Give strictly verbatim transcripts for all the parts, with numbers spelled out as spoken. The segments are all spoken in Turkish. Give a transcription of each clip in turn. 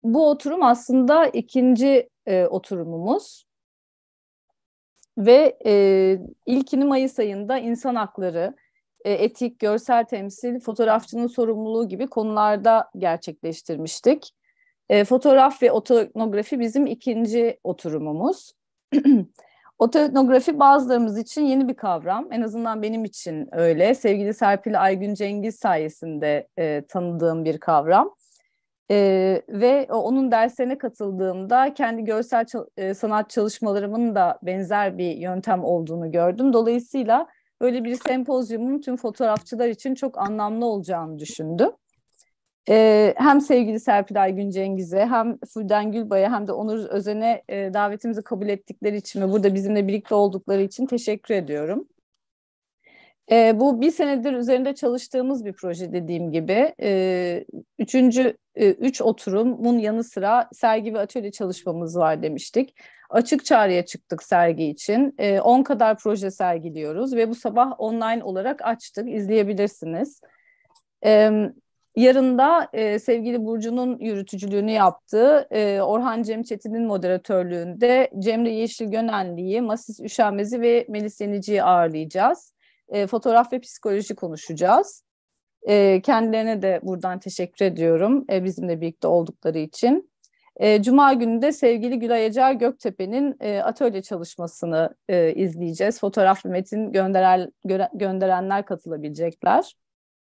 bu oturum aslında ikinci e, oturumumuz ve e, ilkini Mayıs ayında insan hakları, e, etik, görsel temsil, fotoğrafçının sorumluluğu gibi konularda gerçekleştirmiştik. E, fotoğraf ve otoetnografi bizim ikinci oturumumuz. Otoetnografi bazılarımız için yeni bir kavram. En azından benim için öyle. Sevgili Serpil Aygün Cengiz sayesinde e, tanıdığım bir kavram. E, ve onun derslerine katıldığımda kendi görsel çal- e, sanat çalışmalarımın da benzer bir yöntem olduğunu gördüm. Dolayısıyla böyle bir sempozyumun tüm fotoğrafçılar için çok anlamlı olacağını düşündüm. Ee, hem sevgili Serpil Aygün Cengiz'e hem Fulden Gülbay'a hem de Onur Özen'e e, davetimizi kabul ettikleri için ve burada bizimle birlikte oldukları için teşekkür ediyorum. E, bu bir senedir üzerinde çalıştığımız bir proje dediğim gibi. E, üçüncü, e, üç oturumun yanı sıra sergi ve atölye çalışmamız var demiştik. Açık çağrıya çıktık sergi için. E, on kadar proje sergiliyoruz ve bu sabah online olarak açtık, izleyebilirsiniz. Evet. Yarın da e, sevgili Burcu'nun yürütücülüğünü yaptığı e, Orhan Cem Çetin'in moderatörlüğünde Cemre Yeşil Gönenli'yi, Masis Üşenmez'i ve Melis Yenici'yi ağırlayacağız. E, fotoğraf ve psikoloji konuşacağız. E, kendilerine de buradan teşekkür ediyorum e, bizimle birlikte oldukları için. E, Cuma günü de sevgili Gülay Acar Göktepe'nin e, atölye çalışmasını e, izleyeceğiz. Fotoğraf ve metin gönderen, gö- gönderenler katılabilecekler.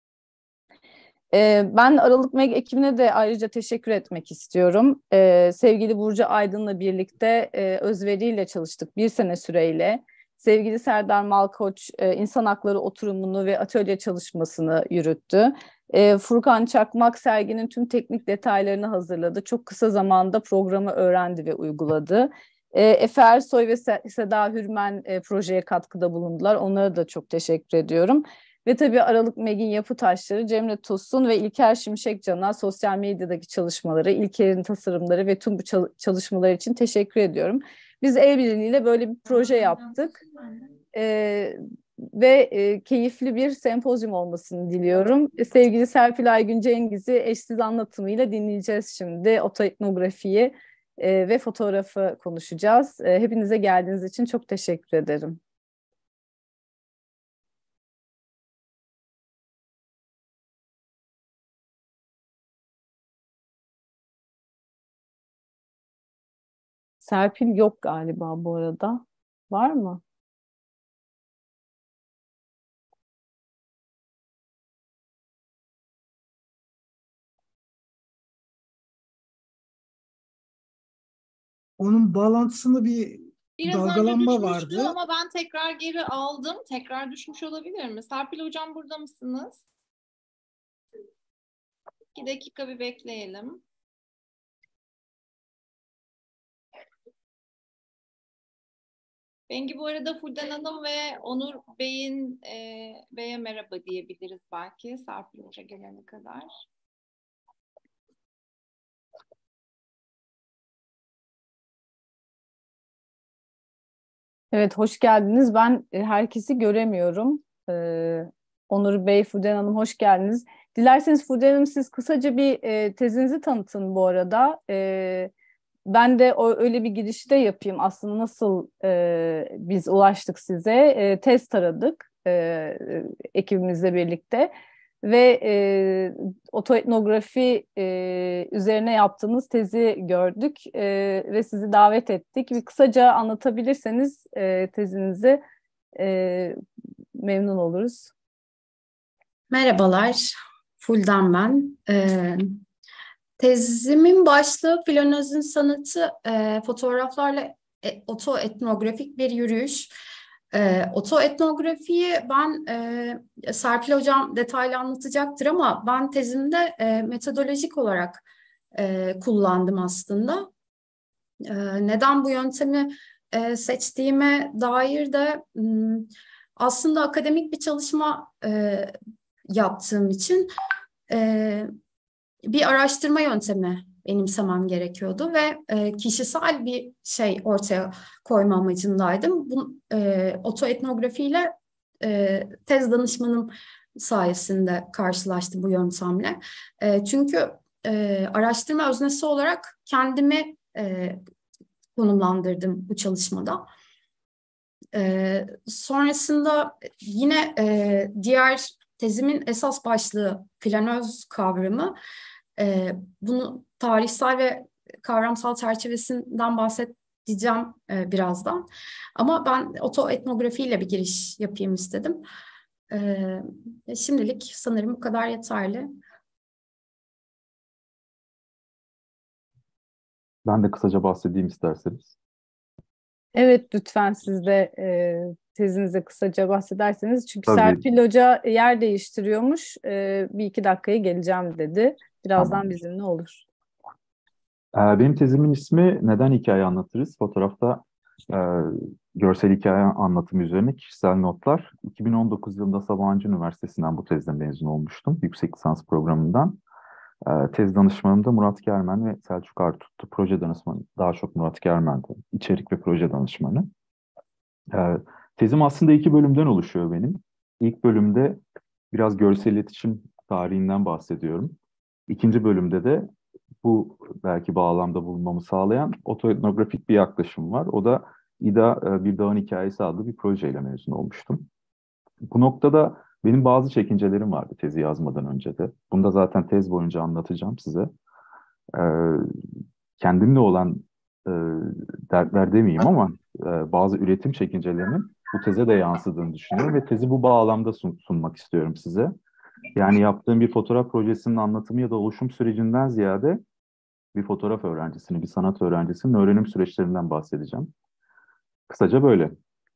Ben Aralık Meg ekibine de ayrıca teşekkür etmek istiyorum. Ee, sevgili Burcu Aydın'la birlikte e, özveriyle çalıştık bir sene süreyle. Sevgili Serdar Malkoç e, insan hakları oturumunu ve atölye çalışmasını yürüttü. E, Furkan Çakmak serginin tüm teknik detaylarını hazırladı. Çok kısa zamanda programı öğrendi ve uyguladı. E, Efe Ersoy ve Seda Hürmen e, projeye katkıda bulundular. Onlara da çok teşekkür ediyorum. Ve tabii Aralık Meg'in yapı taşları, Cemre Tosun ve İlker Şimşekcan'a sosyal medyadaki çalışmaları, İlker'in tasarımları ve tüm bu çalışmalar için teşekkür ediyorum. Biz el birliğiyle böyle bir proje yaptık. Ee, ve e, keyifli bir sempozyum olmasını diliyorum. Sevgili Serpil Aygün Cengiz'i eşsiz anlatımıyla dinleyeceğiz şimdi. Otoetnografiyi e, ve fotoğrafı konuşacağız. E, hepinize geldiğiniz için çok teşekkür ederim. Serpil yok galiba bu arada. Var mı? Onun bağlantısında bir Biraz dalgalanma önce vardı. Ama ben tekrar geri aldım. Tekrar düşmüş olabilir mi? Serpil Hocam burada mısınız? İki dakika bir bekleyelim. Bengi bu arada Fulden Hanım ve Onur Bey'in e, Bey'e merhaba diyebiliriz belki Serpil Hoca gelene kadar. Evet, hoş geldiniz. Ben e, herkesi göremiyorum. Ee, Onur Bey, Fulden Hanım hoş geldiniz. Dilerseniz Fulden Hanım siz kısaca bir e, tezinizi tanıtın bu arada. E, ben de o, öyle bir girişte yapayım. Aslında nasıl e, biz ulaştık size? E, tez taradık e, e, ekibimizle birlikte. Ve e, otoetnografi e, üzerine yaptığınız tezi gördük e, ve sizi davet ettik. Bir kısaca anlatabilirseniz e, tezinizi e, memnun oluruz. Merhabalar, Fulden ben. Ee, tezimin başlığı Flanöz'ün sanatı e, fotoğraflarla e, otoetnografik bir yürüyüş. E, otoetnografiyi ben, e, Serpil Hocam detaylı anlatacaktır ama ben tezimde e, metodolojik olarak e, kullandım aslında. E, neden bu yöntemi e, seçtiğime dair de m, aslında akademik bir çalışma e, yaptığım için e, bir araştırma yöntemi benimsemem gerekiyordu ve e, kişisel bir şey ortaya koyma amacındaydım. Bu e, otoetnografiyle e, tez danışmanım sayesinde karşılaştım bu yöntemle. E, çünkü e, araştırma öznesi olarak kendimi e, konumlandırdım bu çalışmada. E, sonrasında yine e, diğer tezimin esas başlığı flanöz kavramı. E, bunu tarihsel ve kavramsal çerçevesinden bahsedeceğim e, birazdan. Ama ben otoetnografiyle bir giriş yapayım istedim. E, şimdilik sanırım bu kadar yeterli. Ben de kısaca bahsedeyim isterseniz. Evet, lütfen siz de e, tezinize kısaca bahsederseniz. Çünkü Tabii. Serpil Hoca yer değiştiriyormuş. E, bir iki dakikaya geleceğim dedi. Birazdan Tamam. bizimle olur. Ee, Benim tezimin ismi Neden Hikaye Anlatırız? Fotoğrafta e, görsel hikaye anlatımı üzerine kişisel notlar. iki bin on dokuz yılında Sabancı Üniversitesi'nden bu tezle mezun olmuştum. Yüksek lisans programından. Ee, tez danışmanım da Murat Germen ve Selçuk Artut'tu. Proje danışmanı daha çok Murat Germen'di. İçerik ve proje danışmanı. Ee, tezim aslında iki bölümden oluşuyor benim. İlk bölümde biraz görsel iletişim tarihinden bahsediyorum. İkinci bölümde de bu belki bağlamda bulunmamı sağlayan otoetnografik bir yaklaşım var. O da İda e, Bir Dağın Hikayesi adlı bir projeyle mezun olmuştum. Bu noktada benim bazı çekincelerim vardı tezi yazmadan önce de. Bunu da zaten tez boyunca anlatacağım size. Ee, kendimle olan e, dertler demeyeyim ama e, bazı üretim çekincelerinin bu teze de yansıdığını düşünüyorum ve tezi bu bağlamda sun- sunmak istiyorum size. Yani yaptığım bir fotoğraf projesinin anlatımı ya da oluşum sürecinden ziyade bir fotoğraf öğrencisinin, bir sanat öğrencisinin öğrenim süreçlerinden bahsedeceğim. Kısaca böyle.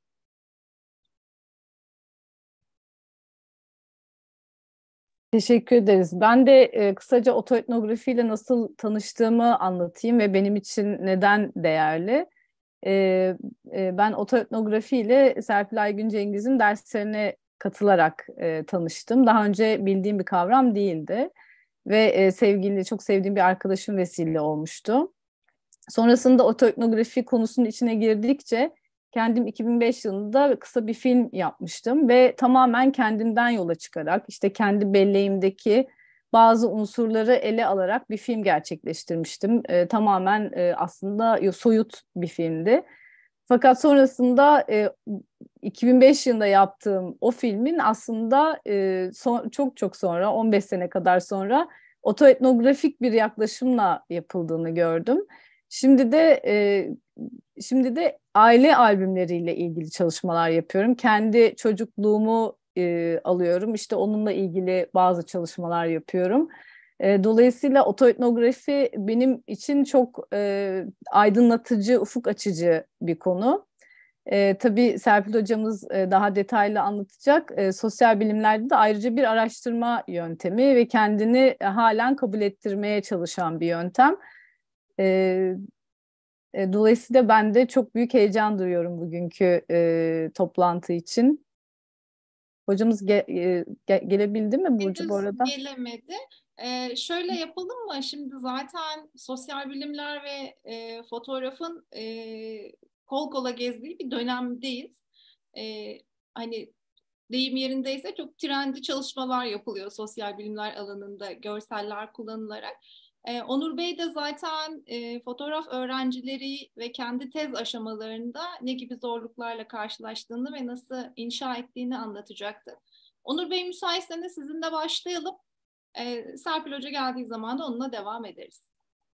Teşekkür ederiz. Ben de e, kısaca otoetnografiyle nasıl tanıştığımı anlatayım ve benim için neden değerli. E, e, ben otoetnografiyle Serpil Aygün Cengiz'in derslerine katılarak e, tanıştım. Daha önce bildiğim bir kavram değildi ve e, sevgili, çok sevdiğim bir arkadaşım vesile olmuştu. Sonrasında otoetnografi konusunun içine girdikçe kendim iki bin beş yılında kısa bir film yapmıştım ve tamamen kendimden yola çıkarak işte kendi belleğimdeki bazı unsurları ele alarak bir film gerçekleştirmiştim. E, tamamen e, aslında soyut bir filmdi. Fakat sonrasında e, iki bin beş yılında yaptığım o filmin aslında e, son, çok çok sonra on beş sene kadar sonra otoetnografik bir yaklaşımla yapıldığını gördüm. Şimdi de e, şimdi de aile albümleriyle ilgili çalışmalar yapıyorum. Kendi çocukluğumu e, alıyorum. İşte onunla ilgili bazı çalışmalar yapıyorum. E, dolayısıyla otoetnografi benim için çok e, aydınlatıcı, ufuk açıcı bir konu. E, tabii Serpil hocamız e, daha detaylı anlatacak. E, sosyal bilimlerde de ayrıca bir araştırma yöntemi ve kendini e, halen kabul ettirmeye çalışan bir yöntem. E, e, dolayısıyla ben de çok büyük heyecan duyuyorum bugünkü e, toplantı için. Hocamız ge- e, ge- gelebildi mi Burcu bu Henüz arada? gelemedi. Ee, şöyle yapalım mı? Şimdi zaten sosyal bilimler ve e, fotoğrafın e, kol kola gezdiği bir dönemdeyiz. E, hani deyim yerindeyse çok trendi çalışmalar yapılıyor sosyal bilimler alanında görseller kullanılarak. Ee, Onur Bey de zaten e, fotoğraf öğrencileri ve kendi tez aşamalarında ne gibi zorluklarla karşılaştığını ve nasıl inşa ettiğini anlatacaktı. Onur Bey müsaitseniz sizinle başlayalım. Ee, Serpil Hoca geldiği zaman da onunla devam ederiz.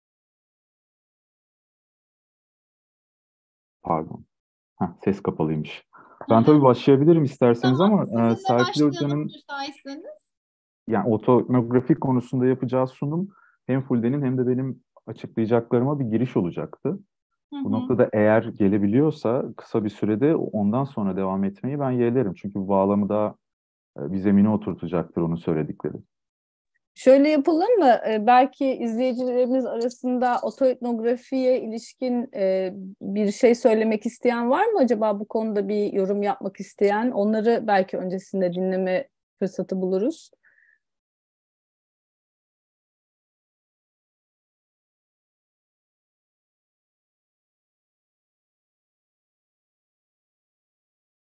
Pardon. Heh, ses kapalıymış. Ben tabii başlayabilirim isterseniz Tamam, ama e, sizinle Serpil başlayalım Hoca'nın müsaitseniz. yani otoetnografi konusunda yapacağı sunum hem Fulden'in hem de benim açıklayacaklarıma bir giriş olacaktı. Hı Bu hı. noktada eğer gelebiliyorsa kısa bir sürede ondan sonra devam etmeyi ben yeğlerim. Çünkü bu bağlamı da e, bir zemine oturtacaktır onun söyledikleri. Şöyle yapalım mı? Ee, belki izleyicilerimiz arasında otoetnografiye ilişkin e, bir şey söylemek isteyen var mı acaba, bu konuda bir yorum yapmak isteyen? Onları belki öncesinde dinleme fırsatı buluruz.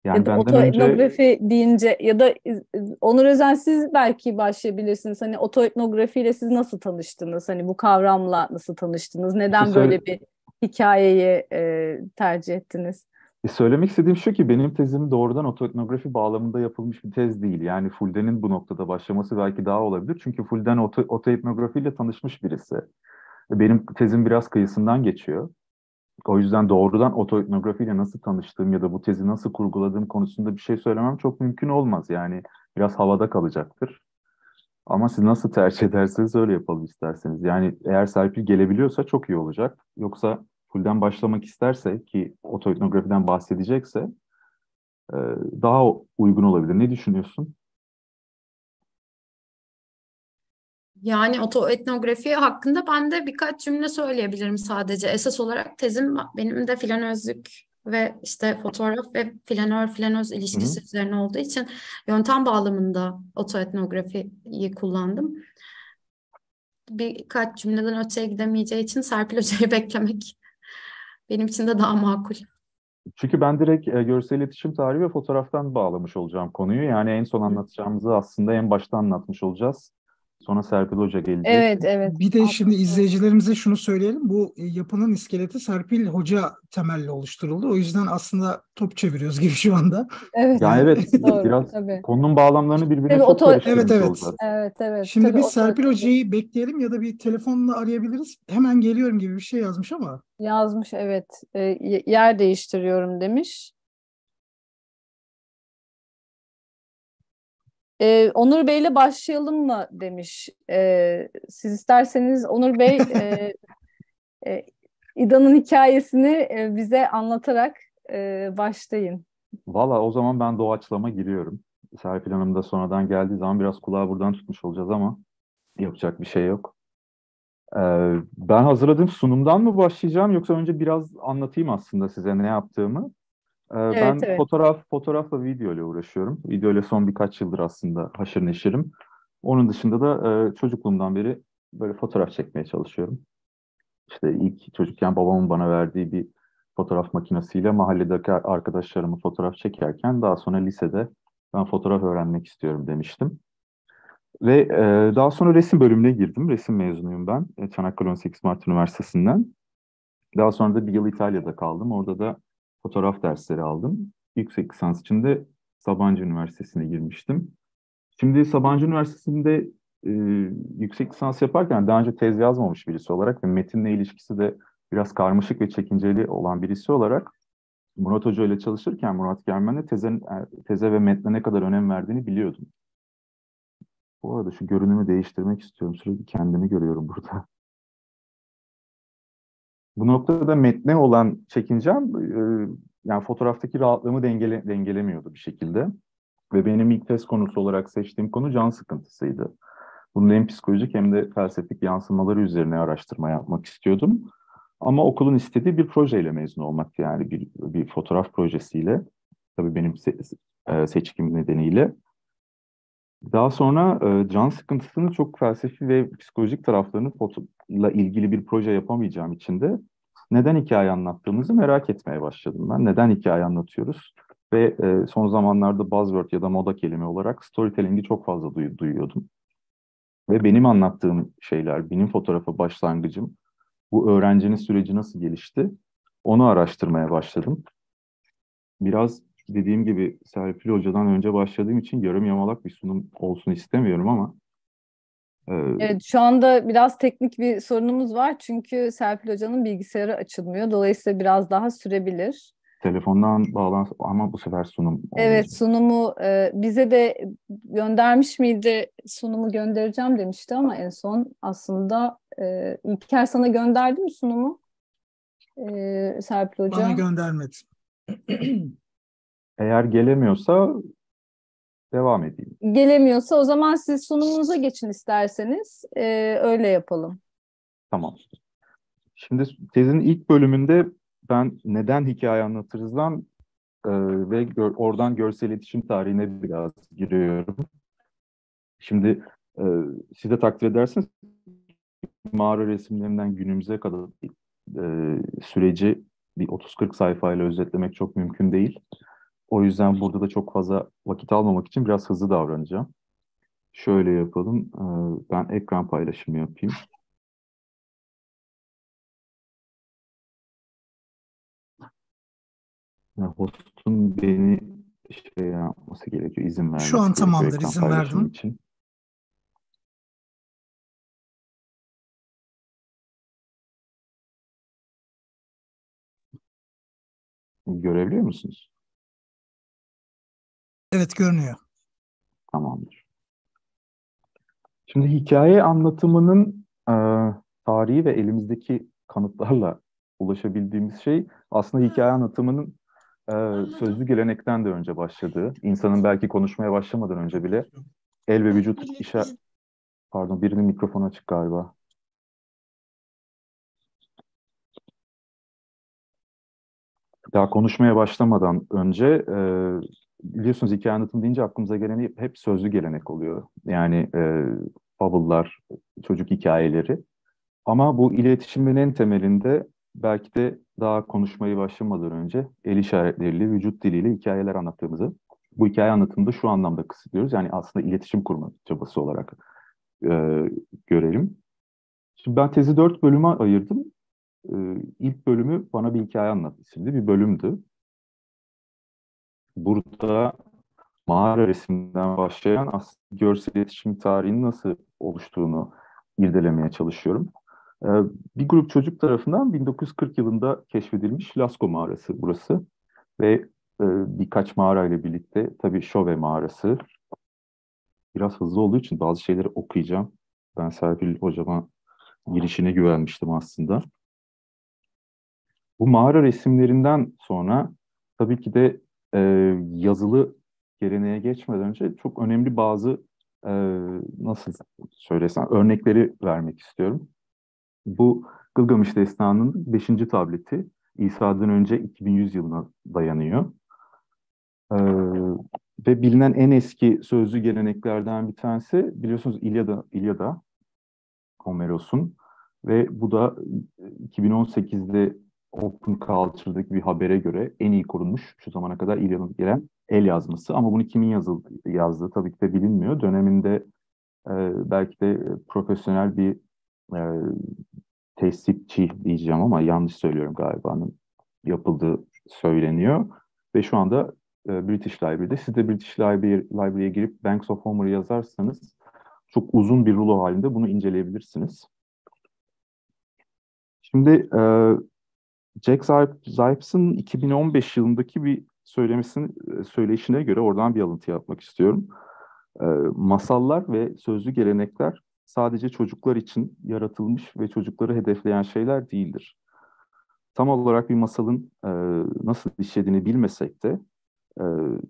Ya Yani da benden önce otoetnografi deyince ya da e, Onur Özen siz belki başlayabilirsiniz. Hani otoetnografiyle siz nasıl tanıştınız? Hani bu kavramla nasıl tanıştınız? işte Neden söyle, böyle bir hikayeyi e, tercih ettiniz? e, söylemek istediğim şu ki benim tezim doğrudan otoetnografi bağlamında yapılmış bir tez değil. Yani Fulden'in bu noktada başlaması belki daha olabilir. Çünkü Fulden oto, otoetnografiyle tanışmış birisi. Benim tezim biraz kıyısından geçiyor. O yüzden doğrudan otoetnografiyle nasıl tanıştığım ya da bu tezi nasıl kurguladığım konusunda bir şey söylemem çok mümkün olmaz. Yani biraz havada kalacaktır. Ama siz nasıl tercih ederseniz öyle yapalım isterseniz. Yani eğer Serpil gelebiliyorsa çok iyi olacak. Yoksa fullden başlamak isterse ki otoetnografiden bahsedecekse e, daha uygun olabilir. Ne düşünüyorsun? Yani otoetnografi hakkında ben de birkaç cümle söyleyebilirim sadece. Esas olarak tezim benim de flanözlük ve işte fotoğraf ve flanör-flanöz Hı hı. ilişkisi üzerine olduğu için yöntem bağlamında otoetnografiyi kullandım. Birkaç cümleden öteye gidemeyeceği için Serpil Hoca'yı beklemek benim için de daha makul. Çünkü ben direkt e, görsel iletişim tarihi ve fotoğraftan bağlamış olacağım konuyu. Yani en son anlatacağımızı aslında en başta anlatmış olacağız. Sonra Serpil Hoca gelecek. Evet, evet. Bir de şimdi Haklısınız. izleyicilerimize şunu söyleyelim. Bu e, yapının iskeleti Serpil Hoca temelli oluşturuldu. O yüzden aslında top çeviriyoruz gibi şu anda. Evet, Yani evet, doğru. biraz Tabii. konunun bağlamlarını birbirine Tabii çok oto Evet, karıştırmış evet. olacağız. evet, evet. Şimdi Tabii biz Serpil otoetnografi Hoca'yı bekleyelim ya da bir telefonla arayabiliriz. Hemen geliyorum gibi bir şey yazmış ama. yazmış, evet. E, y- yer değiştiriyorum demiş. E, Onur Bey'le başlayalım mı demiş. E, siz isterseniz Onur Bey e, e, İda'nın hikayesini e, bize anlatarak e, başlayın. Valla o zaman ben doğaçlama giriyorum. Serpil Hanım da sonradan geldiği zaman biraz kulağı buradan tutmuş olacağız ama yapacak bir şey yok. Ee, ben hazırladığım sunumdan mı başlayacağım yoksa önce biraz anlatayım aslında size ne yaptığımı. Ee, Evet, ben evet. fotoğraf, fotoğrafla video ile uğraşıyorum. Video ile son birkaç yıldır aslında haşır neşirim. Onun dışında da e, çocukluğumdan beri böyle fotoğraf çekmeye çalışıyorum. İşte ilk çocukken babamın bana verdiği bir fotoğraf makinesiyle mahalledeki arkadaşlarımı fotoğraf çekerken daha sonra lisede ben fotoğraf öğrenmek istiyorum demiştim. Ve e, daha sonra resim bölümüne girdim. Resim mezunuyum ben. e, Çanakkale on sekiz Mart Üniversitesi'nden. Daha sonra da bir yıl İtalya'da kaldım. Orada da fotoğraf dersleri aldım. Yüksek lisans için de Sabancı Üniversitesi'ne girmiştim. Şimdi Sabancı Üniversitesi'nde e, yüksek lisans yaparken daha önce tez yazmamış birisi olarak ve metinle ilişkisi de biraz karmaşık ve çekinceli olan birisi olarak Murat Hoca ile çalışırken Murat Germen'le teze, teze ve metne ne kadar önem verdiğini biliyordum. Bu arada şu görünümü değiştirmek istiyorum. Sürekli kendimi görüyorum burada. Bu noktada metne olan çekincem e, yani fotoğraftaki rahatlığımı dengele, dengelemiyordu bir şekilde. Ve benim ilk tez konusu olarak seçtiğim konu can sıkıntısıydı. Bunun hem psikolojik hem de felsefik yansımaları üzerine araştırma yapmak istiyordum. Ama okulun istediği bir projeyle mezun olmaktı, yani bir, bir fotoğraf projesiyle. Tabii benim se- e, seçkim nedeniyle. Daha sonra e, can sıkıntısını çok felsefi ve psikolojik taraflarını fotoğrafla ilgili bir proje yapamayacağım için de neden hikaye anlattığımızı merak etmeye başladım ben. Neden hikaye anlatıyoruz? Ve e, son zamanlarda buzzword ya da moda kelime olarak storytelling'i çok fazla duy- duyuyordum. Ve benim anlattığım şeyler, benim fotoğrafa başlangıcım, bu öğrencinin süreci nasıl gelişti, onu araştırmaya başladım. Biraz dediğim gibi Serpil Hoca'dan önce başladığım için yarım yamalak bir sunum olsun istemiyorum ama e, Evet, şu anda biraz teknik bir sorunumuz var çünkü Serpil Hoca'nın bilgisayarı açılmıyor. Dolayısıyla biraz daha sürebilir. telefondan bağlantı ama bu sefer sunum Evet, olmayacak. sunumu e, bize de göndermiş miydi? Sunumu göndereceğim demişti ama en son aslında e, İlker sana gönderdi mi sunumu e, Serpil Bana Hoca? göndermedi. Eğer gelemiyorsa devam edeyim. Gelemiyorsa o zaman siz sunumunuza geçin isterseniz. E, öyle yapalım. Tamam. Şimdi tezin ilk bölümünde ben neden hikaye anlatırızdan e, ve gör- oradan görsel iletişim tarihine biraz giriyorum. Şimdi e, siz de takdir edersiniz, mağara resimlerinden günümüze kadar e, süreci bir otuz kırk sayfayla özetlemek çok mümkün değil. O yüzden burada da çok fazla vakit almamak için biraz hızlı davranacağım. Şöyle yapalım. Ee, Ben ekran paylaşımı yapayım. Yani host'un beni şey yapması gerekiyor, izin Şu vermesi an gerekiyor tamamdır, ekran izin paylaşımı verdim. için. Görebiliyor musunuz? Evet, görünüyor. Tamamdır. Şimdi hikaye anlatımının e, tarihi ve elimizdeki kanıtlarla ulaşabildiğimiz şey aslında hikaye anlatımının e, sözlü gelenekten de önce başladığı, insanın belki konuşmaya başlamadan önce bile el ve vücut işe, pardon birinin mikrofonu açık galiba. Daha konuşmaya başlamadan önce e, biliyorsunuz hikaye anlatım deyince aklımıza gelen hep, hep sözlü gelenek oluyor. Yani e, fable'lar, çocuk hikayeleri. Ama bu iletişimin en temelinde belki de daha konuşmayı başlamadan önce el işaretleriyle, vücut diliyle hikayeler anlattığımızı, bu hikaye anlatımında şu anlamda kısıtlıyoruz. Yani aslında iletişim kurma çabası olarak e, görelim. Şimdi ben tezi dört bölüme ayırdım. E, ilk bölümü Bana Bir Hikaye Anlat isimli bir bölümdü. Burada mağara resminden başlayan aslında görsel iletişim tarihinin nasıl oluştuğunu irdelemeye çalışıyorum. Ee, Bir grup çocuk tarafından bin dokuz yüz kırk yılında keşfedilmiş Lascaux mağarası burası. Ve e, birkaç mağara ile birlikte tabii Chauvet mağarası. Biraz hızlı olduğu için bazı şeyleri okuyacağım. Ben Serpil hocama girişine güvenmiştim aslında. Bu mağara resimlerinden sonra tabii ki de e, yazılı geleneğe geçmeden önce çok önemli bazı e, nasıl söylesem örnekleri vermek istiyorum. Bu Gılgamış Destanı'nın beşinci tableti İsa'dan önce iki bin yüz yılına dayanıyor. E, Ve bilinen en eski sözlü geleneklerden bir tanesi biliyorsunuz İlyada, İlyada Homeros'un ve bu da iki bin on sekizde Open Culture'daki bir habere göre en iyi korunmuş şu zamana kadar İlyada'nın gelen el yazması. Ama bunu kimin yazıldı, yazdığı tabii ki de bilinmiyor. Döneminde e, belki de profesyonel bir e, tesipçi diyeceğim ama yanlış söylüyorum galiba yapıldığı söyleniyor. Ve şu anda e, British Library'de. Siz de British Library, Library'e girip Banks of Homer'ı yazarsanız çok uzun bir rulo halinde bunu inceleyebilirsiniz. Şimdi e, Jack Zipes'ın iki bin on beş yılındaki bir söylemesinin söyleyişine göre oradan bir alıntı yapmak istiyorum. E, masallar ve sözlü gelenekler sadece çocuklar için yaratılmış ve çocukları hedefleyen şeyler değildir. Tam olarak bir masalın e, nasıl işlediğini bilmesek de e,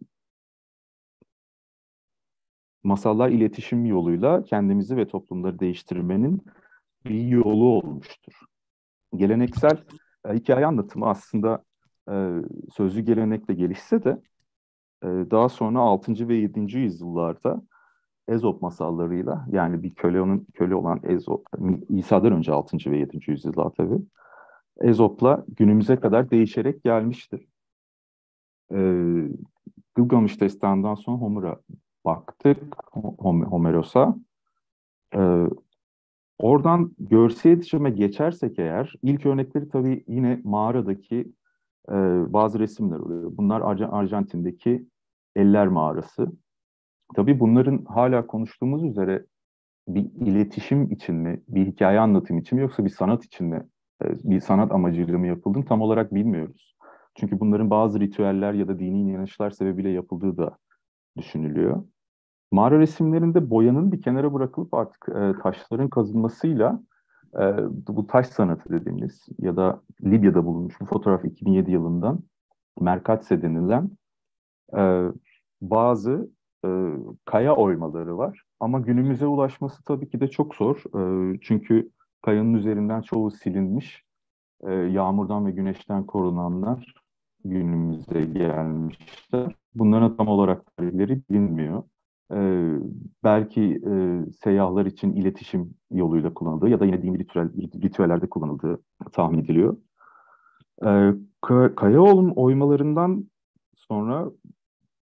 masallar iletişim yoluyla kendimizi ve toplumları değiştirmenin bir yolu olmuştur. Geleneksel e, hikaye anlatımı aslında e, sözlü gelenekle gelişse de e, daha sonra altıncı ve yedinci yüzyıllarda Ezop masallarıyla yani bir köle onun köle olan Ezop İsa'dan önce altıncı ve yedinci yüzyıllar tabii Ezop'la günümüze kadar değişerek gelmiştir. E, Gılgamış Destanı'ndan sonra Homer'a baktık, Hom Homeros'a. E, Oradan görsel iletişime geçersek eğer ilk örnekleri tabii yine mağaradaki e, bazı resimler oluyor. Bunlar Ar Arjantin'deki Eller Mağarası. Tabii bunların hala konuştuğumuz üzere bir iletişim için mi, bir hikaye anlatım için mi yoksa bir sanat için mi, e, bir sanat amacıyla mı yapıldığını tam olarak bilmiyoruz. Çünkü bunların bazı ritüeller ya da dini inanışlar sebebiyle yapıldığı da düşünülüyor. Mağara resimlerinde boyanın bir kenara bırakılıp artık e, taşların kazılmasıyla e, bu taş sanatı dediğimiz ya da Libya'da bulunmuş bu fotoğraf iki bin yedi yılından Merkatse denilen e, bazı e, kaya oymaları var. Ama günümüze ulaşması tabii ki de çok zor. E, çünkü kayanın üzerinden çoğu silinmiş. E, yağmurdan ve güneşten korunanlar günümüze gelmişler. Bunların tam olarak tarihleri bilinmiyor. Ee, belki e, seyyahlar için iletişim yoluyla kullanıldığı ya da yine dini ritüel, ritüellerde kullanıldığı tahmin ediliyor. Ee, Kaya oymalarından sonra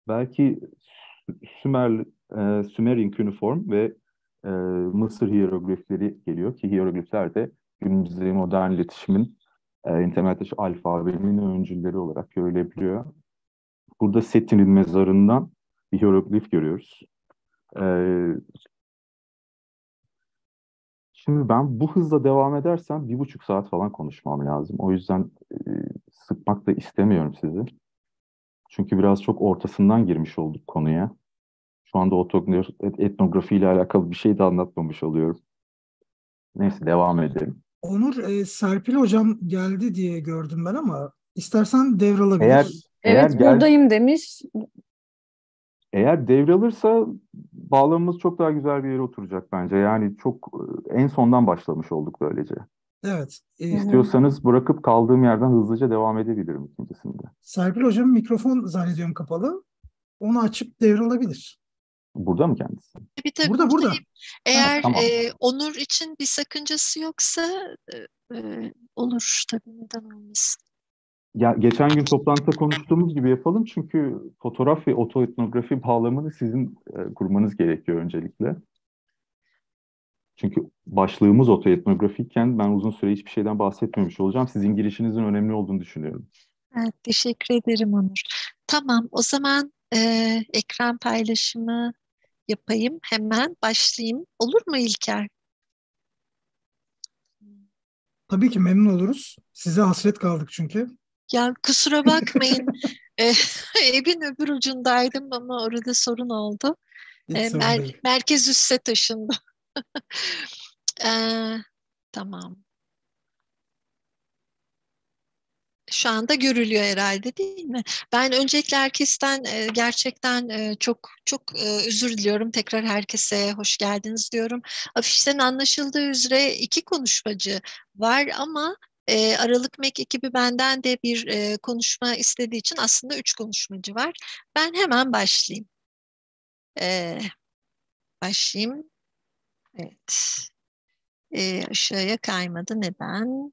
Belki Sümer, e, Sümerian künüform ve e, Mısır hiyeroglifleri geliyor ki hiyeroglifler de günümüzde modern iletişimin e, en temel taşı alfabenin öncülleri olarak görülebiliyor. Burada Setin'in mezarından bir hiyeroglif görüyoruz. E, Şimdi ben bu hızla devam edersem bir buçuk saat falan konuşmam lazım. O yüzden e, sıkmak da istemiyorum sizi. Çünkü biraz çok ortasından girmiş olduk konuya. Şu anda otognof- etnografi ile alakalı bir şey de anlatmamış oluyorum. Neyse devam edelim. Onur, e, Serpil hocam geldi diye gördüm ben ama istersen Eğer devralabilir. eğer Evet, gel buradayım demiş. eğer devralırsa bağlamamız çok daha güzel bir yere oturacak bence. Yani çok e, en sondan başlamış olduk böylece. Evet. E, Hı hı. İstiyorsanız bırakıp kaldığım yerden hızlıca devam edebilirim ikincisinde. Serpil hocam mikrofon zannediyorum kapalı. Onu açıp devralabilir. Burada mı kendisi? Tabii tabii Burada burada. buradayım. Ha, Eğer tamam. e, Onur için bir sakıncası yoksa e, e, olur tabii, neden olmasın. Ya geçen gün toplantıda konuştuğumuz gibi yapalım çünkü fotoğraf ve otoetnografi bağlamını sizin e, kurmanız gerekiyor öncelikle. Çünkü başlığımız otoetnografiyken ben uzun süre hiçbir şeyden bahsetmemiş olacağım. Sizin girişinizin önemli olduğunu düşünüyorum. Evet, teşekkür ederim Onur. Tamam, o zaman e, ekran paylaşımı yapayım, hemen başlayayım. Olur mu İlker? Tabii ki memnun oluruz. Size hasret kaldık çünkü. Ya kusura bakmayın, e, evin öbür ucundaydım ama orada sorun oldu. Hiç E, sorun mer- değil. merkez üsse taşındım. E, tamam. Şu anda görülüyor herhalde, değil mi? Ben öncelikle herkesten e, gerçekten e, çok çok e, özür diliyorum. Tekrar herkese hoş geldiniz diyorum. Afişten anlaşıldığı üzere iki konuşmacı var ama e, Aralık Mek ekibi benden de bir e, konuşma istediği için aslında üç konuşmacı var. Ben hemen başlayayım. E, başlayayım. Evet. E, aşağıya kaymadı. Neden?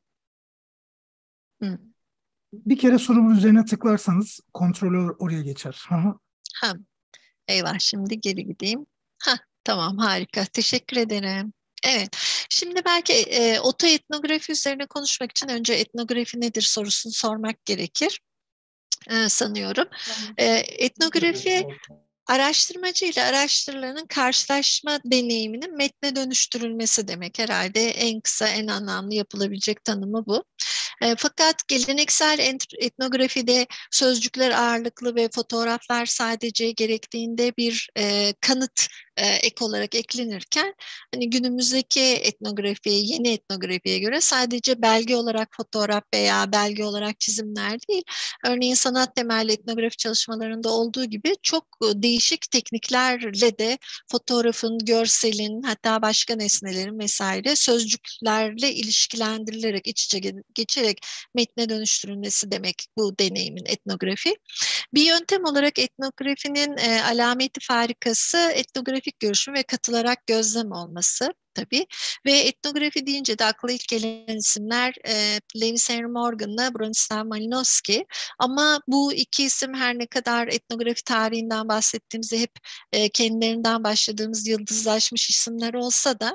Hı. Bir kere sorumun üzerine tıklarsanız kontrolör oraya geçer. Hı hı. Ha, eyvah, şimdi geri gideyim. Ha, tamam, harika. Teşekkür ederim. Evet. Şimdi belki e, otoetnografi üzerine konuşmak için önce etnografi nedir sorusunu sormak gerekir e, sanıyorum. E, etnografi araştırmacı ile araştırılanın karşılaşma deneyiminin metne dönüştürülmesi demek. Herhalde en kısa, en anlamlı yapılabilecek tanımı bu. E, fakat geleneksel etnografide sözcükler ağırlıklı ve fotoğraflar sadece gerektiğinde bir e, kanıt e, ek olarak eklenirken, hani günümüzdeki etnografiye, yeni etnografiye göre sadece belge olarak fotoğraf veya belge olarak çizimler değil, örneğin sanat temelli etnografi çalışmalarında olduğu gibi çok değişik tekniklerle de fotoğrafın, görselin, hatta başka nesnelerin vesaire sözcüklerle ilişkilendirilerek, iç içe geçerek metne dönüştürülmesi demek bu deneyimin etnografi. Bir yöntem olarak etnografinin e, alameti farikası etnografik görüşüm ve katılarak gözlem olması tabii. Ve etnografi deyince de akla ilk gelen isimler e, Lewis Henry Morgan'la Bronislaw Malinowski. Ama bu iki isim her ne kadar etnografi tarihinden bahsettiğimizde hep e, kendilerinden başladığımız yıldızlaşmış isimler olsa da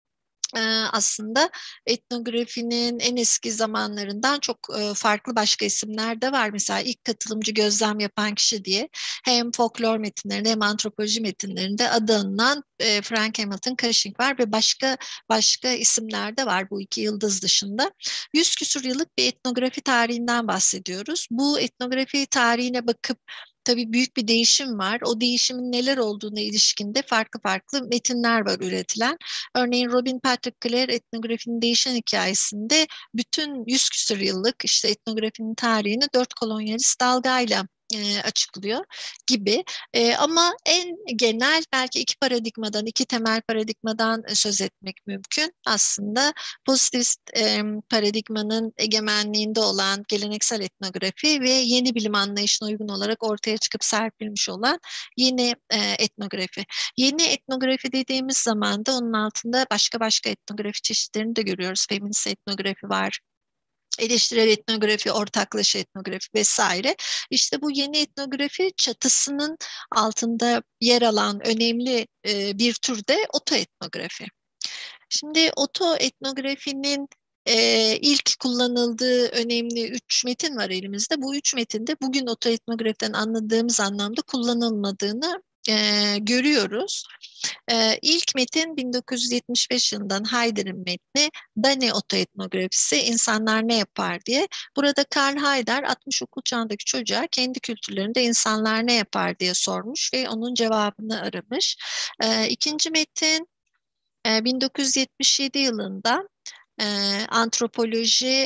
aslında etnografinin en eski zamanlarından çok farklı başka isimler de var. Mesela ilk katılımcı gözlem yapan kişi diye hem folklor metinlerinde hem antropoloji metinlerinde adı anılan Frank Hamilton Cushing var ve başka başka isimler de var bu iki yıldız dışında. Yüz küsur yıllık bir etnografi tarihinden bahsediyoruz. Bu etnografi tarihine bakıp tabii büyük bir değişim var. O değişimin neler olduğuna ilişkinde farklı farklı metinler var üretilen. Örneğin Robin Patrick Clare etnografinin değişen hikayesinde bütün yüz küsur yıllık işte etnografinin tarihini dört kolonyalist dalgayla e, açıklıyor gibi. E, ama en genel belki iki paradigmadan, iki temel paradigmadan söz etmek mümkün. Aslında pozitivist e, paradigmanın egemenliğinde olan geleneksel etnografi ve yeni bilim anlayışına uygun olarak ortaya çıkıp serpilmiş olan yeni e, etnografi. Yeni etnografi dediğimiz zaman da onun altında başka başka etnografi çeşitlerini de görüyoruz. Feminist etnografi var, eleştirel etnografi, ortaklaşa etnografi vesaire. İşte bu yeni etnografi çatısının altında yer alan önemli e, bir tür de otoetnografi. Şimdi otoetnografinin e, ilk kullanıldığı önemli üç metin var elimizde. Bu üç metinde bugün otoetnografiden anladığımız anlamda kullanılmadığını e, görüyoruz. Ee, ilk metin bin dokuz yüz yetmiş beş yılından Haider'in metni Dane Otoetnografisi, İnsanlar Ne Yapar diye. Burada Karl Haider altmış okul çağındaki çocuğa kendi kültürlerinde insanlar ne yapar diye sormuş ve onun cevabını aramış. Ee, ikinci metin e, bin dokuz yüz yetmiş yedi yılında e, antropoloji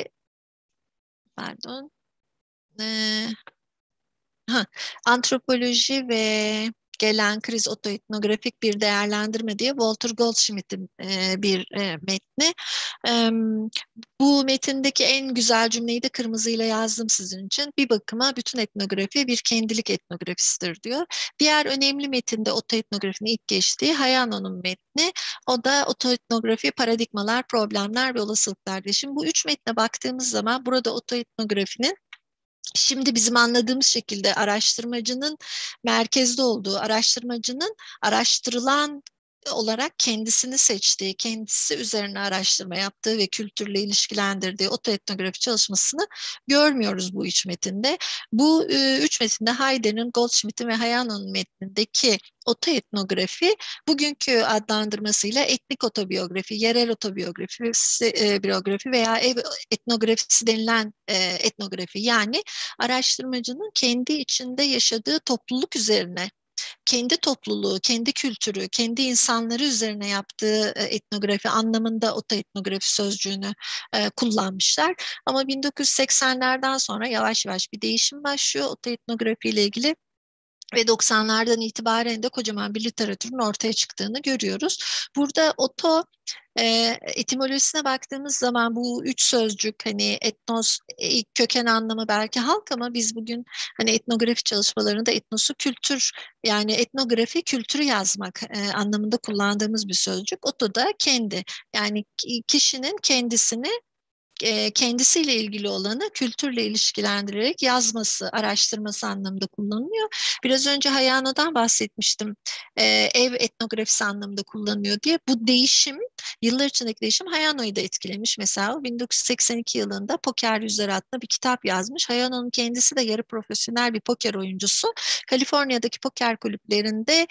pardon e, ha, antropoloji ve gelen kriz otoetnografik bir değerlendirme diye Walter Goldschmidt'in e, bir e, metni. E, bu metindeki en güzel cümleyi de kırmızıyla yazdım sizin için. Bir bakıma bütün etnografi bir kendilik etnografisidir diyor. Diğer önemli metinde otoetnografinin ilk geçtiği Hayano'nun metni. O da otoetnografi, paradigmalar, problemler ve olasılıklar diye. Şimdi bu üç metne baktığımız zaman burada otoetnografinin şimdi bizim anladığımız şekilde araştırmacının merkezde olduğu, araştırmacının araştırılan olarak kendisini seçtiği, kendisi üzerine araştırma yaptığı ve kültürle ilişkilendirdiği otoetnografi çalışmasını görmüyoruz bu üç metinde. Bu e, üç metinde Haider'in, Goldschmidt'in ve Hayano'nun metnindeki otoetnografi bugünkü adlandırmasıyla etnik otobiyografi, yerel otobiyografi, e, biyografi veya ev etnografisi denilen e, etnografi, yani araştırmacının kendi içinde yaşadığı topluluk üzerine, kendi topluluğu, kendi kültürü, kendi insanları üzerine yaptığı e, etnografi anlamında otoetnografi sözcüğünü e, kullanmışlar. Ama bin dokuz yüz seksenlerden sonra yavaş yavaş bir değişim başlıyor otoetnografi ile ilgili. Ve doksanlardan itibaren de kocaman bir literatürün ortaya çıktığını görüyoruz. Burada oto e, etimolojisine baktığımız zaman bu üç sözcük, hani etnos, ilk köken anlamı belki halk, ama biz bugün hani etnografi çalışmalarında etnosu kültür, yani etnografi kültürü yazmak e, anlamında kullandığımız bir sözcük. Oto da kendi, yani kişinin kendisini, kendisiyle ilgili olanı kültürle ilişkilendirerek yazması, araştırması anlamında kullanılıyor. Biraz önce Hayano'dan bahsetmiştim. Ev etnografisi anlamında kullanılıyor diye. Bu değişim, yıllar içindeki değişim Hayano'yu da etkilemiş. Mesela bin dokuz yüz seksen iki yılında Poker Yüzleri adlı bir kitap yazmış. Hayano'nun kendisi de yarı profesyonel bir poker oyuncusu. Kaliforniya'daki poker kulüplerinde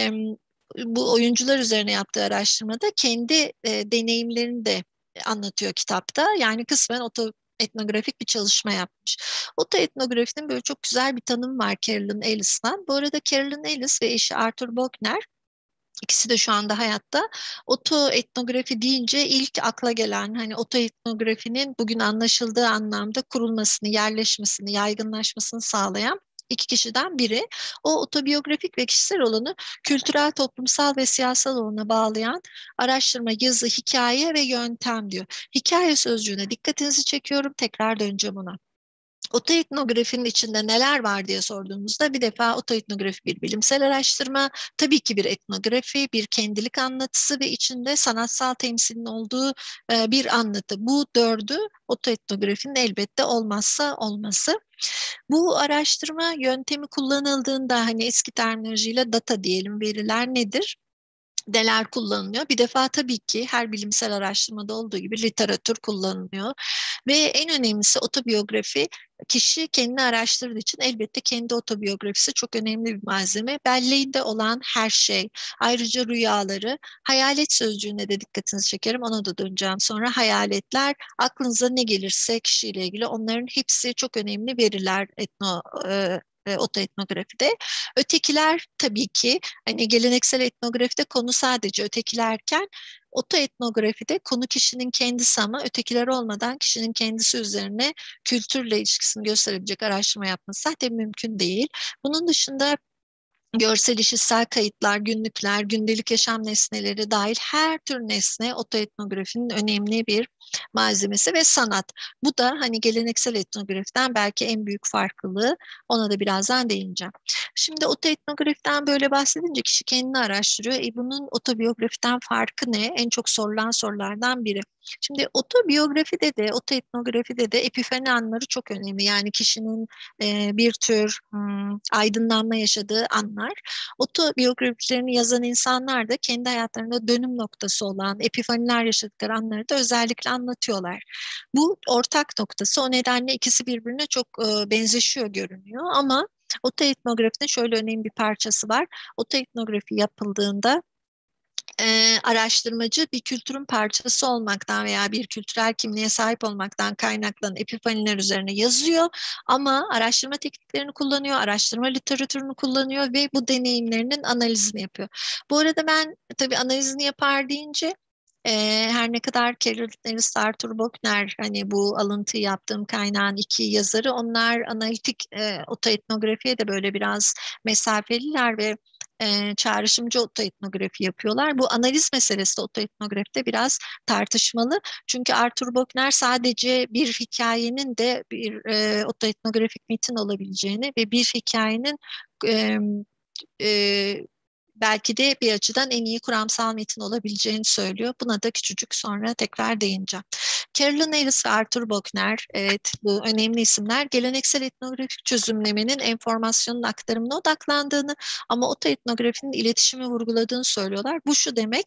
bu oyuncular üzerine yaptığı araştırmada kendi e, deneyimlerini de anlatıyor kitapta. Yani kısmen oto etnografik bir çalışma yapmış. Otoetnografinin böyle çok güzel bir tanımı var Carolyn Ellis'ten. Bu arada Carolyn Ellis ve eşi Arthur Bochner, İkisi de şu anda hayatta. Otoetnografi deyince ilk akla gelen, hani otoetnografinin bugün anlaşıldığı anlamda kurulmasını, yerleşmesini, yaygınlaşmasını sağlayan iki kişiden biri. O otobiyografik ve kişisel olanı kültürel, toplumsal ve siyasal olana bağlayan araştırma, yazı, hikaye ve yöntem diyor. Hikaye sözcüğüne dikkatinizi çekiyorum. Tekrar döneceğim ona. Otoetnografinin içinde neler var diye sorduğumuzda bir defa otoetnografi bir bilimsel araştırma, tabii ki bir etnografi, bir kendilik anlatısı ve içinde sanatsal temsilin olduğu e, bir anlatı. Bu dördü otoetnografinin elbette olmazsa olması. Bu araştırma yöntemi kullanıldığında, hani eski terminolojiyle data diyelim, veriler nedir? Neler kullanılıyor? Bir defa tabii ki her bilimsel araştırmada olduğu gibi literatür kullanılıyor. Ve en önemlisi otobiyografi. Kişi kendini araştırdığı için elbette kendi otobiyografisi çok önemli bir malzeme. Belleğinde olan her şey, ayrıca rüyaları, hayalet sözcüğüne de dikkatinizi çekerim, ona da döneceğim sonra. Hayaletler, aklınıza ne gelirse kişiyle ilgili, onların hepsi çok önemli veriler etno e, e, otoetnografide. Ötekiler tabii ki, hani geleneksel etnografide konu sadece ötekilerken, otoetnografide konu kişinin kendisi, ama ötekiler olmadan kişinin kendisi üzerine kültürle ilişkisini gösterebilecek araştırma yapması zaten mümkün değil. Bunun dışında görsel işitsel kayıtlar, günlükler, gündelik yaşam nesneleri dahil her tür nesne otoetnografinin önemli bir malzemesi ve sanat. Bu da hani geleneksel etnografiden belki en büyük farklılığı. Ona da birazdan değineceğim. Şimdi otoetnografiden böyle bahsedince kişi kendini araştırıyor. E bunun otobiyografiden farkı ne? En çok sorulan sorulardan biri. Şimdi otobiyografide de, otoetnografide de epifani anları çok önemli. Yani kişinin e, bir tür hmm, aydınlanma yaşadığı anlar. Otobiyografilerini yazan insanlar da kendi hayatlarında dönüm noktası olan epifaniler yaşadıkları anları da özellikle anlatıyorlar. Bu ortak noktası, o nedenle ikisi birbirine çok e, benzeşiyor görünüyor ama otoetnografinin şöyle önemli bir parçası var. Otoetnografi yapıldığında e, araştırmacı bir kültürün parçası olmaktan veya bir kültürel kimliğe sahip olmaktan kaynaklanan epifaniler üzerine yazıyor ama araştırma tekniklerini kullanıyor, araştırma literatürünü kullanıyor ve bu deneyimlerinin analizini yapıyor. Bu arada ben tabii analizini yapar deyince e, her ne kadar Carol Lewis, Arthur Bochner hani bu alıntıyı yaptığım kaynağın iki yazarı, onlar analitik e, otoetnografiye de böyle biraz mesafeliler ve e, çağrışımcı otoetnografi yapıyorlar. Bu analiz meselesi de otoetnografide biraz tartışmalı. Çünkü Arthur Bochner sadece bir hikayenin de bir e, otoetnografik metin olabileceğini ve bir hikayenin e, e, belki de bir açıdan en iyi kuramsal metin olabileceğini söylüyor. Buna da küçücük sonra tekrar değineceğim. Carolyn Ellis ve Arthur Bochner, evet bu önemli isimler, geleneksel etnografik çözümlemenin enformasyonun aktarımına odaklandığını ama otoetnografinin iletişimi vurguladığını söylüyorlar. Bu şu demek: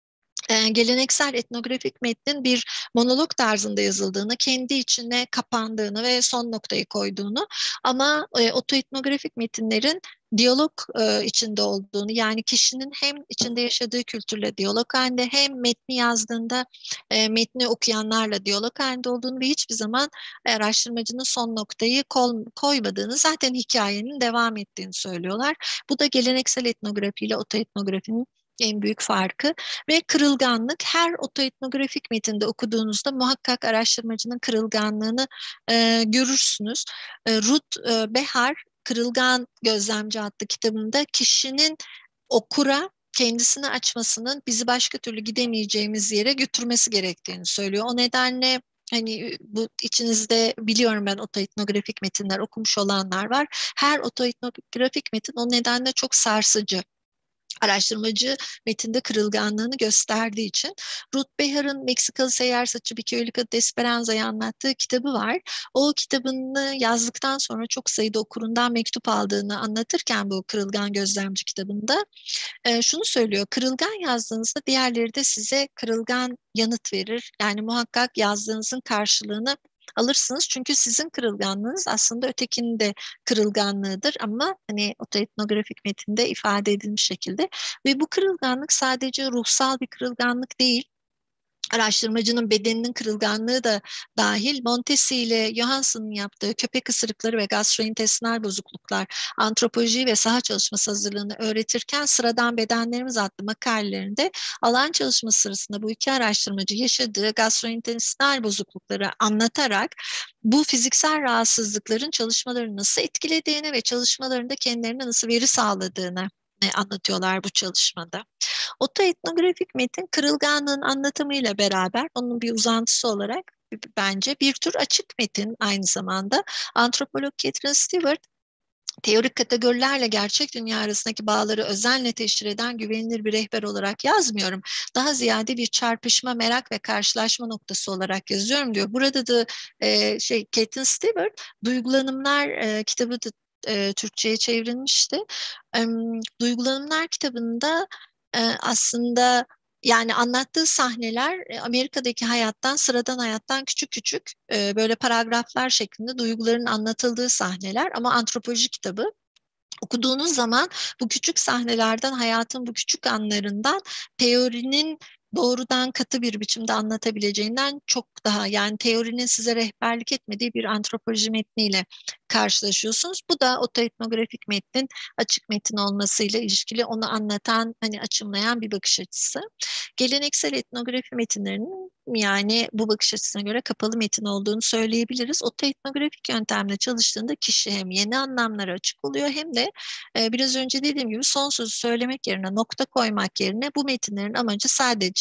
E, geleneksel etnografik metnin bir monolog tarzında yazıldığını, kendi içine kapandığını ve son noktayı koyduğunu ama e, otoetnografik metinlerin diyalog e, içinde olduğunu, yani kişinin hem içinde yaşadığı kültürle diyalog halinde hem metni yazdığında e, metni okuyanlarla diyalog halinde olduğunu ve hiçbir zaman araştırmacının son noktayı kol, koymadığını, zaten hikayenin devam ettiğini söylüyorlar. Bu da geleneksel etnografi ile otoetnografinin en büyük farkı. Ve kırılganlık, her otoetnografik metinde okuduğunuzda muhakkak araştırmacının kırılganlığını e, görürsünüz. E, Ruth e, Behar, Kırılgan Gözlemci adlı kitabında kişinin okura kendisini açmasının bizi başka türlü gidemeyeceğimiz yere götürmesi gerektiğini söylüyor. O nedenle hani bu içinizde biliyorum ben otoetnografik metinler okumuş olanlar var. Her otoetnografik metin o nedenle çok sarsıcı. Araştırmacı metinde kırılganlığını gösterdiği için. Ruth Behar'ın Meksikalı seyyar saçı bir köylü kız Esperanza'yı anlattığı kitabı var. O kitabını yazdıktan sonra çok sayıda okurundan mektup aldığını anlatırken bu Kırılgan Gözlemci kitabında e, şunu söylüyor: kırılgan yazdığınızda diğerleri de size kırılgan yanıt verir. Yani muhakkak yazdığınızın karşılığını alırsınız. Çünkü sizin kırılganlığınız aslında ötekinin de kırılganlığıdır ama hani otoetnografik metinde ifade edilmiş şekilde. Ve bu kırılganlık sadece ruhsal bir kırılganlık değil. Araştırmacının bedeninin kırılganlığı da dahil. Montesi ile Johansson'un yaptığı köpek ısırıkları ve gastrointestinal bozukluklar, antropoloji ve saha çalışması hazırlığını öğretirken Sıradan Bedenlerimiz adlı makalelerinde alan çalışması sırasında bu iki araştırmacı yaşadığı gastrointestinal bozuklukları anlatarak bu fiziksel rahatsızlıkların çalışmalarını nasıl etkilediğini ve çalışmalarında kendilerine nasıl veri sağladığını anlatıyorlar bu çalışmada. Otoetnografik metin kırılganlığın anlatımıyla beraber onun bir uzantısı olarak bence bir tür açık metin aynı zamanda. Antropolog Catherine Stewart, teorik kategorilerle gerçek dünya arasındaki bağları özenle teşhir eden güvenilir bir rehber olarak yazmıyorum. Daha ziyade bir çarpışma, merak ve karşılaşma noktası olarak yazıyorum diyor. Burada da e, şey Catherine Stewart Duygulanımlar e, kitabı da e, Türkçe'ye çevrilmişti. E, Duygulanımlar kitabında e, aslında yani anlattığı sahneler Amerika'daki hayattan, sıradan hayattan küçük küçük e, böyle paragraflar şeklinde duyguların anlatıldığı sahneler ama antropoloji kitabı. Okuduğunuz zaman bu küçük sahnelerden, hayatın bu küçük anlarından teorinin doğrudan katı bir biçimde anlatabileceğinden çok daha, yani teorinin size rehberlik etmediği bir antropoloji metniyle karşılaşıyorsunuz. Bu da otoetnografik metnin açık metin olmasıyla ilişkili, onu anlatan, hani açımlayan bir bakış açısı. Geleneksel etnografi metinlerinin yani bu bakış açısına göre kapalı metin olduğunu söyleyebiliriz. Otoetnografik yöntemle çalıştığında kişi hem yeni anlamlara açık oluyor hem de e, biraz önce dediğim gibi son sözü söylemek yerine, nokta koymak yerine bu metinlerin amacı sadece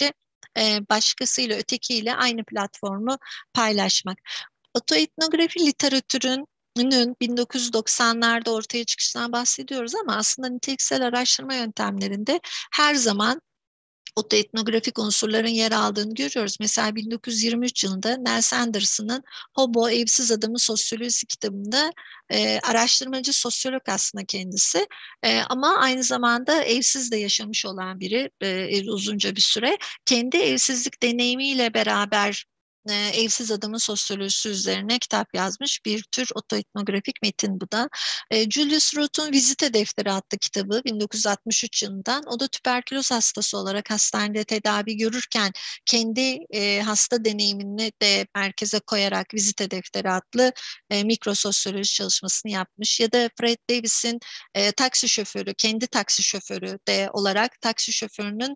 e, başkasıyla, ötekiyle aynı platformu paylaşmak. Otoetnografi literatürün bin dokuz yüz doksanlarda ortaya çıkışından bahsediyoruz ama aslında niteliksel araştırma yöntemlerinde her zaman otoetnografik unsurların yer aldığını görüyoruz. Mesela bin dokuz yüz yirmi üç yılında Nels Anderson'ın Hobo Evsiz Adamın Sosyolojisi kitabında e, araştırmacı sosyolog aslında kendisi e, ama aynı zamanda evsiz de yaşamış olan biri e, uzunca bir süre. Kendi evsizlik deneyimiyle beraber e, evsiz adamın sosyolojisi üzerine kitap yazmış bir tür otoetnografik metin bu da. E, Julius Roth'un Vizite Defteri adlı kitabı bin dokuz yüz altmış üç yılından. O da tüberküloz hastası olarak hastanede tedavi görürken kendi e, hasta deneyimini de merkeze koyarak Vizite Defteri adlı e, mikrososyoloji çalışmasını yapmış. Ya da Fred Davis'in e, taksi şoförü, kendi taksi şoförü de olarak taksi şoförünün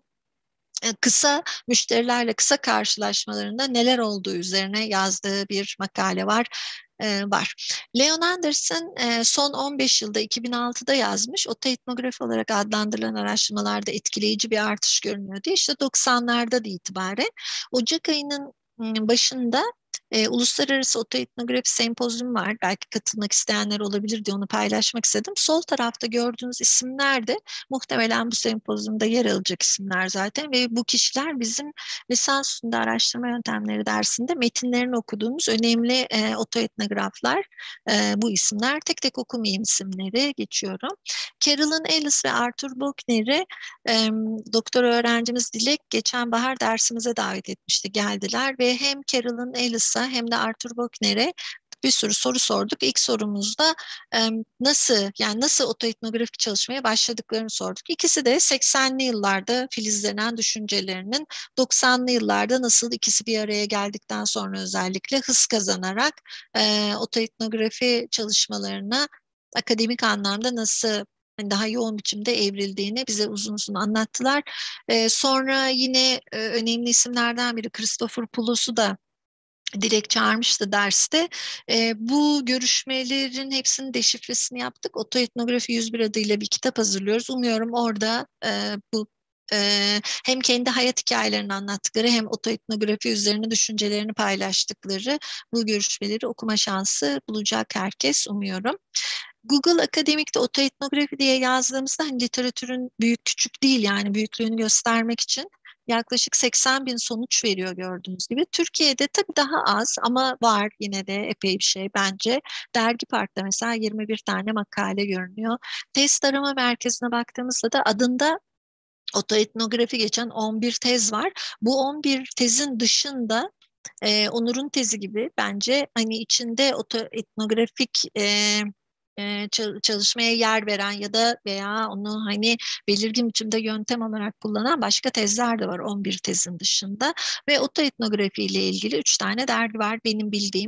kısa müşterilerle kısa karşılaşmalarında neler olduğu üzerine yazdığı bir makale var. E, var. Leon Anderson e, son on beş yılda iki bin altıda yazmış. Otoetnografi olarak adlandırılan araştırmalarda etkileyici bir artış görünüyordu. İşte doksanlarda da itibaren Ocak ayının başında e, Uluslararası Otoetnografi Sempozyumu var. Belki katılmak isteyenler olabilir diye onu paylaşmak istedim. Sol tarafta gördüğünüz isimler de muhtemelen bu sempozyumda yer alacak isimler zaten ve bu kişiler bizim lisans üstünde araştırma yöntemleri dersinde metinlerini okuduğumuz önemli e, otoetnograflar. E, bu isimler tek tek okumayayım isimleri geçiyorum. Carolyn Ellis ve Arthur Buckner'i e, doktor öğrencimiz Dilek geçen bahar dersimize davet etmişti. Geldiler ve hem Carolyn Ellis'a hem de Arthur Buckner'e bir sürü soru sorduk. İlk sorumuzda e, nasıl yani nasıl otoetnografik çalışmaya başladıklarını sorduk. İkisi de seksenli yıllarda filizlenen düşüncelerinin doksanlı yıllarda nasıl ikisi bir araya geldikten sonra özellikle hız kazanarak e, otoetnografi çalışmalarına akademik anlamda nasıl daha yoğun biçimde evrildiğini bize uzun uzun anlattılar. E, sonra yine e, önemli isimlerden biri Christopher Pulos'u da Dilek çağırmıştı derste. E, bu görüşmelerin hepsinin deşifresini yaptık. Otoetnografi yüz bir adıyla bir kitap hazırlıyoruz. Umuyorum orada e, bu e, hem kendi hayat hikayelerini anlattıkları hem otoetnografi üzerine düşüncelerini paylaştıkları bu görüşmeleri okuma şansı bulacak herkes umuyorum. Google Akademik'te otoetnografi diye yazdığımızda hani literatürün büyük küçük değil yani büyüklüğünü göstermek için yaklaşık seksen bin sonuç veriyor gördüğünüz gibi. Türkiye'de tabii daha az ama var yine de epey bir şey bence. Dergi Park'ta mesela yirmi bir tane makale görünüyor. Test arama merkezine baktığımızda da adında otoetnografi geçen on bir tez var. Bu on bir tezin dışında e, Onur'un tezi gibi bence hani içinde otoetnografik e, e, çalışmaya yer veren ya da veya onu hani belirgin biçimde yöntem olarak kullanan başka tezler de var on bir tezin dışında ve otoetnografi ile ilgili üç tane dergi var benim bildiğim.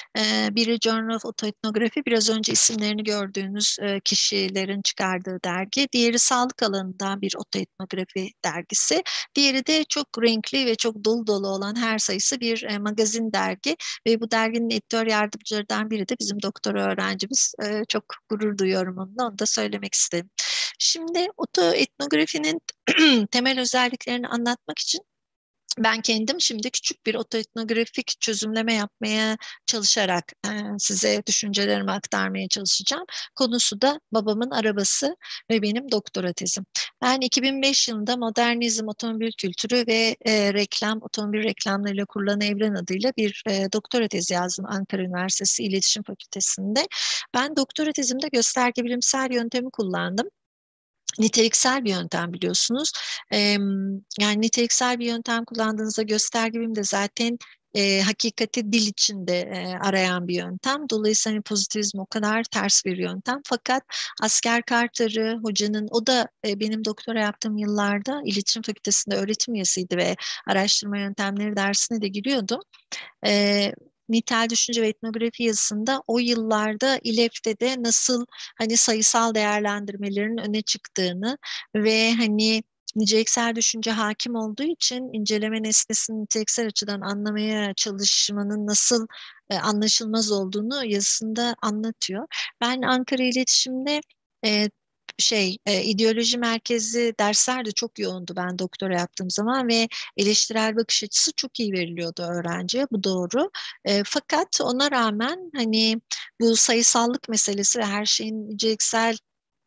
Biri Journal of Otoetnografi, biraz önce isimlerini gördüğünüz kişilerin çıkardığı dergi. Diğeri sağlık alanından bir otoetnografi dergisi. Diğeri de çok renkli ve çok dolu dolu olan her sayısı bir magazin dergi. Ve bu derginin editör yardımcılarından biri de bizim doktor öğrencimiz. Çok gurur duyuyorum onunla, onu da söylemek istedim. Şimdi otoetnografinin temel özelliklerini anlatmak için ben kendim şimdi küçük bir otoetnografik çözümleme yapmaya çalışarak e, size düşüncelerimi aktarmaya çalışacağım. Konusu da babamın arabası ve benim doktora tezim. Ben iki bin beş yılında modernizm, otomobil kültürü ve e, reklam, otomobil reklamlarıyla kurulan Evren adıyla bir e, doktora tezi yazdım Ankara Üniversitesi İletişim Fakültesi'nde. Ben doktora tezimde gösterge bilimsel yöntemi kullandım. Niteliksel bir yöntem biliyorsunuz. Ee, yani niteliksel bir yöntem kullandığınızda gösterge bilim de zaten e, hakikati dil içinde e, arayan bir yöntem. Dolayısıyla hani pozitivizm o kadar ters bir yöntem. Fakat Asker Kartar'ı hocanın, o da e, benim doktora yaptığım yıllarda İletişim Fakültesi'nde öğretim üyesiydi ve araştırma yöntemleri dersine de giriyordu. E, Nitel düşünce ve etnografi yazısında o yıllarda İLEF'te de nasıl hani sayısal değerlendirmelerin öne çıktığını ve hani niceliksel düşünce hakim olduğu için inceleme nesnesini niteliksel açıdan anlamaya çalışmanın nasıl e, anlaşılmaz olduğunu yazısında anlatıyor. Ben Ankara İletişim'de e, şey e, ideoloji merkezi dersler de çok yoğundu ben doktora yaptığım zaman ve eleştirel bakış açısı çok iyi veriliyordu öğrenciye. Bu doğru. E, fakat ona rağmen hani bu sayısallık meselesi ve her şeyin niceliksel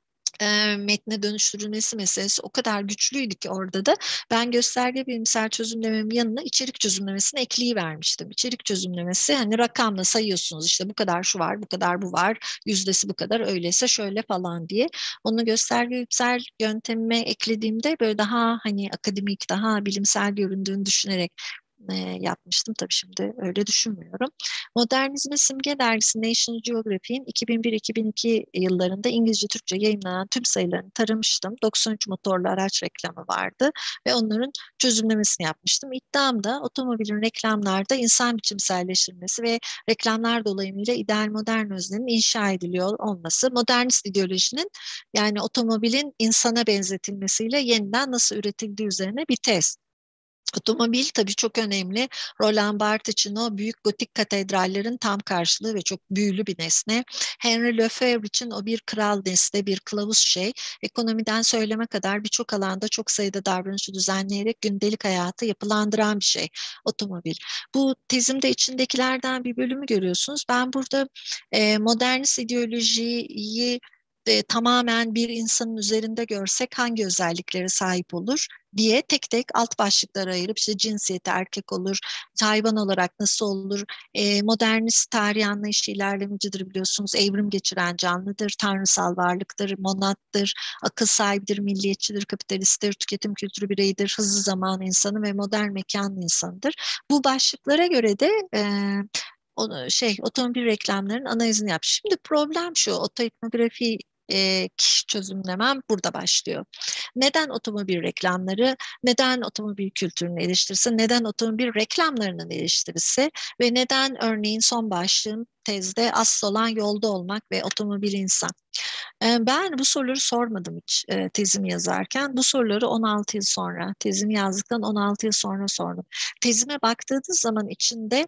e, metne dönüştürülmesi meselesi o kadar güçlüydü ki orada da ben gösterge bilimsel çözümlememin yanına içerik çözümlemesini ekleyivermiştim. İçerik çözümlemesi hani rakamla sayıyorsunuz işte bu kadar şu var, bu kadar bu var, yüzdesi bu kadar öyleyse şöyle falan diye. Onu gösterge bilimsel yöntemime eklediğimde böyle daha hani akademik, daha bilimsel göründüğünü düşünerek e, yapmıştım. Tabii şimdi öyle düşünmüyorum. Modernizme Simge Dergisi National Geographic'in iki bin bir iki bin iki yıllarında İngilizce Türkçe yayınlanan tüm sayılarını taramıştım. doksan üç motorlu araç reklamı vardı ve onların çözümlemesini yapmıştım. İddiam da otomobilin reklamlarda insan biçimselleştirilmesi ve reklamlar dolayımıyla ideal modern öznenin inşa ediliyor olması, modernist ideolojinin yani otomobilin insana benzetilmesiyle yeniden nasıl üretildiği üzerine bir tez. Otomobil tabii çok önemli. Roland Barthes için o büyük gotik katedrallerin tam karşılığı ve çok büyülü bir nesne. Henry Lefebvre için o bir kral nesne, bir kılavuz şey. Ekonomiden söyleme kadar birçok alanda çok sayıda davranışı düzenleyerek gündelik hayatı yapılandıran bir şey otomobil. Bu tezimde içindekilerden bir bölümü görüyorsunuz. Ben burada e, modernist ideolojiyi e, tamamen bir insanın üzerinde görsek hangi özelliklere sahip olur diye tek tek alt başlıklara ayırıp işte cinsiyeti erkek olur, hayvan olarak nasıl olur, e, modernist tarih anlayışı ilerlemecidir biliyorsunuz, evrim geçiren canlıdır, tanrısal varlıktır, monattır, akıl sahibidir, milliyetçidir, kapitalisttir, tüketim kültürü bireyidir, hızlı zaman insanı ve modern mekan insanıdır. Bu başlıklara göre de e, o, şey otomobil reklamlarının analizini yap. Şimdi problem şu, otoetnografi e, kişi çözümlemem burada başlıyor. Neden otomobil reklamları, neden otomobil kültürünün eleştirisi, neden otomobil reklamlarının eleştirisi ve neden örneğin son başlığım tezde asıl olan yolda olmak ve otomobil insan. Ben bu soruları sormadım hiç tezimi yazarken. Bu soruları on altı yıl sonra, tezimi yazdıktan on altı yıl sonra sordum. Tezime baktığınız zaman içinde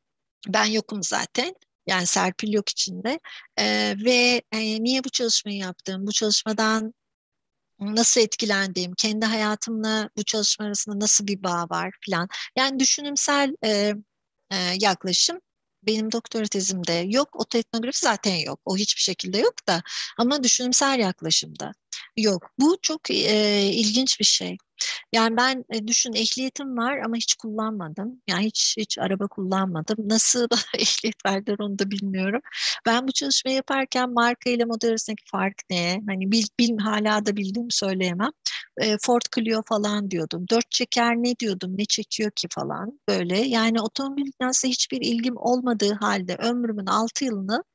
ben yokum zaten. Yani Serpil yok içinde. Ee, ve e, niye bu çalışmayı yaptım? Bu çalışmadan nasıl etkilendiğim, kendi hayatımla bu çalışma arasında nasıl bir bağ var falan. Yani düşünümsel e, e, yaklaşım benim doktora tezimde yok. Otoetnografi zaten yok. O hiçbir şekilde yok da. Ama düşünümsel yaklaşımda yok. Bu çok e, ilginç bir şey. Yani ben e, düşün ehliyetim var ama hiç kullanmadım. Yani hiç hiç araba kullanmadım. Nasıl bana ehliyet verdiler onu da bilmiyorum. Ben bu çalışmayı yaparken marka ile model arasındaki fark ne? Hani bil, bil, hala da bildiğimi söyleyemem. E, Ford Clio falan diyordum. Dört çeker ne diyordum? Ne çekiyor ki falan böyle. Yani otomobil dünyasına hiçbir ilgim olmadığı halde ömrümün altı yılını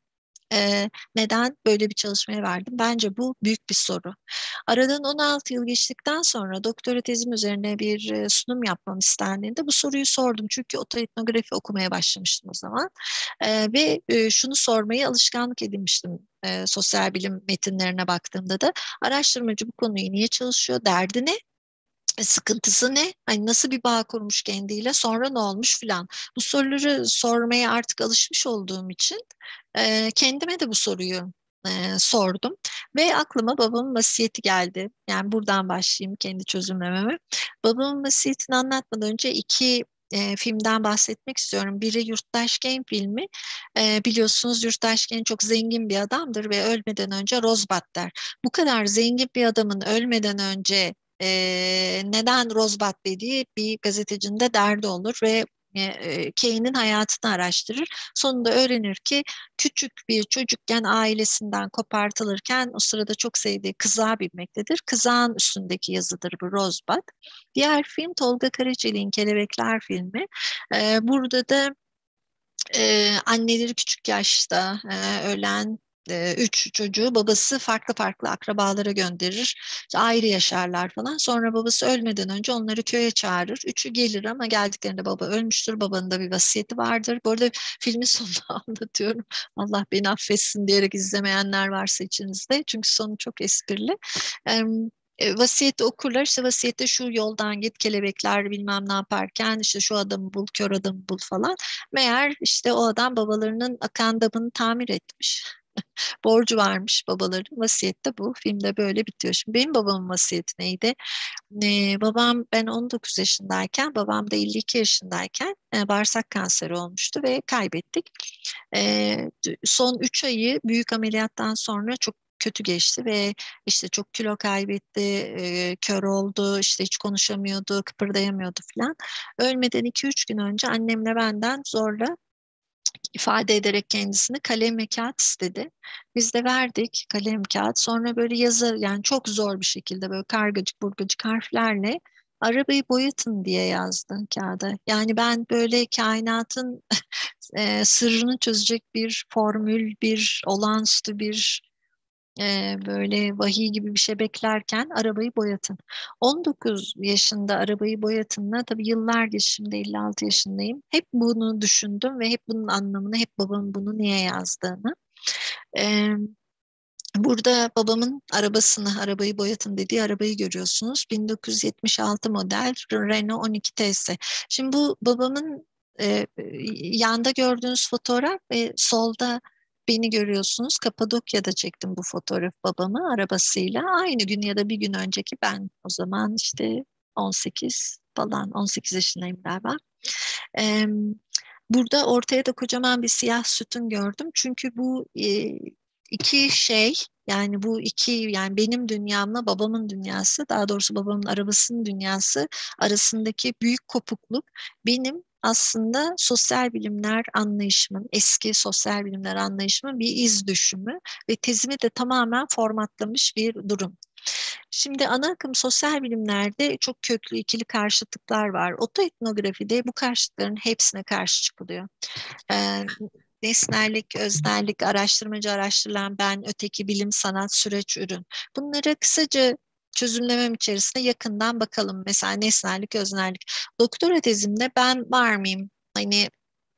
e, neden böyle bir çalışmaya verdim? Bence bu büyük bir soru. Aradan on altı yıl geçtikten sonra doktora tezim üzerine bir e, sunum yapmam istendiğinde bu soruyu sordum. Çünkü otoetnografi okumaya başlamıştım o zaman. E, ve e, şunu sormayı alışkanlık edinmiştim. E, sosyal bilim metinlerine baktığımda da araştırmacı bu konuyu niye çalışıyor, derdi ne? Sıkıntısı ne? Hani nasıl bir bağ kurmuş kendiyle? Sonra ne olmuş filan. Bu soruları sormaya artık alışmış olduğum için e, kendime de bu soruyu e, sordum ve aklıma babamın vasiyeti geldi. Yani buradan başlayayım kendi çözümlememe. Babamın vasiyetini anlatmadan önce iki e, filmden bahsetmek istiyorum. Biri Yurttaş Genç filmi. E, biliyorsunuz Yurttaş Genç çok zengin bir adamdır ve ölmeden önce Rozbat der. Bu kadar zengin bir adamın ölmeden önce e, neden Rozbat dediği bir gazetecinin de derdi olur ve e, Kane'in hayatını araştırır. Sonunda öğrenir ki küçük bir çocukken ailesinden kopartılırken o sırada çok sevdiği kızağı bilmektedir. Kızağın üstündeki yazıdır bu Rozbat. Diğer film Tolga Karaçelik'in Kelebekler filmi. E, burada da e, anneleri küçük yaşta e, ölen e, üç çocuğu babası farklı farklı akrabalara gönderir. İşte ayrı yaşarlar falan. Sonra babası ölmeden önce onları köye çağırır. Üçü gelir ama geldiklerinde baba ölmüştür. Babanın da bir vasiyeti vardır. Bu arada filmin sonunu anlatıyorum. Allah beni affetsin diyerek izlemeyenler varsa içinizde. Çünkü sonu çok esprili. E, e, vasiyeti okurlar işte vasiyette şu yoldan git kelebekler bilmem ne yaparken işte şu adamı bul kör adamı bul falan. Meğer işte o adam babalarının akan damını tamir etmiş. Borcu varmış babaların. Vasiyette bu. Filmde böyle bitiyor. Şimdi benim babamın vasiyeti neydi? Ee, babam ben on dokuz yaşındayken, babam da elli iki yaşındayken e, bağırsak kanseri olmuştu ve kaybettik. Ee, son üç ayı büyük ameliyattan sonra çok kötü geçti ve işte çok kilo kaybetti, e, kör oldu, işte hiç konuşamıyordu, kıpırdayamıyordu falan. Ölmeden iki üç gün önce annemle benden zorla ifade ederek kendisini kalem ve kağıt istedi. Biz de verdik kalem kağıt. Sonra böyle yazı, yani çok zor bir şekilde böyle kargacık burgacık harflerle arabayı boyatın diye yazdı kağıda. Yani ben böyle kainatın e, sırrını çözecek bir formül, bir olağanüstü bir e, böyle vahiy gibi bir şey beklerken arabayı boyatın. on dokuz yaşında arabayı boyatınla, tabii yıllar geçti, şimdi elli altı yaşındayım. Hep bunu düşündüm ve hep bunun anlamını, hep babamın bunu niye yazdığını. E, Burada babamın arabasını, arabayı boyatın dediği arabayı görüyorsunuz. bin dokuz yüz yetmiş altı model Renault on iki T S. Şimdi bu babamın e, yanda gördüğünüz fotoğraf ve solda beni görüyorsunuz. Kapadokya'da çektim bu fotoğraf babamı arabasıyla. Aynı gün ya da bir gün önceki ben. O zaman işte on sekiz falan, on sekiz yaşındayım galiba. E, Burada ortaya da kocaman bir siyah sütun gördüm. Çünkü bu e, iki şey, yani bu iki, yani benim dünyamla babamın dünyası, daha doğrusu babamın arabasının dünyası arasındaki büyük kopukluk benim aslında sosyal bilimler anlayışımın, eski sosyal bilimler anlayışımın bir iz düşümü ve tezimi de tamamen formatlamış bir durum. Şimdi ana akım sosyal bilimlerde çok köklü ikili karşıtlıklar var. Otoetnografide bu karşıtların hepsine karşı çıkılıyor. Ee, Nesnellik, öznellik, araştırmacı, araştırılan ben, öteki, bilim, sanat, süreç, ürün. Bunları kısaca çözümlemem içerisinde yakından bakalım. Mesela nesnellik, öznellik. Doktora tezimde ben var mıyım? Hani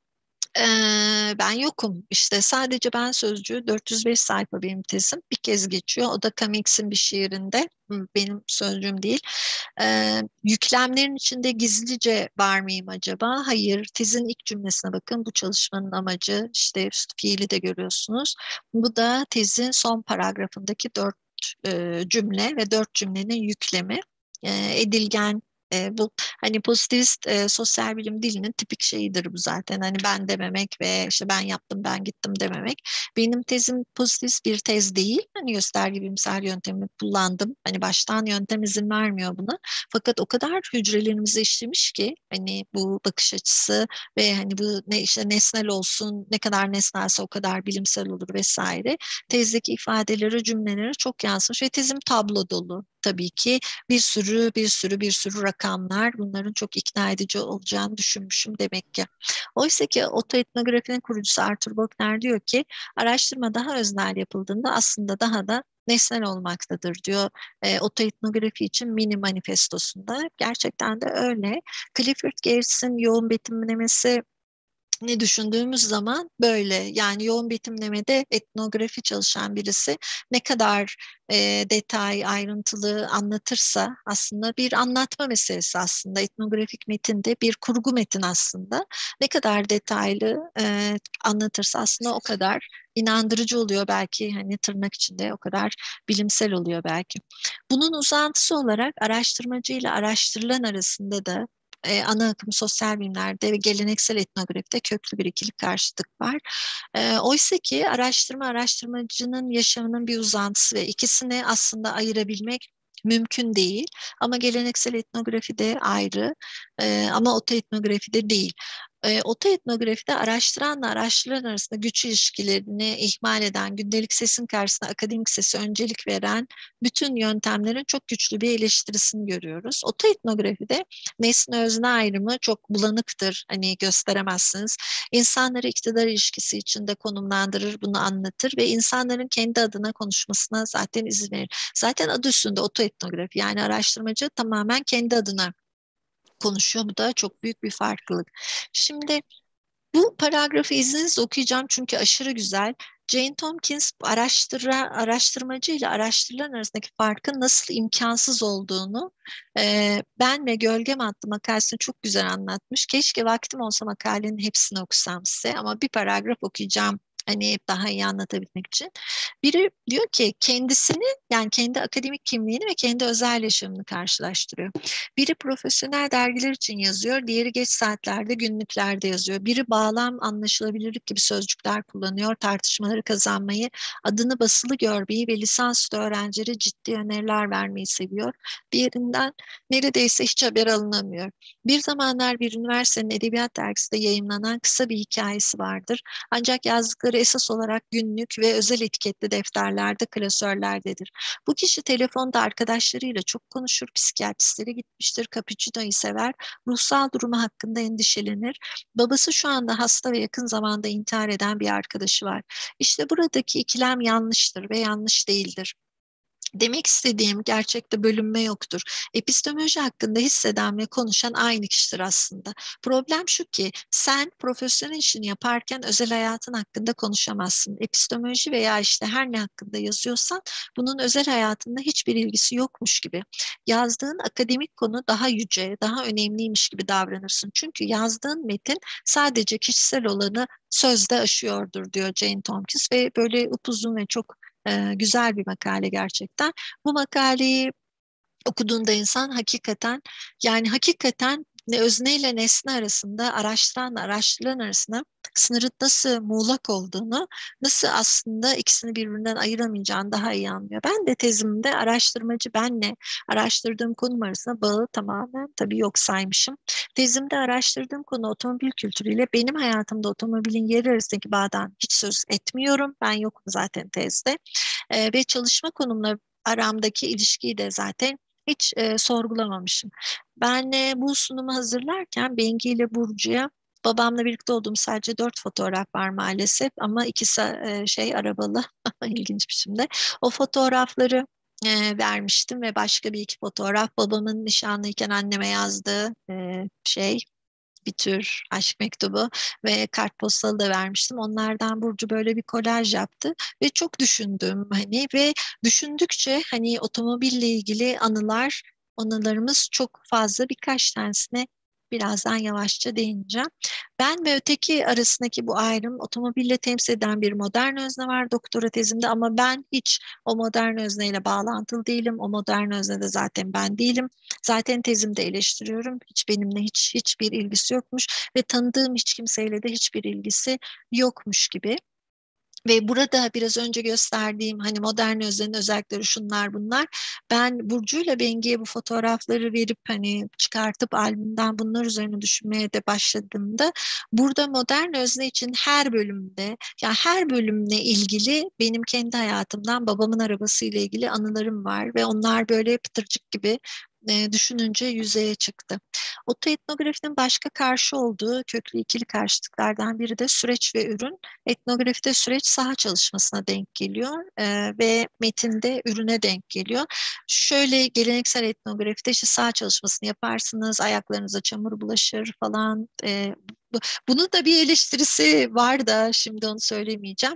ee, ben yokum. İşte sadece ben sözcüğü dört yüz beş sayfa benim tezim. Bir kez geçiyor. O da Cumming's'in bir şiirinde. Benim sözcüğüm değil. Ee, yüklemlerin içinde gizlice var mıyım acaba? Hayır. Tezin ilk cümlesine bakın. Bu çalışmanın amacı, işte fiili de görüyorsunuz. Bu da tezin son paragrafındaki dört e, cümle ve dört cümlenin yüklemi. E, edilgen e, bu hani pozitivist e, sosyal bilim dilinin tipik şeyidir bu zaten. Hani ben dememek ve işte ben yaptım, ben gittim dememek. Benim tezim pozitivist bir tez değil. Hani gösterge bilimsel yöntemi kullandım. Hani baştan yöntem izin vermiyor buna. Fakat o kadar hücrelerimize işlemiş ki hani bu bakış açısı ve hani bu ne işte nesnel olsun, ne kadar nesnelse o kadar bilimsel olur vesaire. Tezdeki ifadeleri, cümleleri çok yansımış ve tezim tablo dolu tabii ki. Bir sürü bir sürü bir sürü rakamlar, bunların çok ikna edici olacağını düşünmüşüm demek ki. Oysa ki otoetnografinin kurucusu Arthur Bockner diyor ki araştırma daha öznel yapıldığında aslında daha da nesnel olmaktadır diyor e, otoetnografi için mini manifestosunda. Gerçekten de öyle. Clifford Geertz'in yoğun betimlemesi ne düşündüğümüz zaman böyle, yani yoğun betimlemede etnografi çalışan birisi ne kadar e, detay, ayrıntılı anlatırsa aslında bir anlatma meselesi, aslında etnografik metinde bir kurgu metin, aslında ne kadar detaylı e, anlatırsa aslında o kadar inandırıcı oluyor, belki hani tırnak içinde o kadar bilimsel oluyor belki. Bunun uzantısı olarak araştırmacı ile araştırılan arasında da e, ana akım sosyal bilimlerde ve geleneksel etnografide köklü bir ikili karşıtlık var. E, oysa ki araştırma araştırmacının yaşamının bir uzantısı ve ikisini aslında ayırabilmek mümkün değil. Ama geleneksel etnografide ayrı e, ama otoetnografide değil. E, otoetnografide araştıranla araştırılan arasında güç ilişkilerini ihmal eden, gündelik sesin karşısında akademik sese öncelik veren bütün yöntemlerin çok güçlü bir eleştirisini görüyoruz. Otoetnografide nesne özne ayrımı çok bulanıktır. Hani gösteremezsiniz. İnsanları iktidar ilişkisi içinde konumlandırır, bunu anlatır ve insanların kendi adına konuşmasına zaten izin verir. Zaten adı üstünde otoetnografi, yani araştırmacı tamamen kendi adına konuşuyor. Bu da çok büyük bir farklılık. Şimdi bu paragrafı izninizle okuyacağım çünkü aşırı güzel. Jane Tompkins araştıra, araştırmacı ile araştırılan arasındaki farkın nasıl imkansız olduğunu e, Ben ve Gölgem adlı makalesinde çok güzel anlatmış. Keşke vaktim olsa makalenin hepsini okusam size, ama bir paragraf okuyacağım Hani daha iyi anlatabilmek için. Biri diyor ki kendisini, yani kendi akademik kimliğini ve kendi özel yaşamını karşılaştırıyor. Biri profesyonel dergiler için yazıyor, diğeri geç saatlerde günlüklerde yazıyor. Biri bağlam, anlaşılabilirlik gibi sözcükler kullanıyor, tartışmaları kazanmayı, adını basılı görmeyi ve lisansüstü öğrencilere ciddi öneriler vermeyi seviyor. Diğerinden neredeyse hiç haber alınamıyor. Bir zamanlar bir üniversitenin edebiyat dergisinde yayımlanan kısa bir hikayesi vardır. Ancak yazdıkları esas olarak günlük ve özel etiketli defterlerde, klasörlerdedir. Bu kişi telefonda arkadaşlarıyla çok konuşur, psikiyatristlere gitmiştir, cappuccino'yu sever, ruhsal durumu hakkında endişelenir. Babası şu anda hasta ve yakın zamanda intihar eden bir arkadaşı var. İşte buradaki ikilem yanlıştır ve yanlış değildir. Demek istediğim, gerçekte bölünme yoktur. Epistemoloji hakkında hisseden ve konuşan aynı kişidir aslında. Problem şu ki sen profesyonel işini yaparken özel hayatın hakkında konuşamazsın. Epistemoloji veya işte her ne hakkında yazıyorsan bunun özel hayatında hiçbir ilgisi yokmuş gibi. Yazdığın akademik konu daha yüce, daha önemliymiş gibi davranırsın. Çünkü yazdığın metin sadece kişisel olanı sözde aşıyordur diyor Jane Tompkins ve böyle upuzun ve çok e, güzel bir makale gerçekten. Bu makaleyi okuduğunda insan hakikaten, yani hakikaten ne özne ile nesne arasında, araştıranla araştırılan arasında sınırın nasıl muğlak olduğunu, nasıl aslında ikisini birbirinden ayıramayacağını daha iyi anlıyor. Ben de tezimde araştırmacı benle araştırdığım konum arasında bağı tamamen tabii yok saymışım. Tezimde araştırdığım konu otomobil kültürüyle benim hayatımda otomobilin yeri arasındaki bağdan hiç söz etmiyorum. Ben yokum zaten tezde. Ee, ve çalışma konumla aramdaki ilişkiyi de zaten hiç e, sorgulamamışım. Ben e, bu sunumu hazırlarken Bengi ile Burcu'ya babamla birlikte olduğum sadece dört fotoğraf var maalesef ama ikisi e, şey arabalı ilginç biçimde. O fotoğrafları e, vermiştim ve başka bir iki fotoğraf babamın nişanlıyken anneme yazdığı e, şey, bir tür aşk mektubu ve kartpostalı da vermiştim. Onlardan Burcu böyle bir kolaj yaptı ve çok düşündüm hani ve düşündükçe hani otomobille ilgili anılar, anılarımız çok fazla, birkaç tanesine birazdan yavaşça değineceğim. Ben ve öteki arasındaki bu ayrım, otomobille temsil eden bir modern özne var doktora tezimde ama ben hiç o modern özneyle bağlantılı değilim. O modern özne de zaten ben değilim. Zaten tezimde eleştiriyorum. Hiç benimle hiç hiçbir ilgisi yokmuş ve tanıdığım hiç kimseyle de hiçbir ilgisi yokmuş gibi. Ve burada biraz önce gösterdiğim hani modern öznenin özellikleri şunlar bunlar. Ben Burcu'yla Bengi'ye bu fotoğrafları verip hani çıkartıp albümden bunlar üzerine düşünmeye de başladığımda burada modern özne için her bölümde, ya her bölümle ilgili benim kendi hayatımdan babamın arabasıyla ilgili anılarım var ve onlar böyle pıtırcık gibi e, düşününce yüzeye çıktı. Otoetnografinin başka karşı olduğu köklü ikili karşıtlıklardan biri de süreç ve ürün. Etnografide süreç saha çalışmasına denk geliyor e, ve metinde ürüne denk geliyor. Şöyle geleneksel etnografide işte saha çalışmasını yaparsınız, ayaklarınıza çamur bulaşır falan. E, bu, bunun da bir eleştirisi var da şimdi onu söylemeyeceğim.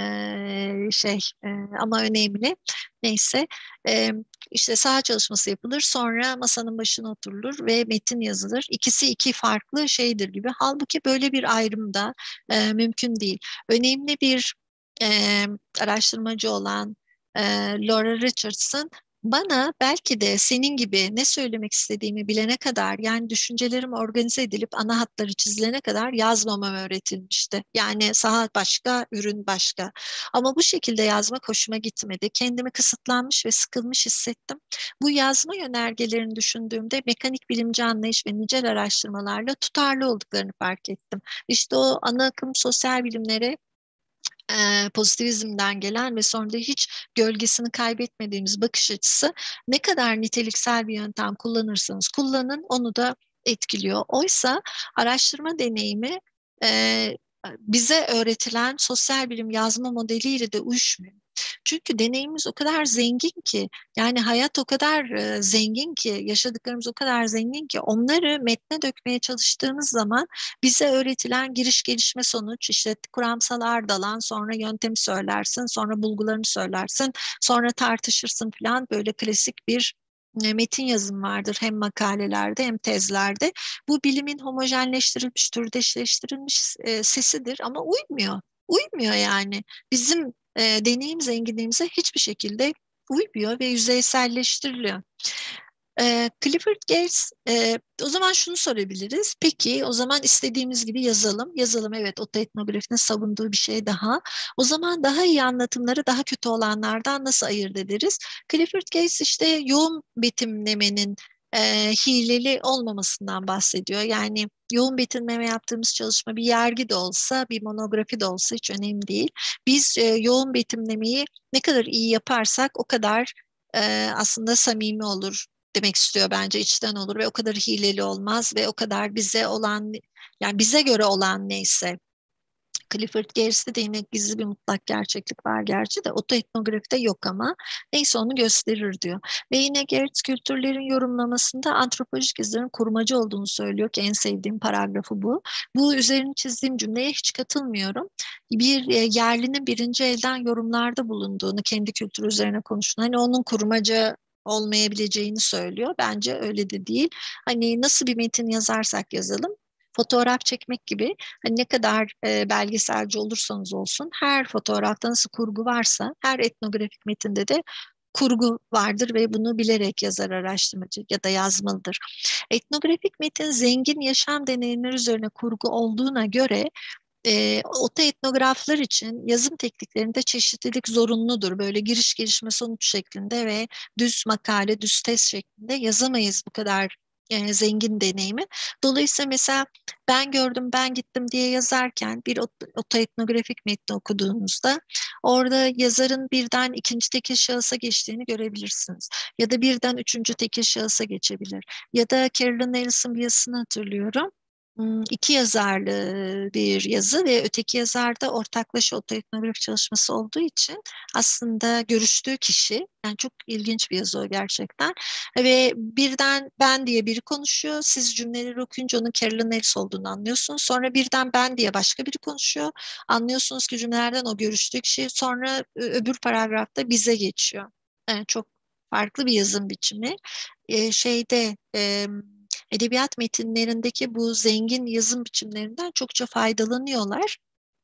Ee, şey e, ama önemli. Neyse. E, işte saha çalışması yapılır, sonra masanın başına oturulur ve metin yazılır. İkisi iki farklı şeydir gibi. Halbuki böyle bir ayrım da e, mümkün değil. Önemli bir e, araştırmacı olan e, Laura Richardson bana belki de senin gibi ne söylemek istediğimi bilene kadar, yani düşüncelerim organize edilip ana hatları çizilene kadar yazmamam öğretilmişti. Yani saha başka, ürün başka. Ama bu şekilde yazmak hoşuma gitmedi. Kendimi kısıtlanmış ve sıkılmış hissettim. Bu yazma yönergelerini düşündüğümde mekanik bilimci anlayış ve nicel araştırmalarla tutarlı olduklarını fark ettim. İşte o ana akım sosyal bilimlere e, pozitivizmden gelen ve sonra da hiç gölgesini kaybetmediğimiz bakış açısı, ne kadar niteliksel bir yöntem kullanırsanız kullanın onu da etkiliyor. Oysa araştırma deneyimi e, bize öğretilen sosyal bilim yazma modeliyle de uyuşmuyor. Çünkü deneyimimiz o kadar zengin ki, yani hayat o kadar e, zengin ki, yaşadıklarımız o kadar zengin ki onları metne dökmeye çalıştığımız zaman bize öğretilen giriş gelişme sonuç, işte kuramsal ardalan, sonra yöntemi söylersin, sonra bulgularını söylersin, sonra tartışırsın falan, böyle klasik bir e, metin yazım vardır hem makalelerde hem tezlerde. Bu bilimin homojenleştirilmiş, türdeşleştirilmiş e, sesidir ama uymuyor. uymuyor yani. Bizim e, deneyim zenginliğimize hiçbir şekilde uymuyor ve yüzeyselleştiriliyor. E, Clifford Geertz, e, o zaman şunu sorabiliriz. Peki o zaman istediğimiz gibi yazalım. Yazalım, evet, otoetnografinin savunduğu bir şey daha. O zaman daha iyi anlatımları daha kötü olanlardan nasıl ayırt ederiz? Clifford Geertz işte yoğun betimlemenin e, hileli olmamasından bahsediyor. Yani yoğun betimleme yaptığımız çalışma bir yergi de olsa, bir monografi de olsa hiç önemli değil. Biz e, yoğun betimlemeyi ne kadar iyi yaparsak o kadar e, aslında samimi olur demek istiyor bence, içten olur ve o kadar hileli olmaz ve o kadar bize olan, yani bize göre olan neyse. Clifford Geertz'te de yine gizli bir mutlak gerçeklik var gerçi de otoetnografide yok ama neyse onu gösterir diyor. Ve yine Geertz kültürlerin yorumlamasında antropolojik izlerin kurmacı olduğunu söylüyor ki en sevdiğim paragrafı bu. Bu üzerine çizdiğim cümleye hiç katılmıyorum. Bir e, yerlinin birinci elden yorumlarda bulunduğunu, kendi kültürü üzerine konuştuğunu, hani onun kurmacı olmayabileceğini söylüyor. Bence öyle de değil. Hani nasıl bir metin yazarsak yazalım, fotoğraf çekmek gibi, hani ne kadar e, belgeselci olursanız olsun, her fotoğrafta nasıl kurgu varsa her etnografik metinde de kurgu vardır ve bunu bilerek yazar araştırmacı ya da yazmalıdır. Etnografik metin zengin yaşam deneyimleri üzerine kurgu olduğuna göre e, otoetnograflar için yazım tekniklerinde çeşitlilik zorunludur. Böyle giriş gelişme sonuç şeklinde ve düz makale, düz tez şeklinde yazamayız bu kadar e, zengin deneyimi. Dolayısıyla mesela ben gördüm, ben gittim diye yazarken bir otoetnografik metni okuduğunuzda orada yazarın birden ikinci tekil şahısa geçtiğini görebilirsiniz. Ya da birden üçüncü tekil şahısa geçebilir. Ya da Carolyn Nelson bir yazısını hatırlıyorum. İki yazarlı bir yazı ve öteki yazarda ortaklaşa otoetnografi çalışması olduğu için aslında görüştüğü kişi, yani çok ilginç bir yazı o gerçekten, ve birden ben diye biri konuşuyor, siz cümleleri okuyunca onun Carolyn Ellis olduğunu anlıyorsunuz, sonra birden ben diye başka biri konuşuyor, anlıyorsunuz ki cümlelerden o görüştüğü kişi, sonra öbür paragrafta bize geçiyor. Yani çok farklı bir yazım biçimi. Ee, şeyde e, edebiyat metinlerindeki bu zengin yazım biçimlerinden çokça faydalanıyorlar.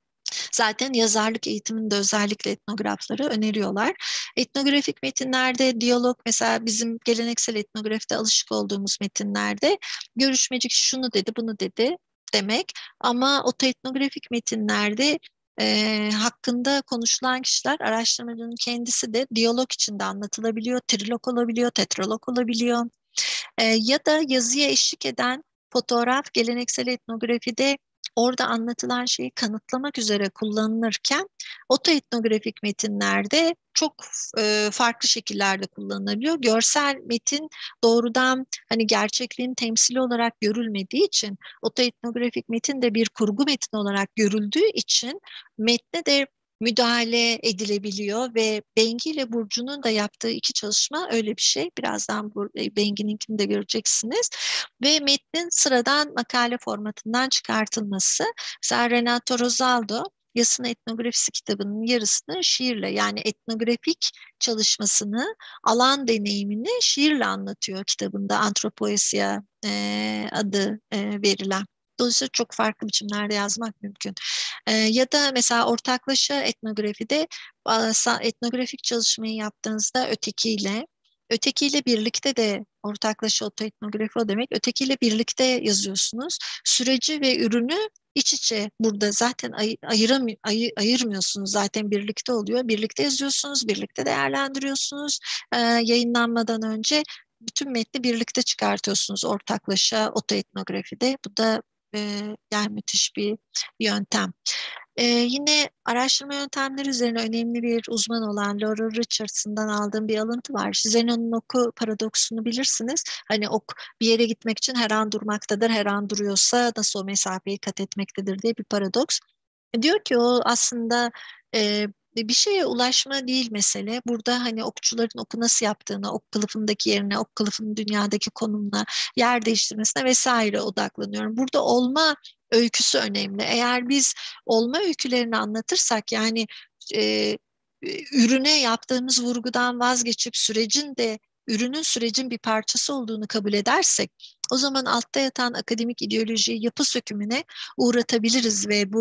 Zaten yazarlık eğitiminde özellikle etnografları öneriyorlar. Etnografik metinlerde diyalog, mesela bizim geleneksel etnografide alışık olduğumuz metinlerde görüşmeci şunu dedi, bunu dedi demek, ama otoetnografik metinlerde e, hakkında konuşulan kişiler, araştırmacının kendisi de diyalog içinde anlatılabiliyor, trilog olabiliyor, tetralog olabiliyor. E, ya da yazıya eşlik eden fotoğraf geleneksel etnografide orada anlatılan şeyi kanıtlamak üzere kullanılırken otoetnografik metinlerde çok e, farklı şekillerde kullanılabiliyor. Görsel metin doğrudan hani gerçekliğin temsili olarak görülmediği için, otoetnografik metin de bir kurgu metin olarak görüldüğü için metne de müdahale edilebiliyor ve Bengi ile Burcu'nun da yaptığı iki çalışma öyle bir şey. Birazdan Bengi'ninkini de göreceksiniz. Ve metnin sıradan makale formatından çıkartılması. Mesela Renato Rosaldo Yasın Etnografisi kitabının yarısını şiirle, yani etnografik çalışmasını, alan deneyimini şiirle anlatıyor kitabında, Antropoesia e, adı e, verilen. Dolayısıyla çok farklı biçimlerde yazmak mümkün. Ee, ya da mesela ortaklaşa etnografide etnografik çalışmayı yaptığınızda ötekiyle, ötekiyle birlikte de ortaklaşa otoetnografi o demek, ötekiyle birlikte yazıyorsunuz. Süreci ve ürünü iç içe burada zaten ay, ayıram, ay, ayırmıyorsunuz, zaten birlikte oluyor. Birlikte yazıyorsunuz, birlikte değerlendiriyorsunuz. Ee, yayınlanmadan önce bütün metni birlikte çıkartıyorsunuz ortaklaşa otoetnografide. Bu da e, yani müthiş bir yöntem. Ee, yine araştırma yöntemleri üzerine önemli bir uzman olan Laura Richardson'dan aldığım bir alıntı var. Zeno'nun oku paradoksunu bilirsiniz. Hani ok bir yere gitmek için her an durmaktadır, her an duruyorsa nasıl o mesafeyi kat etmektedir diye bir paradoks. Diyor ki o aslında e, bir şeye ulaşma değil mesele. Burada hani okçuların oku nasıl yaptığına, ok kılıfındaki yerine, ok kılıfının dünyadaki konumuna, yer değiştirmesine vesaire odaklanıyorum. Burada olma öyküsü önemli. Eğer biz olma öykülerini anlatırsak, yani e, ürüne yaptığımız vurgudan vazgeçip sürecin de ürünün sürecin bir parçası olduğunu kabul edersek, o zaman altta yatan akademik ideolojiyi yapı sökümüne uğratabiliriz ve bu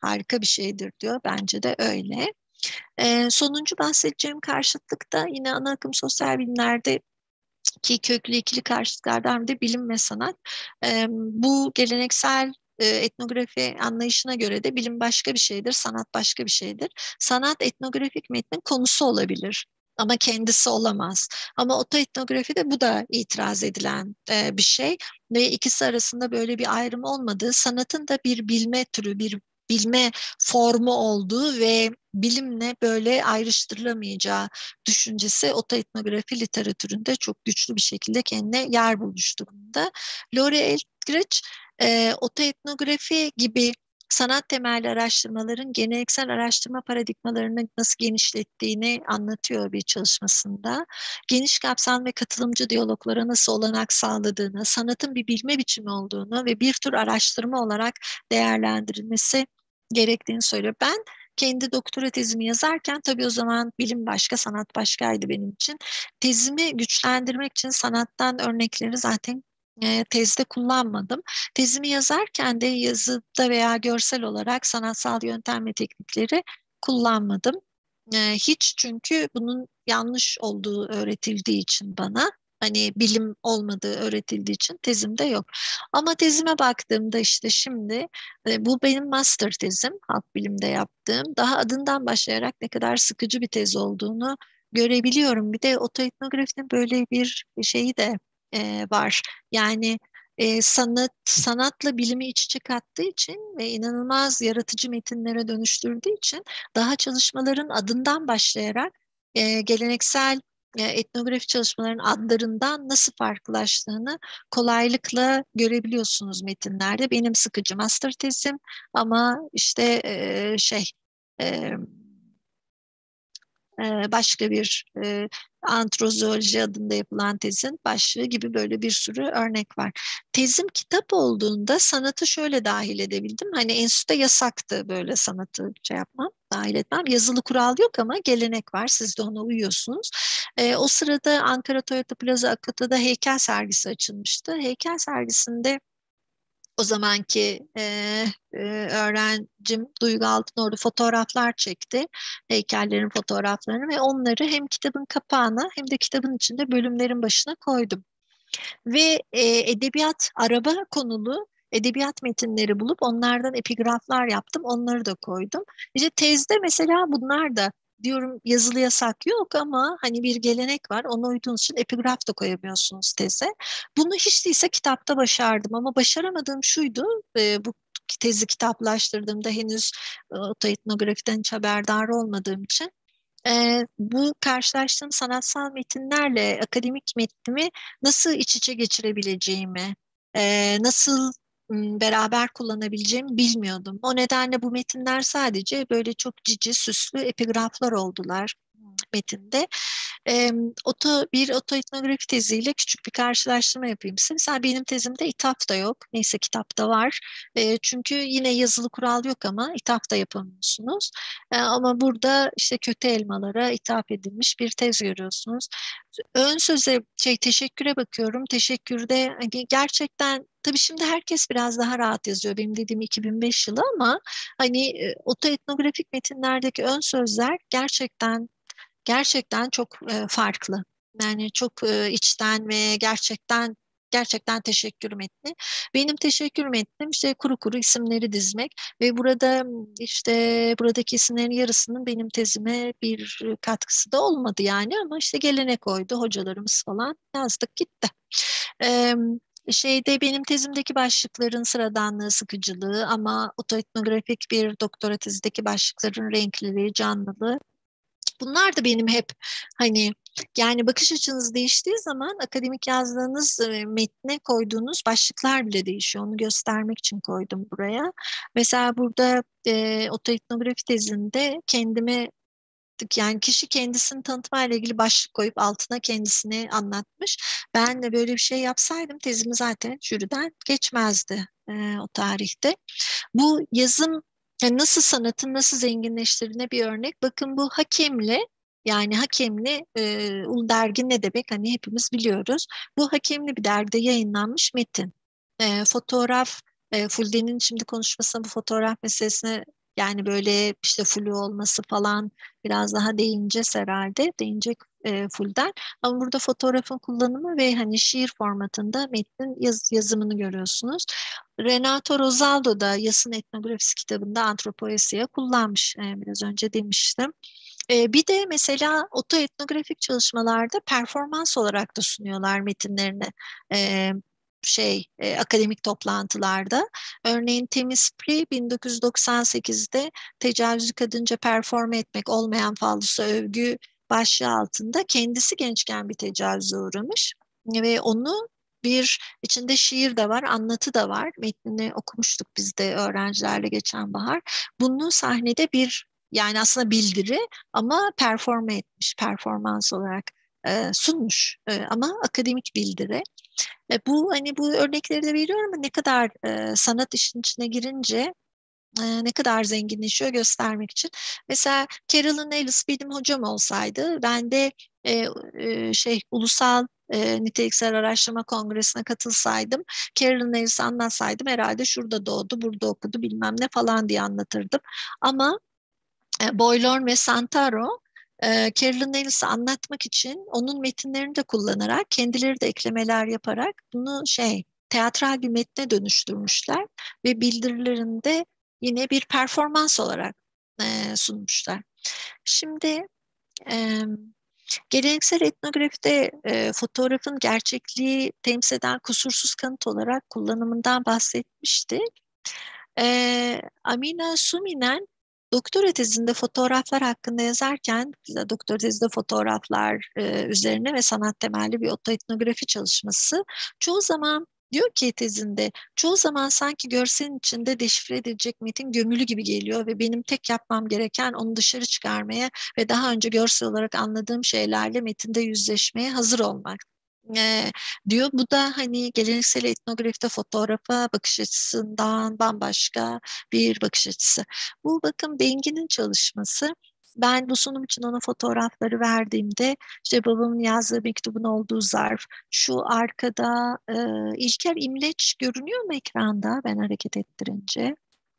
harika bir şeydir diyor. Bence de öyle. E, sonuncu bahsedeceğim karşıtlık da yine ana akım sosyal bilimlerde ki köklü ikili karşıtlıklardan biri bilim ve sanat. E, bu geleneksel e, etnografi anlayışına göre de bilim başka bir şeydir, sanat başka bir şeydir. Sanat etnografik metnin konusu olabilir ama kendisi olamaz. Ama otoetnografide bu da itiraz edilen e, bir şey ve ikisi arasında böyle bir ayrım olmadığı, sanatın da bir bilme türü, bir bilme formu olduğu ve bilimle böyle ayrıştırılamayacağı düşüncesi otoetnografi literatüründe çok güçlü bir şekilde kendine yer bulmuş durumda. Lori Eldridge e, otoetnografi gibi sanat temelli araştırmaların geleneksel araştırma paradigmalarını nasıl genişlettiğini anlatıyor bir çalışmasında. Geniş kapsamlı ve katılımcı diyaloglara nasıl olanak sağladığını, sanatın bir bilme biçimi olduğunu ve bir tür araştırma olarak değerlendirilmesi gerektiğini söylüyor. Ben kendi doktora tezimi yazarken tabii o zaman bilim başka, sanat başkaydı benim için. Tezimi güçlendirmek için sanattan örnekleri zaten e, tezde kullanmadım. Tezimi yazarken de yazıda veya görsel olarak sanatsal yöntem ve teknikleri kullanmadım. E, hiç, çünkü bunun yanlış olduğu öğretildiği için bana. Hani bilim olmadığı öğretildiği için tezimde yok. Ama tezime baktığımda işte şimdi e, bu benim master tezim, halk bilimde yaptığım. Daha adından başlayarak ne kadar sıkıcı bir tez olduğunu görebiliyorum. Bir de otoetnografinin böyle bir şeyi de e, var. Yani e, sanat sanatla bilimi iç içe kattığı için ve inanılmaz yaratıcı metinlere dönüştürdüğü için daha çalışmaların adından başlayarak e, geleneksel e, etnografi çalışmaların adlarından nasıl farklılaştığını kolaylıkla görebiliyorsunuz metinlerde. Benim sıkıcı master tezim ama işte e, şey e, e, başka bir e, antrozooloji adında yapılan tezin başlığı gibi böyle bir sürü örnek var. Tezim kitap olduğunda sanatı şöyle dahil edebildim. Hani enstitüde yasaktı böyle sanatı şey yapmam, dahil etmem. Yazılı kural yok ama gelenek var. Siz de ona uyuyorsunuz. E, o sırada Ankara Toyota Plaza Akata'da heykel sergisi açılmıştı. Heykel sergisinde o zamanki e, e, öğrencim Duygu Altınordu fotoğraflar çekti. Heykellerin fotoğraflarını ve onları hem kitabın kapağına hem de kitabın içinde bölümlerin başına koydum. Ve e, edebiyat araba konulu edebiyat metinleri bulup onlardan epigraflar yaptım. Onları da koydum. İşte tezde mesela bunlar da diyorum, yazılı yasak yok ama hani bir gelenek var. Ona uyduğunuz için epigraf da koyamıyorsunuz teze. Bunu hiç değilse kitapta başardım ama başaramadığım şuydu. E, bu tezi kitaplaştırdığımda henüz e, otoetnografiden hiç haberdar olmadığım için e, bu karşılaştığım sanatsal metinlerle akademik metnimi nasıl iç içe geçirebileceğimi, e, nasıl m, beraber kullanabileceğimi bilmiyordum. O nedenle bu metinler sadece böyle çok cici, süslü epigraflar oldular metinde. E, oto, bir otoetnografi teziyle küçük bir karşılaştırma yapayım size. Mesela benim tezimde ithaf da yok. Neyse kitapta var. E, çünkü yine yazılı kural yok ama ithaf da yapamıyorsunuz. E, ama burada işte kötü elmalara ithaf edilmiş bir tez görüyorsunuz. Ön söze, şey teşekküre bakıyorum. Teşekkürde hani gerçekten tabii şimdi herkes biraz daha rahat yazıyor. Benim dediğim iki bin beş yılı ama hani e, otoetnografik metinlerdeki ön sözler gerçekten gerçekten çok e, farklı. Yani çok e, içten ve gerçekten gerçekten teşekkür metni. Benim teşekkür metnim işte kuru kuru isimleri dizmek ve burada işte buradaki isimlerin yarısının benim tezime bir katkısı da olmadı yani ama işte gelenek oydu, hocalarımız falan yazdık gitti. Ee, Şeyde benim tezimdeki başlıkların sıradanlığı, sıkıcılığı ama otoetnografik bir doktora tezideki başlıkların renkliliği, canlılığı, bunlar da benim hep hani yani bakış açınız değiştiği zaman akademik yazdığınız e, metne koyduğunuz başlıklar bile değişiyor. Onu göstermek için koydum buraya. Mesela burada e, otoetnografi tezinde kendime, yani kişi kendisini tanıtmayla ilgili başlık koyup altına kendisini anlatmış. Ben de böyle bir şey yapsaydım tezimi zaten jüriden geçmezdi e, o tarihte. Bu yazım yani nasıl sanatın nasıl zenginleştirdiğine bir örnek. Bakın bu Hakemli, yani Hakemli e, Ulu Dergi ne demek hani hepimiz biliyoruz. Bu Hakemli bir dergide yayınlanmış metin. E, fotoğraf, e, Fulden'in şimdi konuşmasına bu fotoğraf meselesine Yani böyle işte flu olması falan biraz daha değineceğiz herhalde. Değinecek e, fullden. Ama burada fotoğrafın kullanımı ve hani şiir formatında metnin yaz, yazımını görüyorsunuz. Renato Rosaldo da Yas'ın Etnografisi kitabında antropoesiye kullanmış. E, biraz önce demiştim. E, bir de mesela otoetnografik çalışmalarda performans olarak da sunuyorlar metinlerini. E, şey e, akademik toplantılarda. Örneğin Temiz Pri bin dokuz yüz doksan sekizde tecavüzü kadınca performe etmek olmayan fallosa övgü başlığı altında kendisi gençken bir tecavüze uğramış ve onu bir içinde şiir de var, anlatı da var. Metnini okumuştuk biz de öğrencilerle geçen bahar. Bunu sahnede bir yani aslında bildiri ama performe etmiş, performans olarak e, sunmuş e, ama akademik bildiri. E, bu hani bu örnekleri de veriyorum ama ne kadar e, sanat işin içine girince e, ne kadar zenginleşiyor göstermek için. Mesela Carolyn Ellis benim hocam olsaydı ben de e, e, şey ulusal e, niteliksel araştırma kongresine katılsaydım, Carolyn Ellis'i anlatsaydım herhalde şurada doğdu, burada okudu bilmem ne falan diye anlatırdım. Ama e, Boylorn ve Santaro e, Carolyn Ellis'i anlatmak için onun metinlerini de kullanarak kendileri de eklemeler yaparak bunu şey teatral bir metne dönüştürmüşler ve bildirilerinde yine bir performans olarak e, sunmuşlar. Şimdi e, geleneksel etnografide e, fotoğrafın gerçekliği temsil eden kusursuz kanıt olarak kullanımından bahsetmiştik. E, Amina Suminen doktora tezinde fotoğraflar hakkında yazarken, doktora tezinde fotoğraflar e, üzerine ve sanat temelli bir otoetnografi çalışması, çoğu zaman diyor ki tezinde, çoğu zaman sanki görselin içinde deşifre edilecek metin gömülü gibi geliyor ve benim tek yapmam gereken onu dışarı çıkarmaya ve daha önce görsel olarak anladığım şeylerle metinde yüzleşmeye hazır olmak. E, diyor. Bu da hani geleneksel etnografide fotoğrafa bakış açısından bambaşka bir bakış açısı. Bu bakın Bengi'nin çalışması. Ben bu sunum için ona fotoğrafları verdiğimde işte babamın yazdığı mektubun olduğu zarf, şu arkada e, İlker İmleç görünüyor mu ekranda ben hareket ettirince?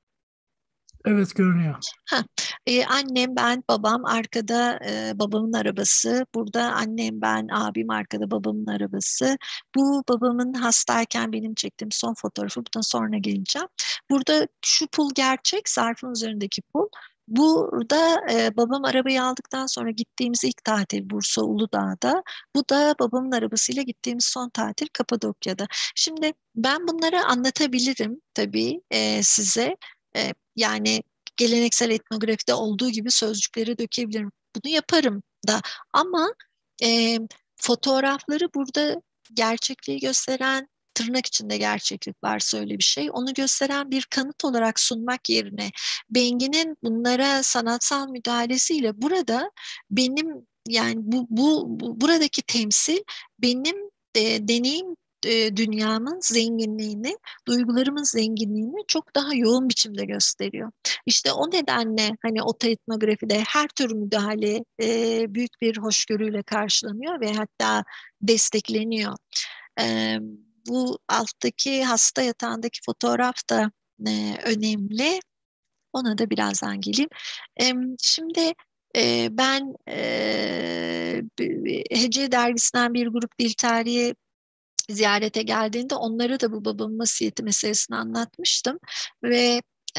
Evet, görünüyor. Ha, e, annem, ben, babam arkada e, babamın arabası. Burada annem, ben, abim arkada babamın arabası. Bu babamın hastayken benim çektiğim son fotoğrafı. Bundan sonra geleceğim. Burada şu pul gerçek, zarfın üzerindeki pul. Burada e, babam arabayı aldıktan sonra gittiğimiz ilk tatil Bursa Uludağ'da. Bu da babamın arabasıyla gittiğimiz son tatil Kapadokya'da. Şimdi ben bunları anlatabilirim tabii e, size. E, yani geleneksel etnografide olduğu gibi sözcükleri dökebilirim. Bunu yaparım da ama e, fotoğrafları burada gerçekliği gösteren, tırnak içinde gerçeklik varsa öyle bir şey, onu gösteren bir kanıt olarak sunmak yerine Bengi'nin bunlara sanatsal müdahalesiyle burada benim yani bu, bu, bu buradaki temsil benim e, deneyim e, dünyamın zenginliğini, duygularımın zenginliğini çok daha yoğun biçimde gösteriyor. İşte o nedenle hani otoetnografide her tür müdahale e, büyük bir hoşgörüyle karşılanıyor ve hatta destekleniyor. E, bu alttaki hasta yatağındaki fotoğraf da e, önemli. Ona da birazdan geleyim. E, şimdi e, ben e, Hece dergisinden bir grup dil tarihi ziyarete geldiğinde onlara da bu babamın vasiyeti meselesini anlatmıştım ve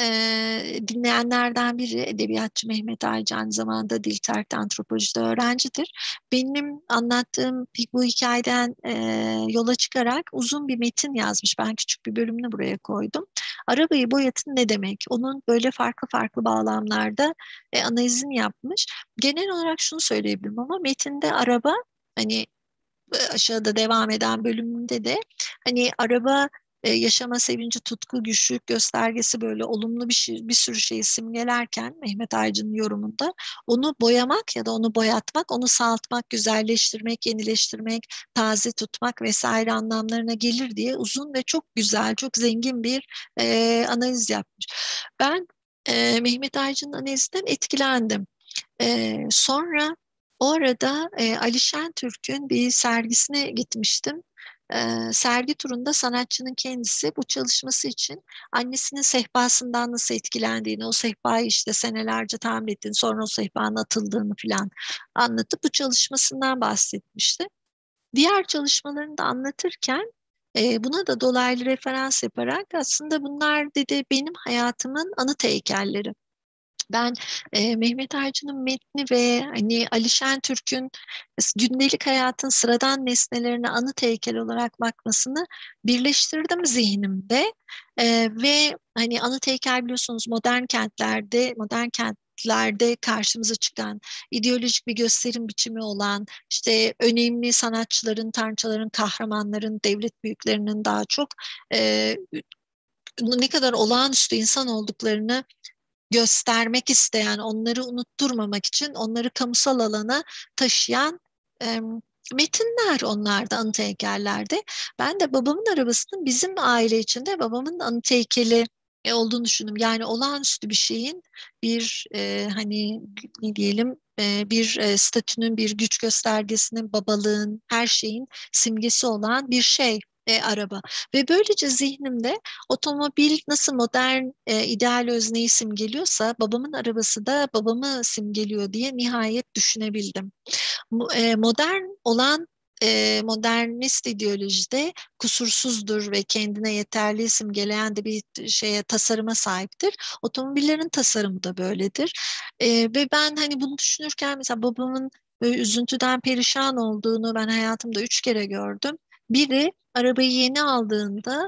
e, dinleyenlerden biri edebiyatçı Mehmet Aycı, aynı zamanda dil tarihte antropolojide öğrencidir. Benim anlattığım bu hikayeden e, yola çıkarak uzun bir metin yazmış. Ben küçük bir bölümünü buraya koydum. Arabayı boyatın ne demek? Onun böyle farklı farklı bağlamlarda e, analizini yapmış. Genel olarak şunu söyleyebilirim ama metinde araba hani aşağıda devam eden bölümünde de hani araba e, yaşama sevinci, tutku, güçlük göstergesi böyle olumlu bir şey, bir sürü şeyi simgelerken Mehmet Aycı'nın yorumunda onu boyamak ya da onu boyatmak, onu saltmak, güzelleştirmek, yenileştirmek, taze tutmak vesaire anlamlarına gelir diye uzun ve çok güzel, çok zengin bir e, analiz yapmış. Ben e, Mehmet Aycı'nın analizinden etkilendim. E, sonra o arada e, Ali Şentürk'ün bir sergisine gitmiştim e, sergi turunda sanatçının kendisi bu çalışması için annesinin sehpasından nasıl etkilendiğini, o sehpayı işte senelerce tamir ettiğini, sonra o sehpanın atıldığını falan anlatıp bu çalışmasından bahsetmişti. Diğer çalışmalarını da anlatırken e, buna da dolaylı referans yaparak aslında bunlar dedi benim hayatımın anıt heykelleri. Ben e, Mehmet Aycı'nın metni ve hani Ali Şentürk'ün gündelik hayatın sıradan nesnelerine anıt heykel olarak bakmasını birleştirdim zihnimde. E, ve hani anıt heykel biliyorsunuz modern kentlerde, modern kentlerde karşımıza çıkan ideolojik bir gösterim biçimi olan işte önemli sanatçıların, tanrıçaların, kahramanların, devlet büyüklerinin daha çok e, ne kadar olağanüstü insan olduklarını göstermek isteyen, onları unutturmamak için onları kamusal alana taşıyan e, metinler onlarda, anıt heykellerde. Ben de babamın arabasının bizim aile içinde babamın anıt heykeli e, olduğunu düşündüm. Yani olağanüstü bir şeyin bir e, hani ne diyelim e, bir e, statünün, bir güç göstergesinin, babalığın, her şeyin simgesi olan bir şey. E, araba ve böylece zihnimde otomobil nasıl modern e, ideal özneyi simgeliyorsa babamın arabası da babamı simgeliyor diye nihayet düşünebildim. E, modern olan e, modernist ideolojide kusursuzdur ve kendine yeterli simgeleyen de bir şeye tasarıma sahiptir. Otomobillerin tasarımı da böyledir. E, ve ben hani bunu düşünürken mesela babamın böyle üzüntüden perişan olduğunu ben hayatımda üç kere gördüm. Biri arabayı yeni aldığında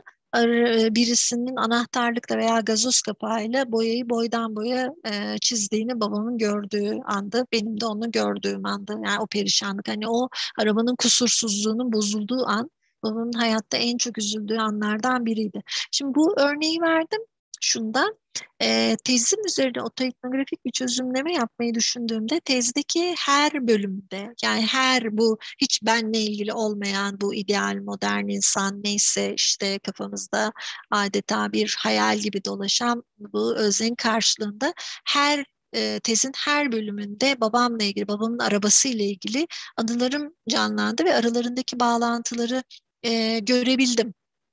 birisinin anahtarlıkla veya gazoz kapağıyla boyayı boydan boya e, çizdiğini babamın gördüğü andı. Benim de onu gördüğüm andı. Yani o perişanlık, hani o arabanın kusursuzluğunun bozulduğu an babamın hayatta en çok üzüldüğü anlardan biriydi. Şimdi bu örneği verdim şundan. E, tezim üzerine otoetnografik bir çözümleme yapmayı düşündüğümde tezdeki her bölümde, yani her bu hiç benle ilgili olmayan bu ideal modern insan neyse işte kafamızda adeta bir hayal gibi dolaşan bu öznenin karşılığında her e, tezin her bölümünde babamla ilgili, babamın arabasıyla ilgili anılarım canlandı ve aralarındaki bağlantıları e, görebildim.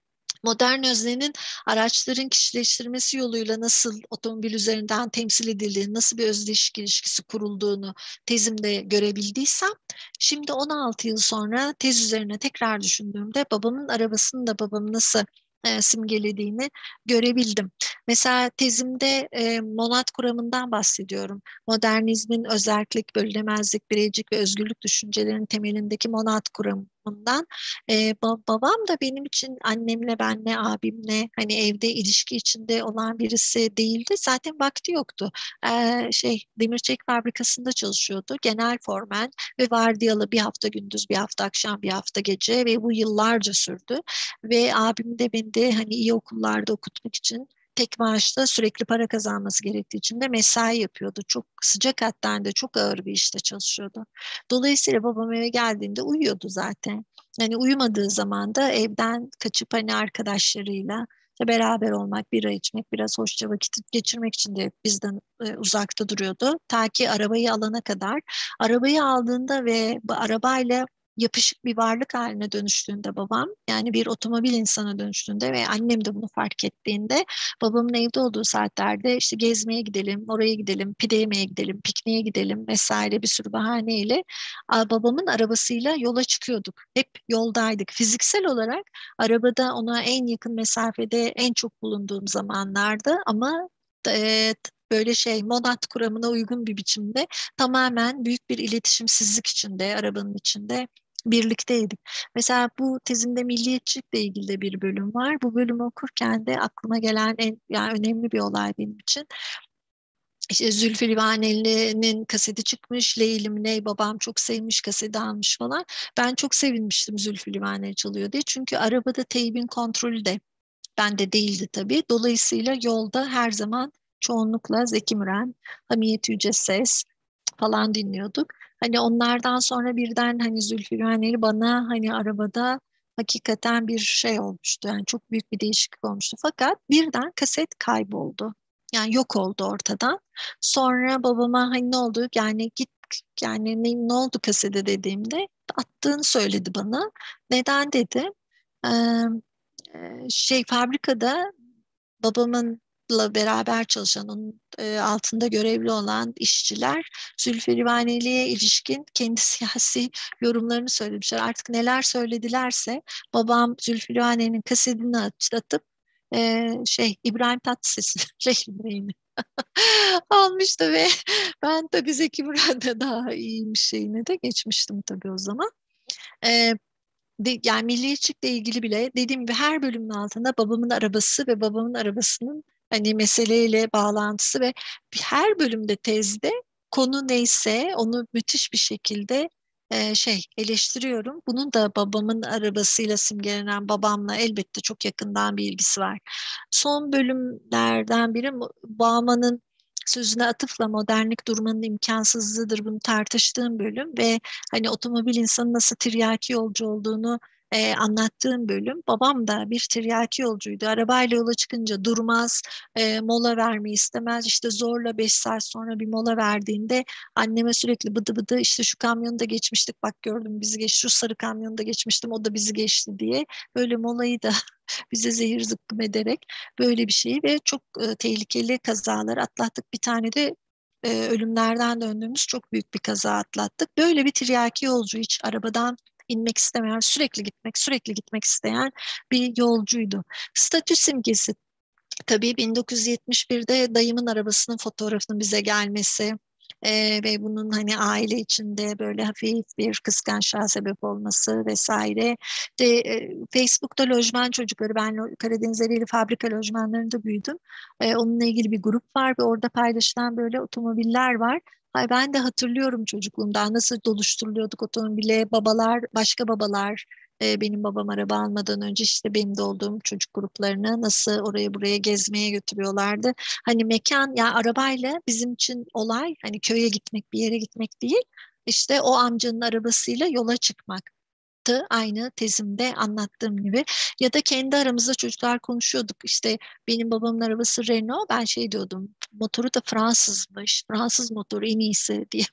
Modern öznenin araçların kişileştirmesi yoluyla nasıl otomobil üzerinden temsil edildiğini, nasıl bir özdeşik ilişkisi kurulduğunu tezimde görebildiysem, şimdi on altı yıl sonra tez üzerine tekrar düşündüğümde babamın arabasını da babamı nasıl e, simgelediğini görebildim. Mesela tezimde e, monad kuramından bahsediyorum. Modernizmin özerklik, bölünemezlik, bireycilik ve özgürlük düşüncelerinin temelindeki monad kuramından. Ee, ba- babam da benim için annemle, benle, abimle hani evde ilişki içinde olan birisi değildi. Zaten vakti yoktu. Ee, şey demir çelik fabrikasında çalışıyordu. Genel formen ve vardiyalı, bir hafta gündüz, bir hafta akşam, bir hafta gece ve bu yıllarca sürdü. Ve abim de beni de hani iyi okullarda okutmak için tek maaşla sürekli para kazanması gerektiği için de mesai yapıyordu. Çok sıcak, hatta de çok ağır bir işte çalışıyordu. Dolayısıyla babam eve geldiğinde uyuyordu zaten. Yani uyumadığı zaman da evden kaçıp hani arkadaşlarıyla beraber olmak, bira içmek, biraz hoşça vakit geçirmek için de bizden e, uzakta duruyordu. Ta ki arabayı alana kadar. Arabayı aldığında ve bu arabayla yapışık bir varlık haline dönüştüğünde babam, yani bir otomobil insana dönüştüğünde ve annem de bunu fark ettiğinde, babamın evde olduğu saatlerde işte gezmeye gidelim, oraya gidelim, pide yemeye gidelim, pikniğe gidelim vesaire bir sürü bahaneyle babamın arabasıyla yola çıkıyorduk. Hep yoldaydık. Fiziksel olarak arabada ona en yakın mesafede en çok bulunduğum zamanlardı ama e, böyle şey monad kuramına uygun bir biçimde tamamen büyük bir iletişimsizlik içinde, arabanın içinde birlikteydik. Mesela bu tezimde milliyetçilikle ilgili de bir bölüm var. Bu bölümü okurken de aklıma gelen en yani önemli bir olay benim için. İşte Zülfü Livaneli'nin kaseti çıkmış. Leylim Ley, babam çok sevmiş, kaseti almış falan. Ben çok sevinmiştim Zülfü Livaneli çalıyor diye. Çünkü arabada teybin kontrolü de bende değildi tabii. Dolayısıyla yolda her zaman çoğunlukla Zeki Müren, Hamiyet Yüceses falan dinliyorduk. Hani onlardan sonra birden hani Zülfü Livaneli bana hani arabada hakikaten bir şey olmuştu. Yani çok büyük bir değişiklik olmuştu. Fakat birden kaset kayboldu. Yani yok oldu ortadan. Sonra babama hani ne oldu? Yani git, yani ne, ne oldu kasede dediğimde attığını söyledi bana. Neden dedi? şey fabrikada babamınla beraber çalışan, onun e, altında görevli olan işçiler Zülfü Livaneli'ye ilişkin kendi siyasi yorumlarını söylemişler. Artık neler söyledilerse babam Zülfü Livaneli'nin kasetini açlatıp e, şey İbrahim Tatlıses'in rehineyini almıştı ve ben tabii Zeki Müren'de daha iyiymiş şeyine de geçmiştim tabii o zaman. E, de, yani milliyetçilikle ilgili bile dediğim gibi her bölümün altında babamın arabası ve babamın arabasının hani meseleyle bağlantısı ve her bölümde tezde konu neyse onu müthiş bir şekilde e, şey eleştiriyorum. Bunun da babamın arabasıyla simgelenen babamla elbette çok yakından bir ilgisi var. Son bölümlerden biri Bauman'ın sözüne atıfla modernlik durmanın imkansızlığıdır bunu tartıştığım bölüm ve hani otomobil insanın nasıl tiryaki yolcu olduğunu e, anlattığım bölüm. Babam da bir tiryaki yolcuydu. Arabayla yola çıkınca durmaz, e, mola vermeyi istemez. İşte zorla beş saat sonra bir mola verdiğinde anneme sürekli bıdı bıdı işte şu kamyonu da geçmiştik bak gördüm bizi geç, şu sarı kamyonu da geçmiştim o da bizi geçti diye böyle molayı da bize zehir zıkkım ederek böyle bir şeyi ve çok e, tehlikeli kazalar atlattık. Bir tane de e, ölümlerden döndüğümüz çok büyük bir kaza atlattık. Böyle bir tiryaki yolcu hiç arabadan inmek istemeyen, sürekli gitmek, sürekli gitmek isteyen bir yolcuydu. Statü simgesi tabii bin dokuz yüz yetmiş birde dayımın arabasının fotoğrafının bize gelmesi e, ve bunun hani aile içinde böyle hafif bir kıskançlığa sebep olması vesaire. De, e, Facebook'ta lojman çocukları, ben Lo- Karadeniz Ereğli fabrika lojmanlarında büyüdüm. E, onunla ilgili bir grup var ve orada paylaşılan böyle otomobiller var. Ay ben de hatırlıyorum çocukluğumdan nasıl doluşturuluyorduk otomobile, babalar, başka babalar e, benim babam araba almadan önce işte benim de olduğum çocuk gruplarını nasıl oraya buraya gezmeye götürüyorlardı. Hani mekan ya arabayla bizim için olay hani köye gitmek bir yere gitmek değil. İşte o amcanın arabasıyla yola çıkmak aynı tezimde anlattığım gibi ya da kendi aramızda çocuklar konuşuyorduk işte benim babamın arabası Renault ben şey diyordum motoru da Fransızmış Fransız motoru en iyisi diye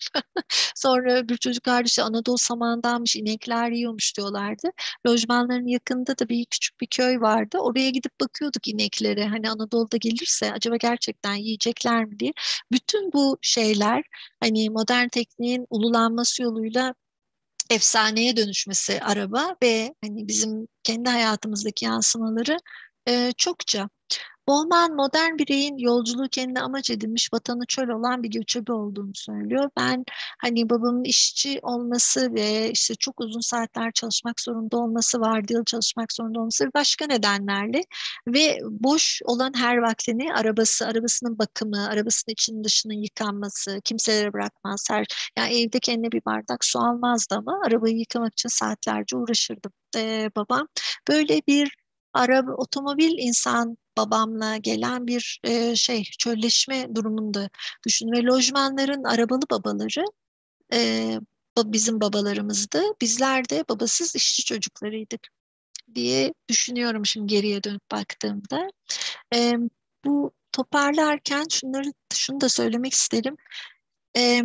sonra bir çocuk kardeşi Anadolu samağındanmış inekler yiyormuş diyorlardı lojmanların yakında da bir küçük bir köy vardı oraya gidip bakıyorduk ineklere hani Anadolu'da gelirse acaba gerçekten yiyecekler mi diye bütün bu şeyler hani modern tekniğin ululanması yoluyla efsaneye dönüşmesi araba ve hani bizim kendi hayatımızdaki yansımaları e, çokça. Bowman modern bireyin yolculuğu kendi amaç edinmiş vatanı çöl olan bir göçebe olduğunu söylüyor. Ben hani babamın işçi olması ve işte çok uzun saatler çalışmak zorunda olması, vardiyalı çalışmak zorunda olması ve başka nedenlerle ve boş olan her vaktini arabası, arabasının bakımı, arabasının içinin dışının yıkanması, kimselere bırakmaz. Her, yani evde kendine bir bardak su almazdı ama arabayı yıkamak için saatlerce uğraşırdı ee, babam. Böyle bir araba, otomobil insan babamla gelen bir e, şey çölleşme durumunda düşün ve lojmanların arabalı babaları e, bizim babalarımızdı. Bizler de babasız işçi çocuklarıydık diye düşünüyorum şimdi geriye dönüp baktığımda. E, bu toparlarken şunları şunu da söylemek isterim. E,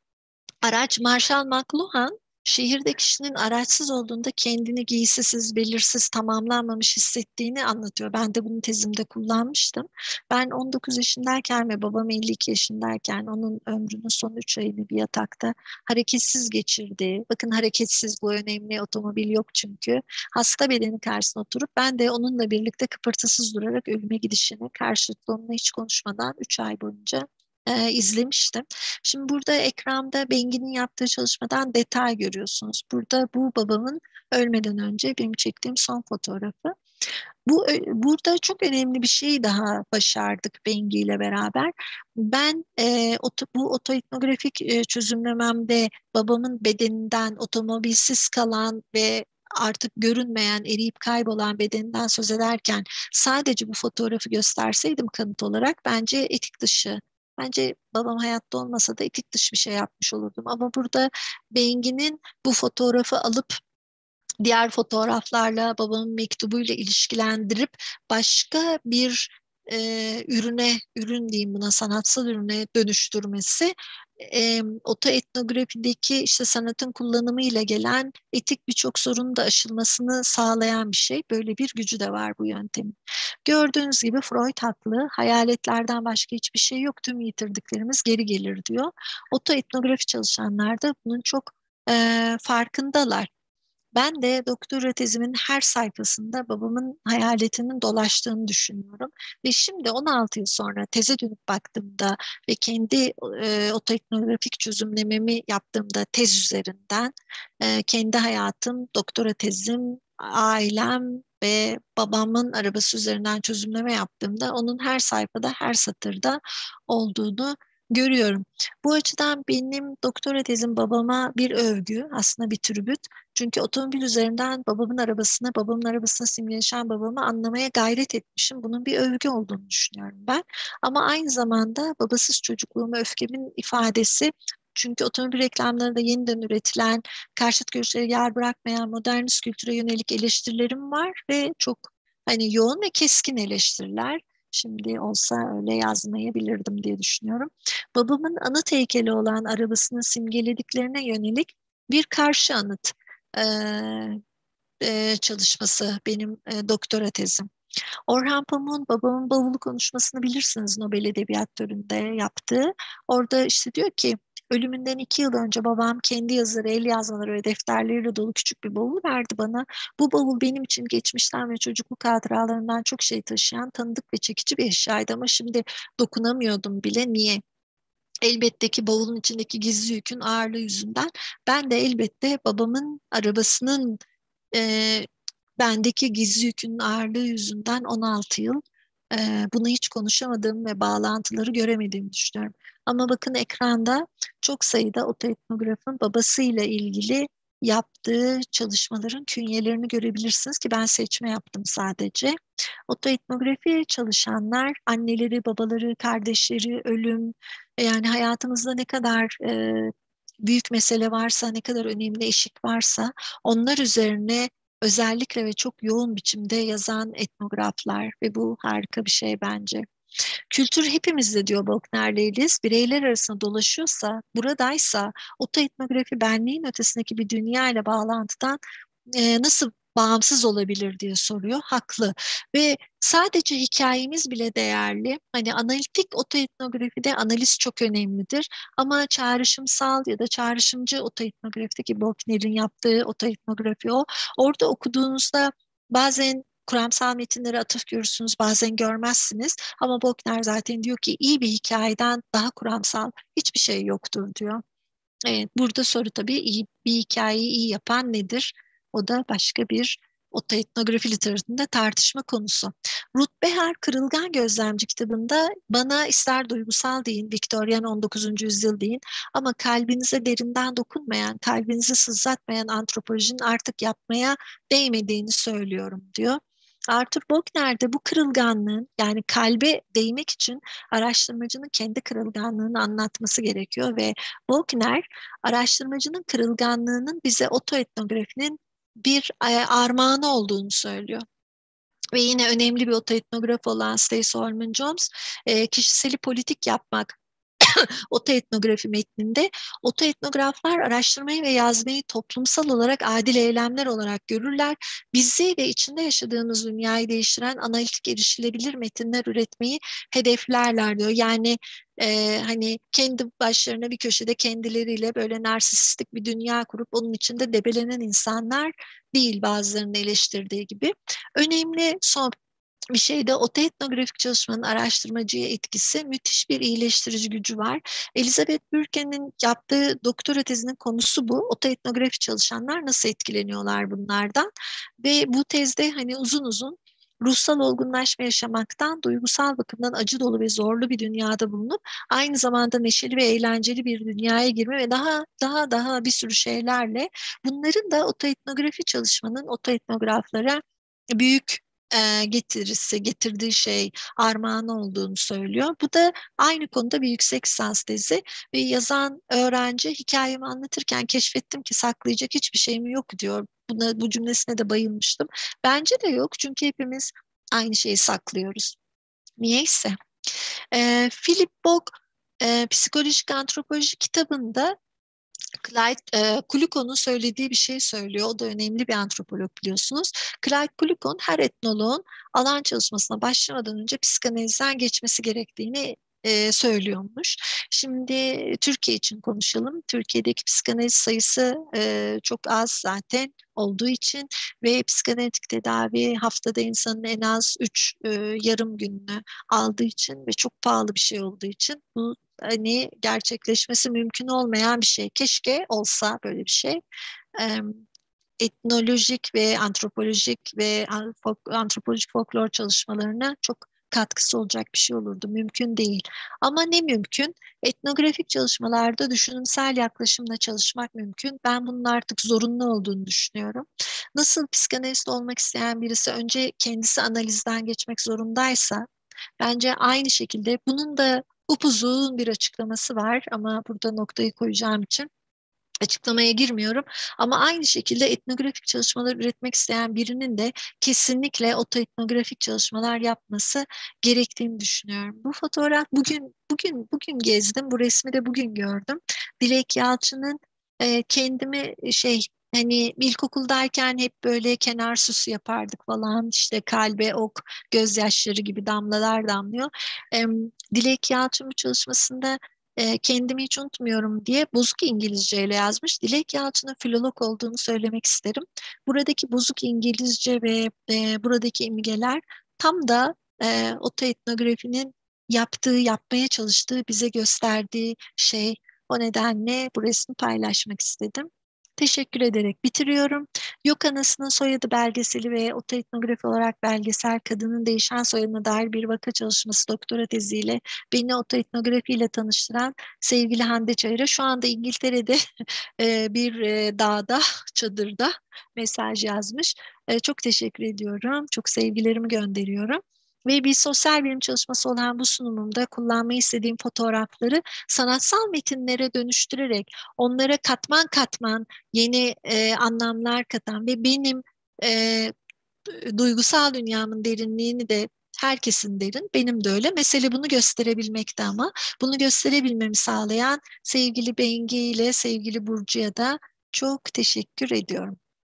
Araç Marshall McLuhan şehirde kişinin araçsız olduğunda kendini giysisiz, belirsiz, tamamlanmamış hissettiğini anlatıyor. Ben de bunu tezimde kullanmıştım. Ben on dokuz yaşındayken ve babam elli iki yaşındayken onun ömrünün son üç ayını bir yatakta hareketsiz geçirdi. Bakın hareketsiz bu önemli, otomobil yok çünkü. Hasta bedeni karşısına oturup ben de onunla birlikte kıpırtısız durarak ölüme gidişini karşılıklı onunla hiç konuşmadan üç ay boyunca e, izlemiştim. Şimdi burada ekranda Bengi'nin yaptığı çalışmadan detay görüyorsunuz. Burada bu babamın ölmeden önce benim çektiğim son fotoğrafı. Bu burada çok önemli bir şey daha başardık Bengi ile beraber. Ben e, oto, bu otoetnografik e, çözümlememde babamın bedeninden otomobilsiz kalan ve artık görünmeyen, eriyip kaybolan bedeninden söz ederken sadece bu fotoğrafı gösterseydim kanıt olarak bence etik dışı. Bence babam hayatta olmasa da etik dışı bir şey yapmış olurdum. Ama burada Bengi'nin bu fotoğrafı alıp diğer fotoğraflarla babamın mektubuyla ilişkilendirip başka bir e, ürüne, ürün diyeyim buna sanatsal ürüne dönüştürmesi e, otoetnografideki işte sanatın kullanımıyla gelen etik birçok sorunun da aşılmasını sağlayan bir şey. Böyle bir gücü de var bu yöntemin. Gördüğünüz gibi Freud haklı. Hayaletlerden başka hiçbir şey yok. Tüm yitirdiklerimiz geri gelir diyor. Otoetnografi çalışanlar da bunun çok e, farkındalar. Ben de doktora tezimin her sayfasında babamın hayaletinin dolaştığını düşünüyorum. Ve şimdi on altı yıl sonra teze dönüp baktığımda ve kendi e, otoetnografik çözümlememi yaptığımda tez üzerinden e, kendi hayatım, doktora tezim, ailem ve babamın arabası üzerinden çözümleme yaptığımda onun her sayfada, her satırda olduğunu görüyorum. Bu açıdan benim doktora tezim babama bir övgü, aslında bir tribüt. Çünkü otomobil üzerinden babamın arabasını, babamın arabasına simgeleşen babamı anlamaya gayret etmişim. Bunun bir övgü olduğunu düşünüyorum ben. Ama aynı zamanda babasız çocukluğumu öfkemin ifadesi. Çünkü otomobil reklamlarında yeniden üretilen, karşıt görüşlere yer bırakmayan modernist kültüre yönelik eleştirilerim var ve çok hani yoğun ve keskin eleştiriler. Şimdi olsa öyle yazmayabilirdim diye düşünüyorum. Babamın anıt heykeli olan arabasını simgelediklerine yönelik bir karşı anıt e, e, çalışması benim e, doktora tezim. Orhan Pamuk'un Babamın Bavulu konuşmasını bilirsiniz, Nobel Edebiyat Töreni'nde yaptığı. Orada işte diyor ki ölümünden iki yıl önce babam kendi yazıları, el yazmaları ve defterleriyle dolu küçük bir bavul verdi bana. Bu bavul benim için geçmişten ve çocukluk hatıralarından çok şey taşıyan tanıdık ve çekici bir eşyaydı ama şimdi dokunamıyordum bile. Niye? Elbette ki bavulun içindeki gizli yükün ağırlığı yüzünden. Ben de elbette babamın arabasının e, bendeki gizli yükün ağırlığı yüzünden on altı yıl e, bunu hiç konuşamadığım ve bağlantıları göremediğimi düşünüyorum. Ama bakın ekranda çok sayıda otoetnografın babasıyla ilgili yaptığı çalışmaların künyelerini görebilirsiniz ki ben seçme yaptım sadece. Otoetnografi çalışanlar anneleri, babaları, kardeşleri, ölüm, yani hayatımızda ne kadar e, büyük mesele varsa, ne kadar önemli eşik varsa onlar üzerine özellikle ve çok yoğun biçimde yazan etnograflar ve bu harika bir şey bence. Kültür hepimizde diyor Faulkner Leylis, bireyler arasında dolaşıyorsa, buradaysa otoetnografi benliğin ötesindeki bir dünya ile bağlantıdan e, nasıl bağımsız olabilir diye soruyor. Haklı. Ve sadece hikayemiz bile değerli. Hani analitik otoetnografide analiz çok önemlidir. Ama çağrışımsal ya da çağrışımcı otoetnografideki Faulkner'in yaptığı otoetnografi o. Orada okuduğunuzda bazen kuramsal metinlere atıf görürsünüz, bazen görmezsiniz. Ama Faulkner zaten diyor ki iyi bir hikayeden daha kuramsal hiçbir şey yoktur diyor. Evet, burada soru tabii iyi bir hikayeyi iyi yapan nedir? O da başka bir otoetnografi literatüründe tartışma konusu. Ruth Behar Kırılgan Gözlemci kitabında bana ister duygusal deyin, Viktoryan on dokuzuncu yüzyıl deyin ama kalbinize derinden dokunmayan, kalbinizi sızlatmayan antropolojinin artık yapmaya değmediğini söylüyorum diyor. Arthur Faulkner de bu kırılganlığın, yani kalbe değmek için araştırmacının kendi kırılganlığını anlatması gerekiyor ve Faulkner araştırmacının kırılganlığının bize otoetnografinin bir armağanı olduğunu söylüyor. Ve yine önemli bir otoetnograf olan Stacey Holman Jones, e, kişiseli politik yapmak otoetnografi metninde otoetnograflar araştırmayı ve yazmayı toplumsal olarak adil eylemler olarak görürler. Bizi ve içinde yaşadığımız dünyayı değiştiren analitik erişilebilir metinler üretmeyi hedeflerler diyor. Yani e, hani kendi başlarına bir köşede kendileriyle böyle narsistik bir dünya kurup onun içinde debelenen insanlar değil, bazılarının eleştirdiği gibi. Önemli son bir şeyde otoetnografik çalışmanın araştırmacıya etkisi, müthiş bir iyileştirici gücü var. Elizabeth Burke'nin yaptığı doktora tezinin konusu bu. Otoetnografi çalışanlar nasıl etkileniyorlar bunlardan? Ve bu tezde hani uzun uzun ruhsal olgunlaşma yaşamaktan, duygusal bakımdan acı dolu ve zorlu bir dünyada bulunup aynı zamanda neşeli ve eğlenceli bir dünyaya girme ve daha daha daha bir sürü şeylerle bunların da otoetnografi çalışmanın otoetnograflara büyük e, getirisi, getirdiği şey armağanı olduğunu söylüyor. Bu da aynı konuda bir yüksek lisans tezi ve yazan öğrenci hikayemi anlatırken keşfettim ki saklayacak hiçbir şeyim yok diyor. Buna, bu cümlesine de bayılmıştım. Bence de yok çünkü hepimiz aynı şeyi saklıyoruz. Niyeyse. E, Philip Bock e, Psikolojik Antropoloji kitabında Clyde e, Kluko'nun söylediği bir şey söylüyor. O da önemli bir antropolog biliyorsunuz. Clyde Klukon her etnoloğun alan çalışmasına başlamadan önce psikanalizden geçmesi gerektiğini e, söylüyormuş. Şimdi Türkiye için konuşalım. Türkiye'deki psikanaliz sayısı e, çok az zaten olduğu için ve psikanalitik tedavi haftada insanın en az üç e, yarım gününü aldığı için ve çok pahalı bir şey olduğu için bu hani gerçekleşmesi mümkün olmayan bir şey. Keşke olsa böyle bir şey. Ee, etnolojik ve antropolojik ve antropolojik folklor çalışmalarına çok katkısı olacak bir şey olurdu. Mümkün değil. Ama ne mümkün? Etnografik çalışmalarda düşünümsel yaklaşımla çalışmak mümkün. Ben bunun artık zorunlu olduğunu düşünüyorum. Nasıl psikanalist olmak isteyen birisi önce kendisi analizden geçmek zorundaysa, bence aynı şekilde bunun da upuzun bir açıklaması var ama burada noktayı koyacağım için açıklamaya girmiyorum. Ama aynı şekilde etnografik çalışmalar üretmek isteyen birinin de kesinlikle otoetnografik çalışmalar yapması gerektiğini düşünüyorum. Bu fotoğraf bugün bugün bugün gezdim. Bu resmi de bugün gördüm. Dilek Yalçın'ın e, kendimi şey hani ilkokuldayken hep böyle kenar süsü yapardık falan, işte kalbe ok, gözyaşları gibi damlalar damlıyor. E, Dilek Yalçın bu çalışmasında e, kendimi hiç unutmuyorum diye bozuk İngilizceyle yazmış. Dilek Yalçın'ın filolog olduğunu söylemek isterim. Buradaki bozuk İngilizce ve e, buradaki imgeler tam da e, otoetnografinin yaptığı, yapmaya çalıştığı, bize gösterdiği şey. O nedenle bu resmi paylaşmak istedim. Teşekkür ederek bitiriyorum. Yok Anasının Soyadı belgeseli ve otoetnografi olarak belgesel kadının değişen soyadına dair bir vaka çalışması doktora teziyle beni otoetnografi ile tanıştıran sevgili Hande Çayır'a şu anda İngiltere'de bir dağda, çadırda mesaj yazmış. Çok teşekkür ediyorum. Çok sevgilerimi gönderiyorum. Ve bir sosyal bilim çalışması olan bu sunumumda kullanmayı istediğim fotoğrafları sanatsal metinlere dönüştürerek onlara katman katman yeni e, anlamlar katan ve benim e, duygusal dünyamın derinliğini de herkesin derin, benim de öyle. Mesele bunu gösterebilmekte ama bunu gösterebilmemi sağlayan sevgili Bengi ile sevgili Burcu'ya da çok teşekkür ediyorum.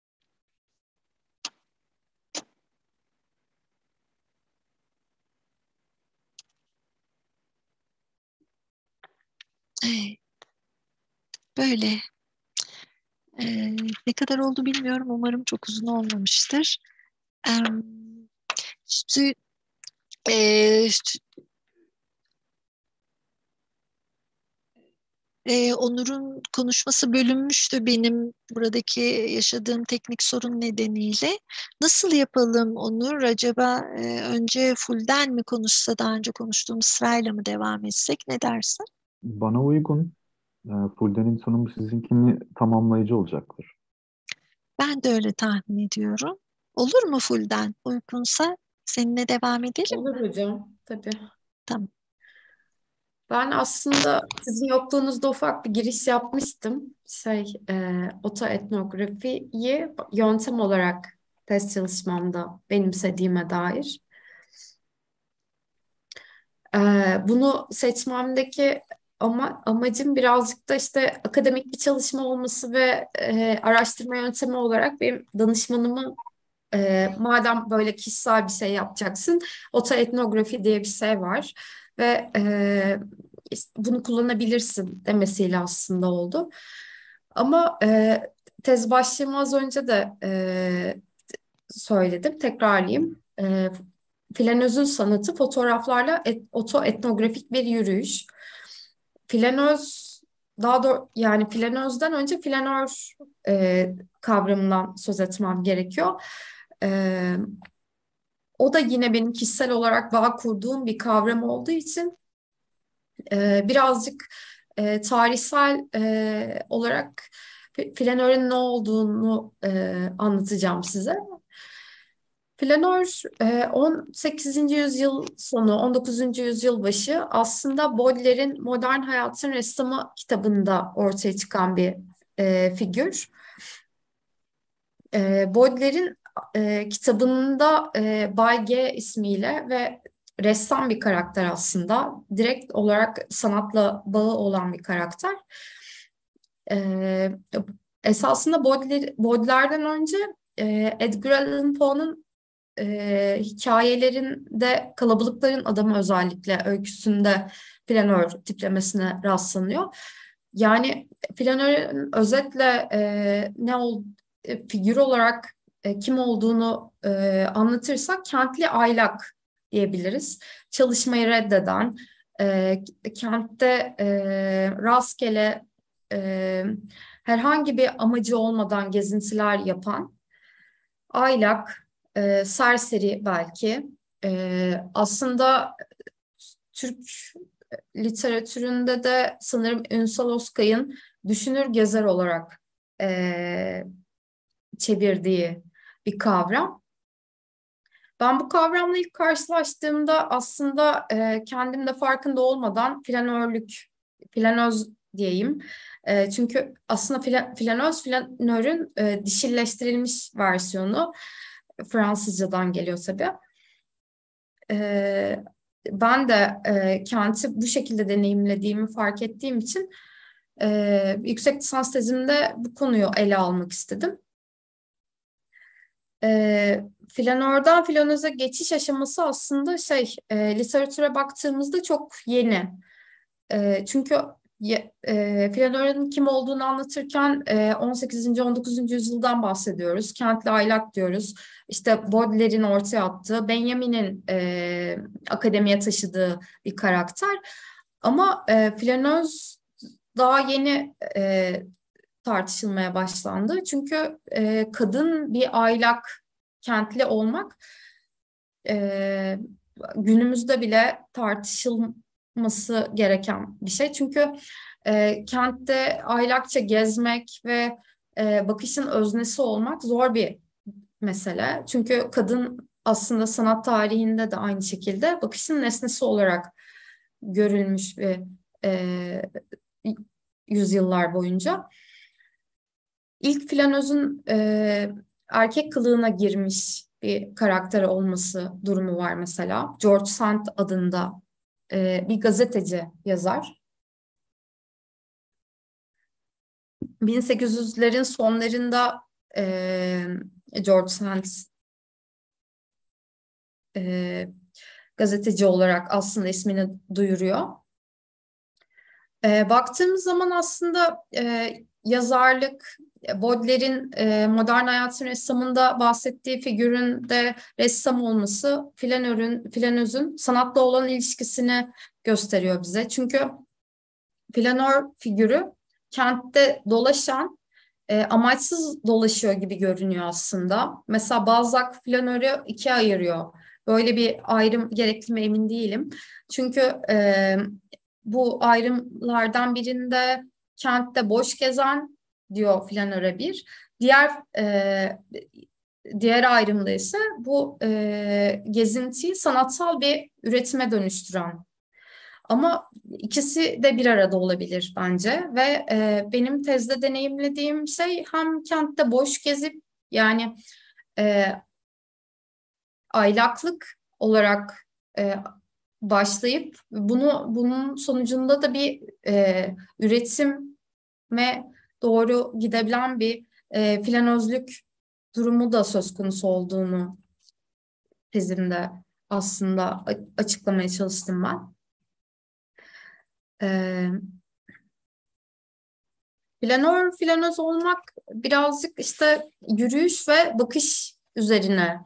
Evet, böyle. Ee, ne kadar oldu bilmiyorum. Umarım çok uzun olmamıştır. Ee, işte, e, e, Onur'un konuşması bölünmüştü benim buradaki yaşadığım teknik sorun nedeniyle. Nasıl yapalım Onur? Acaba e, önce fullden mi konuşsa, daha önce konuştuğumuz sırayla mı devam etsek? Ne dersin? Bana uygun. E, Fulden'in sunumu sizinkini tamamlayıcı olacaktır. Ben de öyle tahmin ediyorum. Olur mu fullden? Uygunsa seninle devam edelim Olur mi? hocam, tabii. Tamam. Ben aslında sizin yokluğunuzda ufak bir giriş yapmıştım. Şey, e, otoetnografiyi yöntem olarak test çalışmamda benimsediğime dair. E, Bunu seçmemdeki ama amacım birazcık da işte akademik bir çalışma olması ve e, araştırma yöntemi olarak benim danışmanımın e, madem böyle kişisel bir şey yapacaksın, otoetnografi diye bir şey var ve e, işte bunu kullanabilirsin demesiyle aslında oldu. Ama e, tez başlığımı az önce de e, söyledim, tekrarlayayım. E, Flanöz'ün sanatı fotoğraflarla et, otoetnografik bir yürüyüş. Flanöz daha doğru yani flanözden önce flanör e, kavramından söz etmem gerekiyor. E, O da yine benim kişisel olarak bağ kurduğum bir kavram olduğu için e, birazcık e, tarihsel e, olarak flanörün ne olduğunu e, anlatacağım size. Flanör e, on sekizinci yüzyıl sonu, on dokuzuncu yüzyıl başı aslında Baudelaire'in Modern Hayatın Ressamı kitabında ortaya çıkan bir e, figür. E, Baudelaire'in e, kitabında e, Bay G ismiyle ve ressam bir karakter aslında. Direkt olarak sanatla bağı olan bir karakter. Ee, esasında Baudelaire, Baudelaire'den önce e, Edgar Allan Poe'nun e, hikayelerinde Kalabalıkların Adamı özellikle öyküsünde flanör tiplemesine rastlanıyor. Yani flanörün özetle e, ne ol, e, figür olarak e, kim olduğunu e, anlatırsak kentli aylak diyebiliriz. Çalışmayı reddeden, e, kentte e, rastgele e, herhangi bir amacı olmadan gezintiler yapan aylak, e, serseri belki. E, aslında Türk literatüründe de sanırım Ünsal Özkay'ın düşünür gezer olarak e, çevirdiği bir kavram. Ben bu kavramla ilk karşılaştığımda aslında e, kendim de farkında olmadan flanörlük, flanöz diyeyim. E, çünkü aslında flan, flanöz, flanörün e, dişilleştirilmiş versiyonu. Fransızcadan geliyor tabii. E, ben de e, kenti bu şekilde deneyimlediğimi fark ettiğim için e, yüksek lisans tezimde bu konuyu ele almak istedim. E, flanörden flanöze geçiş aşaması aslında şey e, literatüre baktığımızda çok yeni. E, çünkü e, flanörün kim olduğunu anlatırken e, on sekizinci on dokuzuncu yüzyıldan bahsediyoruz. Kentli aylak diyoruz. İşte Baudelaire'in ortaya attığı, Benjamin'in e, akademiye taşıdığı bir karakter. Ama e, flanöz daha yeni e, tartışılmaya başlandı. Çünkü e, kadın bir aylak, kentli olmak e, günümüzde bile tartışılması gereken bir şey. Çünkü e, kentte aylakça gezmek ve e, bakışın öznesi olmak zor bir mesele. Çünkü kadın aslında sanat tarihinde de aynı şekilde bakışın nesnesi olarak görülmüş bir e, yüzyıllar boyunca. İlk flanözün e, erkek kılığına girmiş bir karakter olması durumu var mesela. George Sand adında e, bir gazeteci yazar. bin sekiz yüzlerin sonlarında e, George Sand e, gazeteci olarak aslında ismini duyuruyor. E, baktığımız zaman aslında e, yazarlık, Baudelaire'in e, modern hayatın ressamında bahsettiği figürün de ressam olması flanörün, flanözün sanatla olan ilişkisini gösteriyor bize. Çünkü flanör figürü kentte dolaşan, e, amaçsız dolaşıyor gibi görünüyor aslında. Mesela Balzac flanörü ikiye ayırıyor. Böyle bir ayrım gerekli mi emin değilim. Çünkü e, bu ayrımlardan birinde kentte boş gezen diyor flanöre bir. Diğer e, diğer ayrımda ise bu e, gezintiyi sanatsal bir üretime dönüştüren. Ama ikisi de bir arada olabilir bence ve e, benim tezde deneyimlediğim şey hem kentte boş gezip yani e, aylaklık olarak e, başlayıp bunu bunun sonucunda da bir e, üretime doğru gidebilen bir e, flanözlük durumu da söz konusu olduğunu tezimde aslında açıklamaya çalıştım ben. E, flanör, flanöz olmak birazcık işte yürüyüş ve bakış üzerine.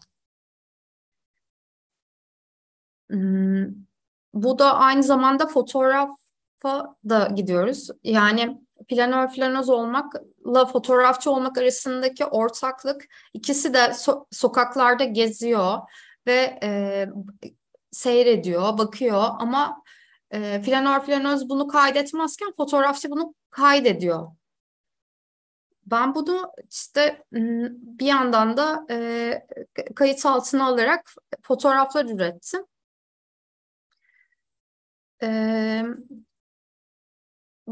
Hmm, bu da aynı zamanda fotoğrafa da gidiyoruz. Yani flanör, flanöz olmakla fotoğrafçı olmak arasındaki ortaklık, ikisi de so- sokaklarda geziyor ve e, seyrediyor, bakıyor ama e, flanör, flanöz bunu kaydetmezken fotoğrafçı bunu kaydediyor. Ben bunu işte bir yandan da e, kayıt altına alarak fotoğraflar ürettim. E,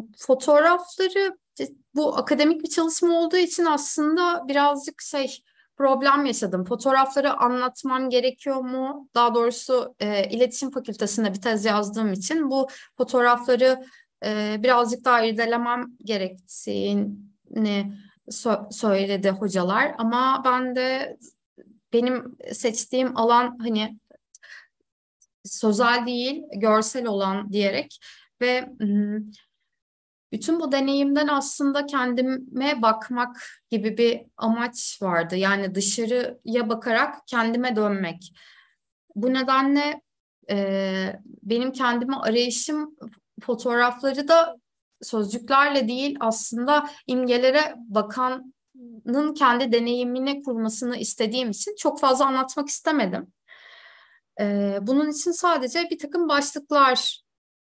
fotoğrafları bu akademik bir çalışma olduğu için aslında birazcık şey problem yaşadım. Fotoğrafları anlatmam gerekiyor mu? Daha doğrusu e, iletişim fakültesinde bir tez yazdığım için bu fotoğrafları e, birazcık daha irdelemem gerektiğini so- söyledi hocalar. Ama ben de benim seçtiğim alan hani sözel değil, görsel olan diyerek ve bütün bu deneyimden aslında kendime bakmak gibi bir amaç vardı. Yani dışarıya bakarak kendime dönmek. Bu nedenle e, benim kendime arayışım fotoğrafları da sözcüklerle değil aslında imgelere bakanın kendi deneyimini kurmasını istediğim için çok fazla anlatmak istemedim. E, bunun için sadece bir takım başlıklar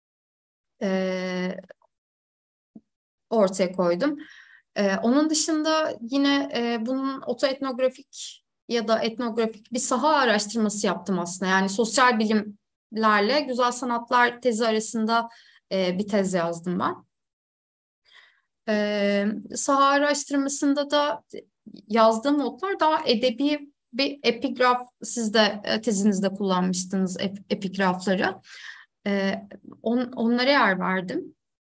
e, ortaya koydum. Ee, onun dışında yine e, bunun otoetnografik ya da etnografik bir saha araştırması yaptım aslında. Yani sosyal bilimlerle güzel sanatlar tezi arasında e, bir tez yazdım ben. Ee, saha araştırmasında da yazdığım notlar daha edebi bir epigraf, siz de e, tezinizde kullanmıştınız ep- epigrafları. Ee, on, onlara yer verdim.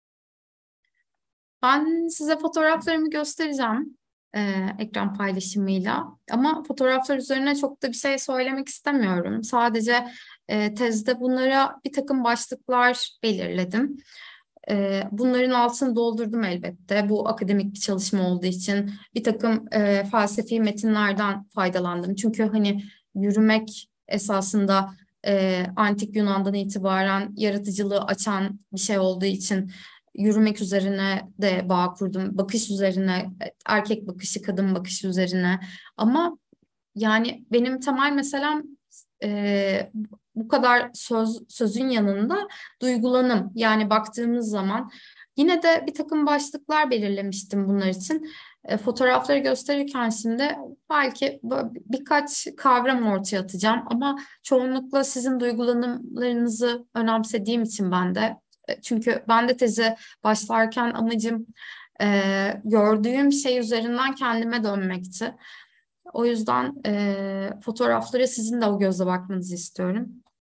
Ben size fotoğraflarımı göstereceğim e, ekran paylaşımıyla. Ama fotoğraflar üzerine çok da bir şey söylemek istemiyorum. Sadece e, tezde bunlara bir takım başlıklar belirledim. E, bunların altını doldurdum elbette. Bu akademik bir çalışma olduğu için bir takım e, felsefi metinlerden faydalandım. Çünkü hani yürümek esasında e, antik Yunan'dan itibaren yaratıcılığı açan bir şey olduğu için yürümek üzerine de bağ kurdum. Bakış üzerine, erkek bakışı, kadın bakışı üzerine. Ama yani benim temel meselem e, bu kadar söz, sözün yanında duygulanım. Yani baktığımız zaman yine de bir takım başlıklar belirlemiştim bunlar için. E, fotoğrafları gösterirken şimdi belki birkaç kavram ortaya atacağım ama çoğunlukla sizin duygulanımlarınızı önemsediğim için ben de, çünkü ben de tezi başlarken amacım e, gördüğüm şey üzerinden kendime dönmekti. O yüzden e, fotoğraflara sizin de o gözle bakmanızı istiyorum.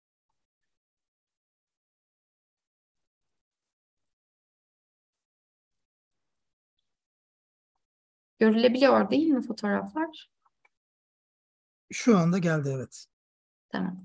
Görülebiliyor değil mi fotoğraflar? Şu anda geldi, evet. Tamam.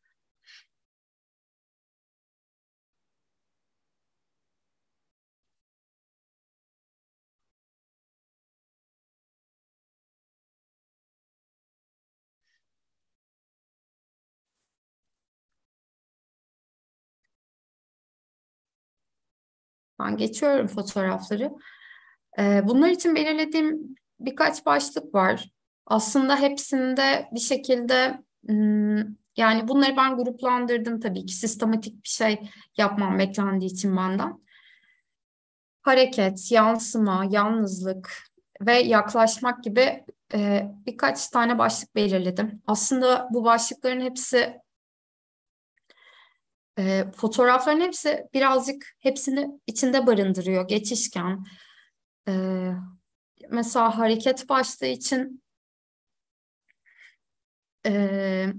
Ben geçiyorum fotoğrafları. Ee, bunlar için belirlediğim birkaç başlık var. Aslında hepsinde bir şekilde hmm, yani bunları ben gruplandırdım tabii ki. Sistematik bir şey yapmam beklendiği için benden. Hareket, yansıma, yalnızlık ve yaklaşmak gibi e, birkaç tane başlık belirledim. Aslında bu başlıkların hepsi, e, fotoğrafların hepsi birazcık hepsini içinde barındırıyor, geçişken. E, mesela hareket başlığı için e,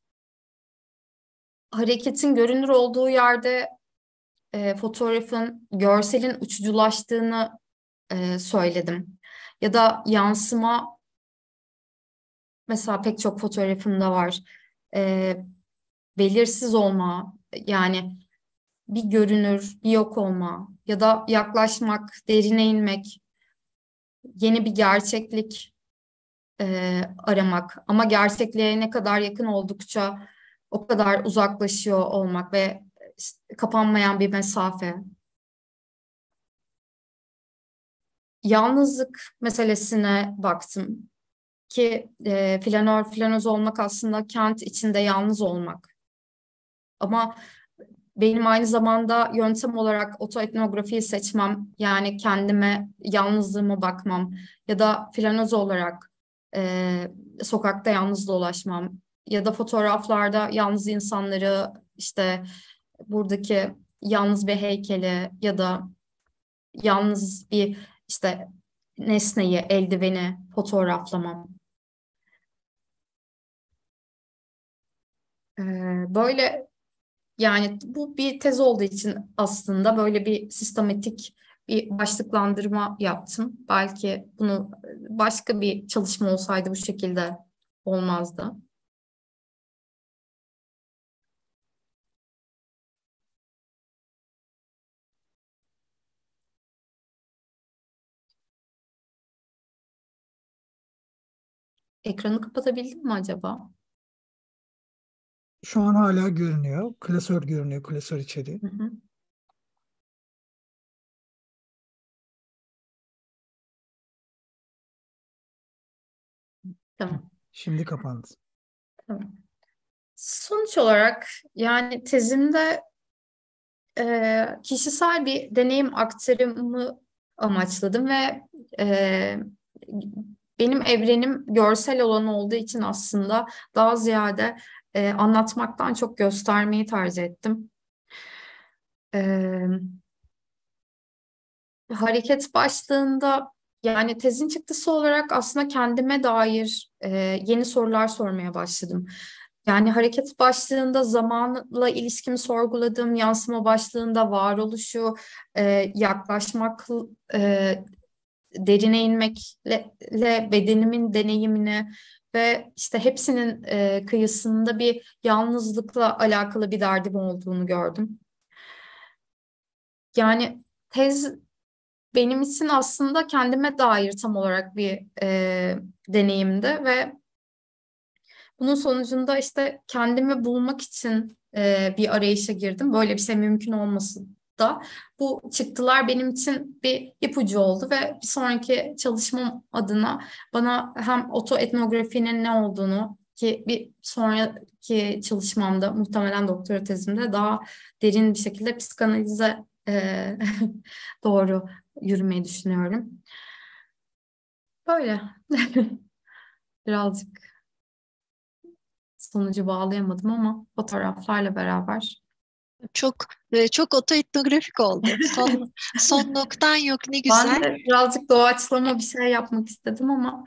hareketin görünür olduğu yerde e, fotoğrafın, görselin uçuculaştığını e, söyledim. Ya da yansıma, mesela pek çok fotoğrafımda var. E, belirsiz olma, yani bir görünür, bir yok olma ya da yaklaşmak, derine inmek, yeni bir gerçeklik e, aramak. Ama gerçekliğe ne kadar yakın oldukça o kadar uzaklaşıyor olmak ve işte kapanmayan bir mesafe. Yalnızlık meselesine baktım ki e, flanör, flanoz olmak aslında kent içinde yalnız olmak. Ama benim aynı zamanda yöntem olarak otoetnografiyi seçmem, yani kendime, yalnızlığıma bakmam ya da flanoz olarak e, sokakta yalnız dolaşmam ya da fotoğraflarda yalnız insanları, işte buradaki yalnız bir heykeli ya da yalnız bir işte nesneyi, eldiveni fotoğraflamam. Ee, Böyle yani bu bir tez olduğu için aslında böyle bir sistematik bir başlıklandırma yaptım. Belki bunu başka bir çalışma olsaydı bu şekilde olmazdı. Ekranı kapatabildim mi acaba? Şu an hala görünüyor. Klasör görünüyor, klasör içeriği. Hı hı. Tamam. Şimdi kapandı. Tamam. Sonuç olarak yani tezimde e, kişisel bir deneyim aktarımı amaçladım ve e, benim evrenim görsel olan olduğu için aslında daha ziyade e, anlatmaktan çok göstermeyi tercih ettim. E, Hareket başlığında yani tezin çıktısı olarak aslında kendime dair e, yeni sorular sormaya başladım. Yani hareket başlığında zamanla ilişkimi sorguladım, yansıma başlığında varoluşu, e, yaklaşmak, e, derine inmekle le bedenimin deneyimini ve işte hepsinin e, kıyısında bir yalnızlıkla alakalı bir derdim olduğunu gördüm. Yani tez benim için aslında kendime dair tam olarak bir e, deneyimdi ve bunun sonucunda işte kendimi bulmak için e, bir arayışa girdim. Böyle bir şey mümkün olması da bu çıktılar benim için bir ipucu oldu ve bir sonraki çalışmam adına bana hem otoetnografinin ne olduğunu ki bir sonraki çalışmamda muhtemelen doktora tezimde daha derin bir şekilde psikanalize e, doğru yürümeyi düşünüyorum. Böyle birazcık sonucu bağlayamadım ama fotoğraflarla beraber. Çok e, çok otoetnografik oldu. Son son noktan yok, ne Ben güzel. de birazcık doğaçlama bir şey yapmak istedim ama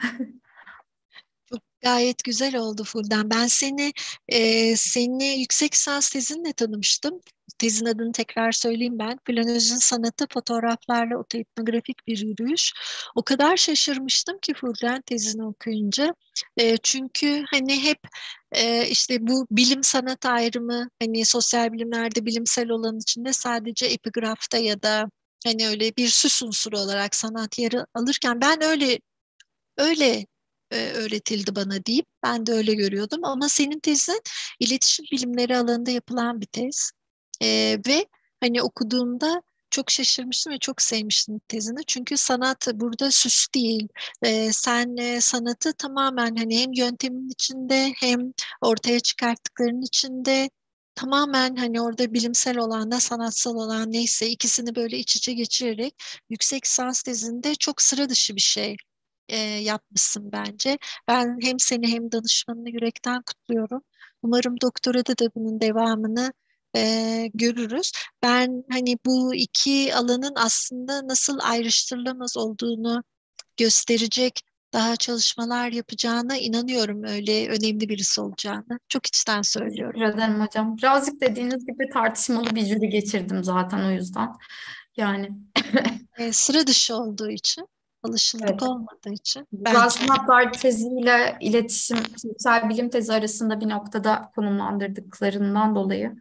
Çok gayet güzel oldu Fulden. Ben seni e, seni yüksek lisans tezinle tanımıştım. Tezin adını tekrar söyleyeyim ben. Flanöz'ün sanatı fotoğraflarla otoetnografik bir yürüyüş. O kadar şaşırmıştım ki Fulden tezini okuyunca. E, çünkü hani hep e, işte bu bilim sanat ayrımı, hani sosyal bilimlerde bilimsel olan içinde sadece epigrafta ya da hani öyle bir süs unsuru olarak sanat yeri alırken ben öyle öyle e, öğretildi bana deyip ben de öyle görüyordum. Ama senin tezin iletişim bilimleri alanında yapılan bir tez. E, ve hani okuduğumda çok şaşırmıştım ve çok sevmiştim tezini. Çünkü sanat burada süs değil. E, sen e, sanatı tamamen hani hem yöntemin içinde hem ortaya çıkarttıklarının içinde tamamen hani orada bilimsel olan da sanatsal olan neyse ikisini böyle iç içe geçirerek yüksek lisans tezinde çok sıra dışı bir şey e, yapmışsın bence. Ben hem seni hem danışmanını yürekten kutluyorum. Umarım doktorada da bunun devamını e, görürüz. Ben hani bu iki alanın aslında nasıl ayrıştırılamaz olduğunu gösterecek daha çalışmalar yapacağına inanıyorum. Öyle önemli birisi olacağını. Çok içten söylüyorum. teşekkür ederim hocam. Birazcık dediğiniz gibi tartışmalı bir jüri geçirdim zaten o yüzden. Yani E, sıra dışı olduğu için, alışıldık evet. olmadığı için Güzel bence. sanatlar teziyle iletişim, sosyal bilim tezi arasında bir noktada konumlandırdıklarından dolayı.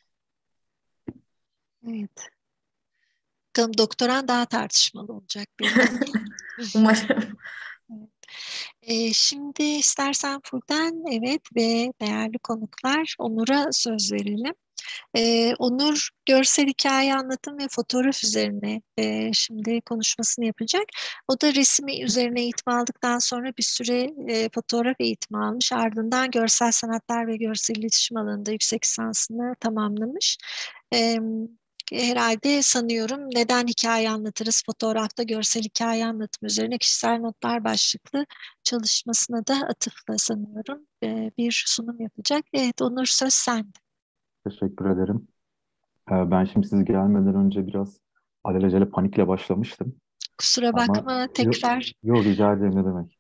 Evet. Bakalım doktoran daha tartışmalı olacak benim. Umarım. Ee, şimdi istersen Furkan, evet ve değerli konuklar, Onur'a söz verelim. Ee, Onur görsel hikaye anlatım ve fotoğraf üzerine e, şimdi konuşmasını yapacak. O da resmi üzerine eğitim aldıktan sonra bir süre e, fotoğraf eğitimi almış. Ardından görsel sanatlar ve görsel iletişim alanında yüksek lisansını tamamlamış. Ee, Herhalde sanıyorum neden hikaye anlatırız fotoğrafta görsel hikaye anlatım üzerine kişisel notlar başlıklı çalışmasına da atıfla sanıyorum e, bir sunum yapacak. Evet Onur, söz sende. Teşekkür ederim. Ee, Ben şimdi siz gelmeden önce biraz alelacele panikle başlamıştım. Kusura Ama bakma yo, tekrar. yo, rica ederim, ne demek.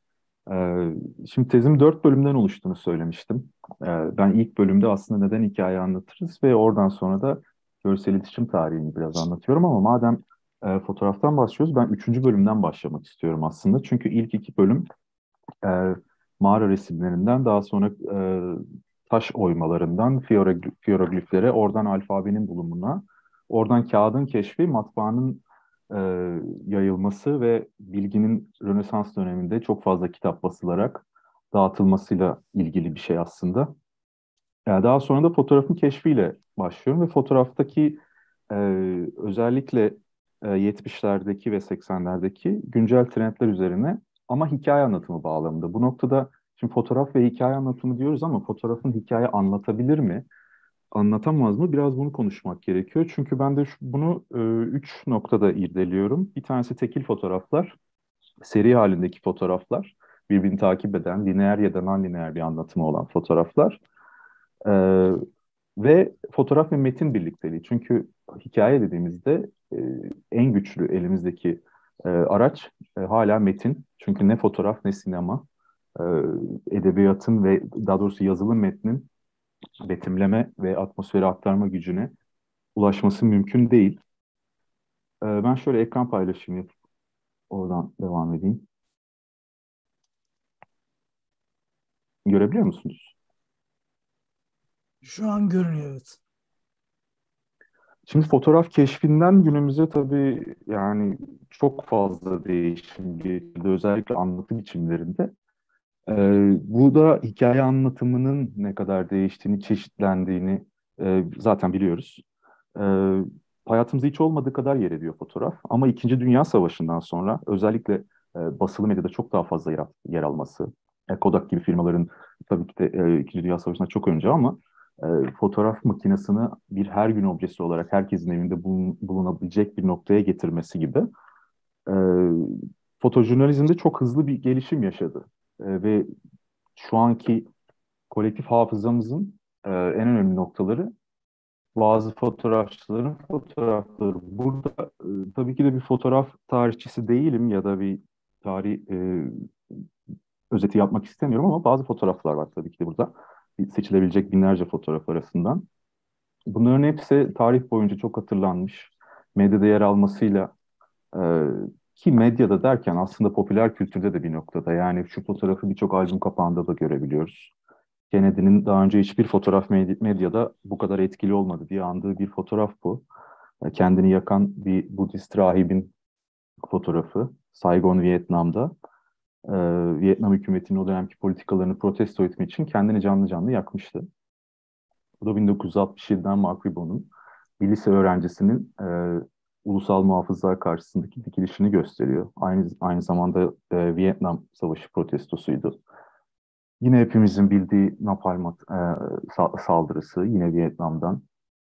Ee, Şimdi tezim dört bölümden oluştuğunu söylemiştim. Ee, Ben ilk bölümde aslında neden hikaye anlatırız ve oradan sonra da görsel iletişim tarihini biraz anlatıyorum ama madem e, fotoğraftan başlıyoruz, ben üçüncü bölümden başlamak istiyorum aslında. Çünkü ilk iki bölüm e, mağara resimlerinden, daha sonra e, taş oymalarından fiyorogl- fiyogliflere, oradan alfabenin bulumuna, oradan kağıdın keşfi, matbaanın e, yayılması ve bilginin Rönesans döneminde çok fazla kitap basılarak dağıtılmasıyla ilgili bir şey aslında. Yani daha sonra da fotoğrafın keşfiyle başlıyorum ve fotoğraftaki e, özellikle e, yetmişlerdeki ve seksenlerdeki güncel trendler üzerine ama hikaye anlatımı bağlamında. Bu noktada şimdi fotoğraf ve hikaye anlatımı diyoruz ama fotoğrafın hikaye anlatabilir mi, anlatamaz mı? Biraz bunu konuşmak gerekiyor. Çünkü ben de şu, bunu e, üç noktada irdeliyorum. Bir tanesi tekil fotoğraflar, seri halindeki fotoğraflar, birbirini takip eden, lineer ya da non-lineer bir anlatımı olan fotoğraflar. Ee, Ve fotoğraf ve metin birlikteliği. Çünkü hikaye dediğimizde e, en güçlü elimizdeki e, araç e, hala metin. Çünkü ne fotoğraf ne sinema e, edebiyatın ve daha doğrusu yazılı metnin betimleme ve atmosferi aktarma gücüne ulaşması mümkün değil. E, ben şöyle ekran paylaşımı yapıp oradan devam edeyim. Görebiliyor musunuz? Şu an görünüyor, evet. Şimdi fotoğraf keşfinden günümüze tabii yani çok fazla değişim geçti. Özellikle anlatı biçimlerinde. Ee, bu da hikaye anlatımının ne kadar değiştiğini, çeşitlendiğini e, zaten biliyoruz. Ee, Hayatımızda hiç olmadığı kadar yer ediyor fotoğraf. Ama İkinci Dünya Savaşı'ndan sonra özellikle e, basılı medyada çok daha fazla yer, yer alması. E, Kodak gibi firmaların tabii ki de e, İkinci Dünya Savaşı'ndan çok önce ama e, fotoğraf makinesini bir her gün objesi olarak herkesin evinde bulun, bulunabilecek bir noktaya getirmesi gibi e, fotojurnalizmde çok hızlı bir gelişim yaşadı. E, ve şu anki kolektif hafızamızın e, en önemli noktaları bazı fotoğrafçıların fotoğrafları. Burada e, tabii ki de bir fotoğraf tarihçisi değilim ya da bir tarih e, özeti yapmak istemiyorum ama bazı fotoğraflar var tabii ki de burada. Seçilebilecek binlerce fotoğraf arasından. Bunların hepsi tarih boyunca çok hatırlanmış. Medyada yer almasıyla e, ki medyada derken aslında popüler kültürde de bir noktada. Yani şu fotoğrafı birçok albüm kapağında da görebiliyoruz. Kennedy'nin daha önce hiçbir fotoğraf medyada bu kadar etkili olmadı diye andığı bir fotoğraf bu. E, Kendini yakan bir Budist rahibin fotoğrafı. Saigon, Vietnam'da. Ee, Vietnam hükümetinin o dönemki politikalarını protesto etmek için kendini canlı canlı yakmıştı. Bu da bin dokuz yüz altmış yediden Mark Ribon'un bir lise öğrencisinin e, ulusal muhafızlar karşısındaki dikilişini gösteriyor. Aynı aynı zamanda e, Vietnam Savaşı protestosuydu. Yine hepimizin bildiği Napalm e, sa- saldırısı yine Vietnam'dan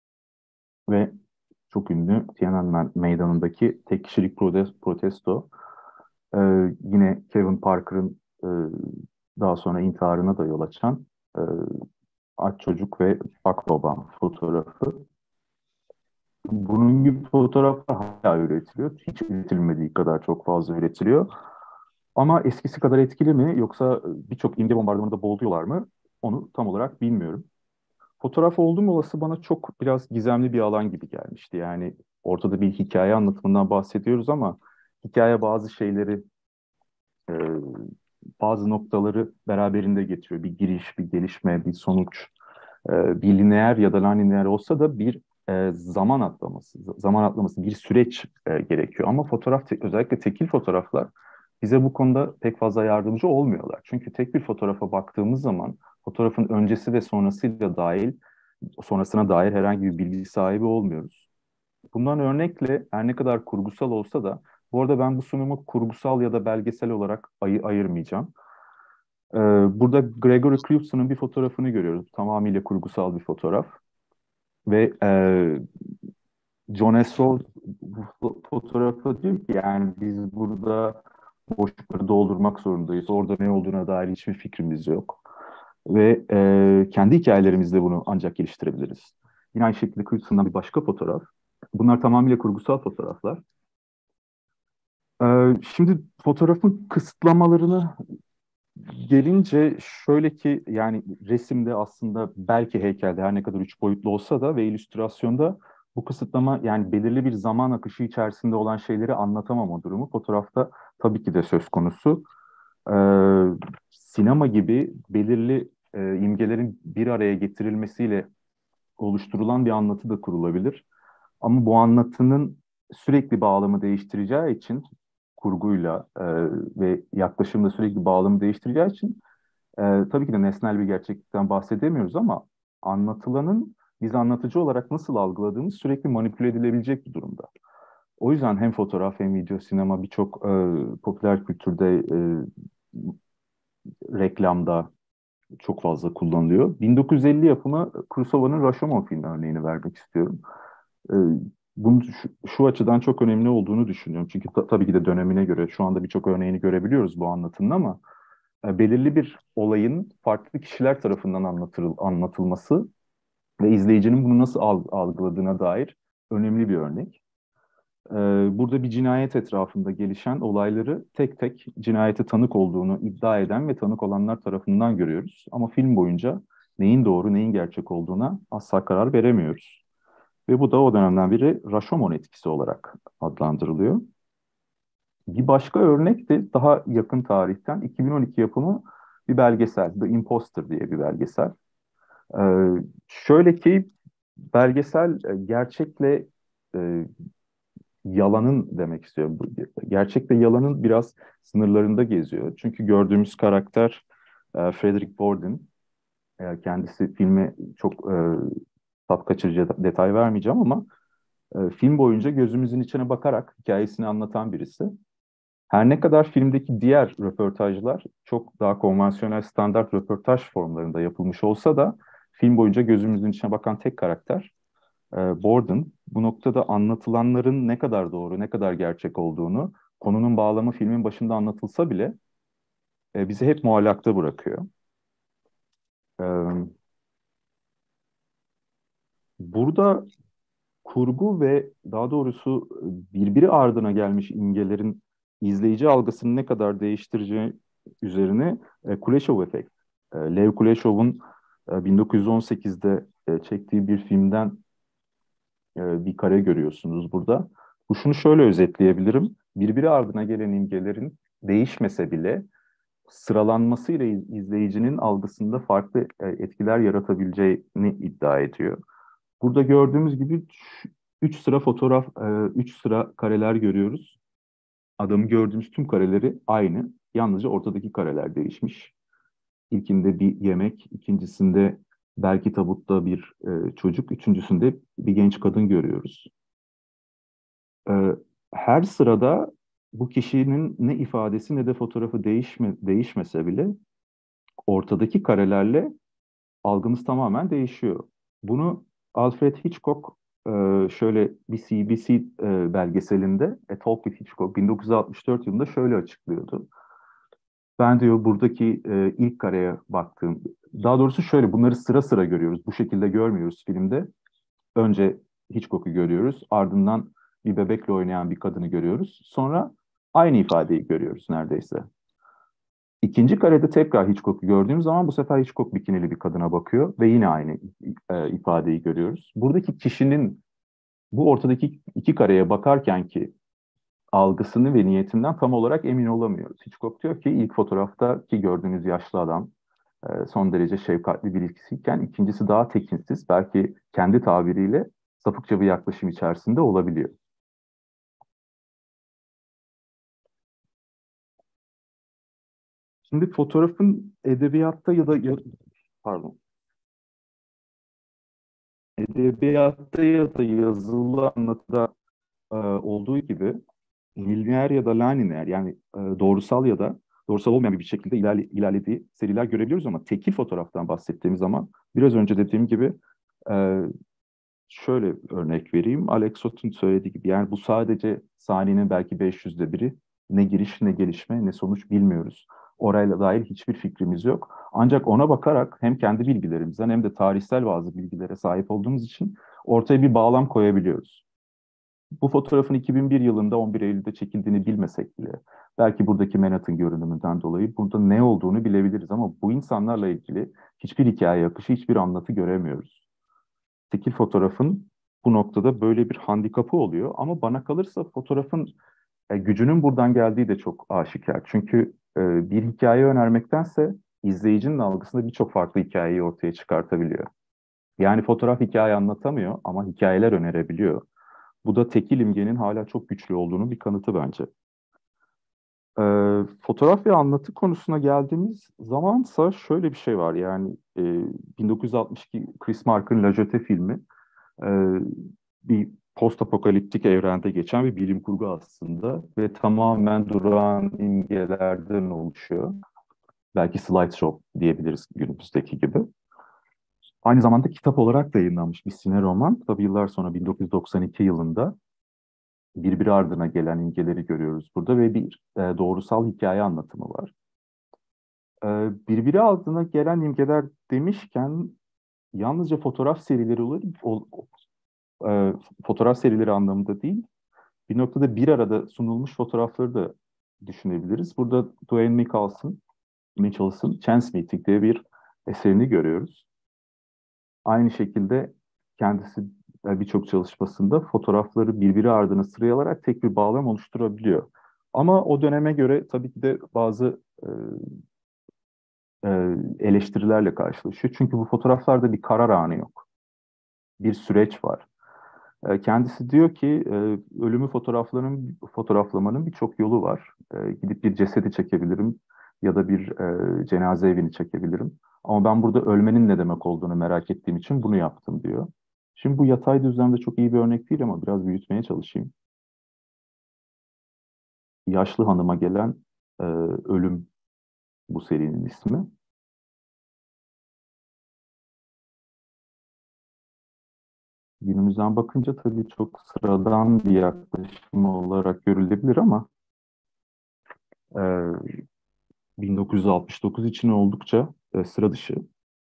ve çok ünlü Tiananmen Meydanı'ndaki tek kişilik protesto. E, Yine Kevin Parker'ın e, daha sonra intiharına da yol açan e, Aç Çocuk ve Akbaba fotoğrafı. Bunun gibi fotoğraflar hala üretiliyor. Hiç üretilmediği kadar çok fazla üretiliyor. Ama eskisi kadar etkili mi yoksa birçok imge bombardımanında boğuluyorlar mı? Onu tam olarak bilmiyorum. Fotoğraf oldum olası bana çok biraz gizemli bir alan gibi gelmişti. Yani ortada bir hikaye anlatımından bahsediyoruz ama hikaye bazı şeyleri, e, bazı noktaları beraberinde getiriyor. Bir giriş, bir gelişme, bir sonuç. E, bir lineer ya da non-lineer olsa da bir e, zaman atlaması, zaman atlaması, bir süreç e, gerekiyor. Ama fotoğraf, te- özellikle tekil fotoğraflar bize bu konuda pek fazla yardımcı olmuyorlar. Çünkü tek bir fotoğrafa baktığımız zaman fotoğrafın öncesi ve sonrasıyla dahil, sonrasına dair herhangi bir bilgi sahibi olmuyoruz. Bundan örnekle her ne kadar kurgusal olsa da, bu arada ben bu sunumu kurgusal ya da belgesel olarak ayı ayırmayacağım. Ee, Burada Gregory Crewson'un bir fotoğrafını görüyoruz. Tamamıyla kurgusal bir fotoğraf. Ve e, John Esrol bu fotoğrafa diyor ki yani biz burada boşlukları doldurmak zorundayız. Orada ne olduğuna dair hiçbir fikrimiz yok. Ve e, kendi hikayelerimizle bunu ancak geliştirebiliriz. Yine aynı şekilde Crewson'dan bir başka fotoğraf. Bunlar tamamıyla kurgusal fotoğraflar. Ee, Şimdi fotoğrafın kısıtlamalarını gelince şöyle ki yani resimde aslında belki heykelde her ne kadar üç boyutlu olsa da ve illüstrasyonda bu kısıtlama yani belirli bir zaman akışı içerisinde olan şeyleri anlatamama durumu fotoğrafta tabii ki de söz konusu. Ee, Sinema gibi belirli e, imgelerin bir araya getirilmesiyle oluşturulan bir anlatı da kurulabilir. Ama bu anlatının sürekli bağlamı değiştireceği için kurguyla e, ve yaklaşımda sürekli bağlamı değiştireceği için e, tabii ki de nesnel bir gerçeklikten bahsedemiyoruz ama anlatılanın biz anlatıcı olarak nasıl algıladığımız sürekli manipüle edilebilecek bir durumda. O yüzden hem fotoğraf hem video, sinema birçok e, popüler kültürde, e, reklamda çok fazla kullanılıyor. bin dokuz yüz elli yapımı Kurosawa'nın Rashomon filmi örneğini vermek istiyorum. E, Bunun şu, şu açıdan çok önemli olduğunu düşünüyorum. Çünkü ta, tabii ki de dönemine göre şu anda birçok örneğini görebiliyoruz bu anlatının ama e, belirli bir olayın farklı kişiler tarafından anlatıl, anlatılması ve izleyicinin bunu nasıl alg- algıladığına dair önemli bir örnek. E, Burada bir cinayet etrafında gelişen olayları tek tek cinayete tanık olduğunu iddia eden ve tanık olanlar tarafından görüyoruz. Ama film boyunca neyin doğru, neyin gerçek olduğuna asla karar veremiyoruz. Ve bu da o dönemden beri Rashomon etkisi olarak adlandırılıyor. Bir başka örnek de daha yakın tarihten iki bin on iki yapımı bir belgesel, The Imposter diye bir belgesel. Ee, şöyle ki belgesel e, gerçekle e, yalanın demek istiyorum. Gerçekle yalanın biraz sınırlarında geziyor. Çünkü gördüğümüz karakter e, Frederick Borden. E, kendisi filme çok e, tat kaçırıcı detay vermeyeceğim ama e, film boyunca gözümüzün içine bakarak hikayesini anlatan birisi. Her ne kadar filmdeki diğer röportajlar çok daha konvansiyonel standart röportaj formlarında yapılmış olsa da film boyunca gözümüzün içine bakan tek karakter e, Borden. Bu noktada anlatılanların ne kadar doğru, ne kadar gerçek olduğunu konunun bağlamı filmin başında anlatılsa bile e, bizi hep muallakta bırakıyor. E, Burada kurgu ve daha doğrusu birbiri ardına gelmiş imgelerin izleyici algısını ne kadar değiştireceği üzerine e, Kuleshov efekt. E, Lev Kuleshov'un e, bin dokuz yüz on sekizde e, çektiği bir filmden e, bir kare görüyorsunuz burada. Bu şunu şöyle özetleyebilirim. Birbiri ardına gelen imgelerin değişmese bile sıralanmasıyla iz- izleyicinin algısında farklı e, etkiler yaratabileceğini iddia ediyor. Burada gördüğümüz gibi üç sıra fotoğraf, e, üç sıra kareler görüyoruz. Adamı gördüğümüz tüm kareleri aynı. Yalnızca ortadaki kareler değişmiş. İlkinde bir yemek, ikincisinde belki tabutta bir e, çocuk, üçüncüsünde bir genç kadın görüyoruz. E, Her sırada bu kişinin ne ifadesi ne de fotoğrafı değişme, değişmese bile ortadaki karelerle algımız tamamen değişiyor. Bunu Alfred Hitchcock e, şöyle bir C B C e, belgeselinde A Talk with Hitchcock bin dokuz yüz altmış dört yılında şöyle açıklıyordu. Ben diyor buradaki e, ilk kareye baktığım, daha doğrusu şöyle bunları sıra sıra görüyoruz. Bu şekilde görmüyoruz filmde. Önce Hitchcock'u görüyoruz, ardından bir bebekle oynayan bir kadını görüyoruz. Sonra aynı ifadeyi görüyoruz neredeyse. İkinci karede tekrar Hitchcock'u gördüğüm zaman bu sefer Hitchcock bikinili bir kadına bakıyor ve yine aynı e, ifadeyi görüyoruz. Buradaki kişinin bu ortadaki iki kareye bakarken ki algısını ve niyetinden tam olarak emin olamıyoruz. Hitchcock diyor ki ilk fotoğraftaki gördüğünüz yaşlı adam e, son derece şefkatli birisiyken ikincisi daha tekinsiz, belki kendi tabiriyle sapıkça bir yaklaşım içerisinde olabiliyor. Şimdi fotoğrafın edebiyatta ya da ya, pardon edebiyatta ya da yazılı anlatıda e, olduğu gibi lineer ya da laminer yani e, doğrusal ya da doğrusal olmayan bir şekilde ilerle, ilerlediği seriler görebiliyoruz ama tekil fotoğraftan bahsettiğimiz zaman biraz önce dediğim gibi e, şöyle örnek vereyim. Alex Sot'un söylediği gibi yani bu sadece sahnenin belki beş yüzde biri, ne giriş ne gelişme ne sonuç bilmiyoruz. Orayla dair hiçbir fikrimiz yok. Ancak ona bakarak hem kendi bilgilerimizden hem de tarihsel bazı bilgilere sahip olduğumuz için ortaya bir bağlam koyabiliyoruz. Bu fotoğrafın iki bin bir yılında on bir Eylül'de çekildiğini bilmesek bile, belki buradaki Manhattan görünümünden dolayı burada ne olduğunu bilebiliriz ama bu insanlarla ilgili hiçbir hikaye akışı, hiçbir anlatı göremiyoruz. Tekil fotoğrafın bu noktada böyle bir handikapı oluyor ama bana kalırsa fotoğrafın e, gücünün buradan geldiği de çok aşikar. Çünkü e, bir hikaye önermektense izleyicinin algısında birçok farklı hikayeyi ortaya çıkartabiliyor. Yani fotoğraf hikaye anlatamıyor ama hikayeler önerebiliyor. Bu da tekil imgenin hala çok güçlü olduğunu bir kanıtı bence. Ee, fotoğraf ve anlatı konusuna geldiğimiz zamansa şöyle bir şey var. Yani e, bin dokuz yüz altmış iki Chris Marker'ın La Jetée filmi e, bir post-apokaliptik evrende geçen bir bilim kurgu aslında ve tamamen durağan imgelerden oluşuyor. Belki slideshow diyebiliriz günümüzdeki gibi. Aynı zamanda kitap olarak da yayınlanmış bir sine roman. Tabii yıllar sonra bin dokuz yüz doksan iki yılında birbiri ardına gelen imgeleri görüyoruz burada ve bir e, doğrusal hikaye anlatımı var. E, birbiri ardına gelen imgeler demişken yalnızca fotoğraf serileri olur, o, e, fotoğraf serileri anlamında değil, bir noktada bir arada sunulmuş fotoğrafları da düşünebiliriz. Burada Duane Michals'ın, Michals'ın Chance Meeting diye bir eserini görüyoruz. Aynı şekilde kendisi birçok çalışmasında fotoğrafları birbiri ardına sıralayarak tek bir bağlam oluşturabiliyor. Ama o döneme göre tabii ki de bazı e, e, eleştirilerle karşılaşıyor. Çünkü bu fotoğraflarda bir karar anı yok. Bir süreç var. E, kendisi diyor ki e, ölümü fotoğrafların fotoğraflamanın birçok yolu var. E, gidip bir cesedi çekebilirim ya da bir e, cenaze evini çekebilirim. Ama ben burada ölmenin ne demek olduğunu merak ettiğim için bunu yaptım diyor. Şimdi bu yatay düzlemde çok iyi bir örnek değil ama biraz büyütmeye çalışayım. Yaşlı hanıma gelen e, ölüm bu serinin ismi. Günümüzden bakınca tabii çok sıradan bir yaklaşım olarak görülebilir ama e, bin dokuz yüz altmış dokuz için oldukça e, sıra dışı.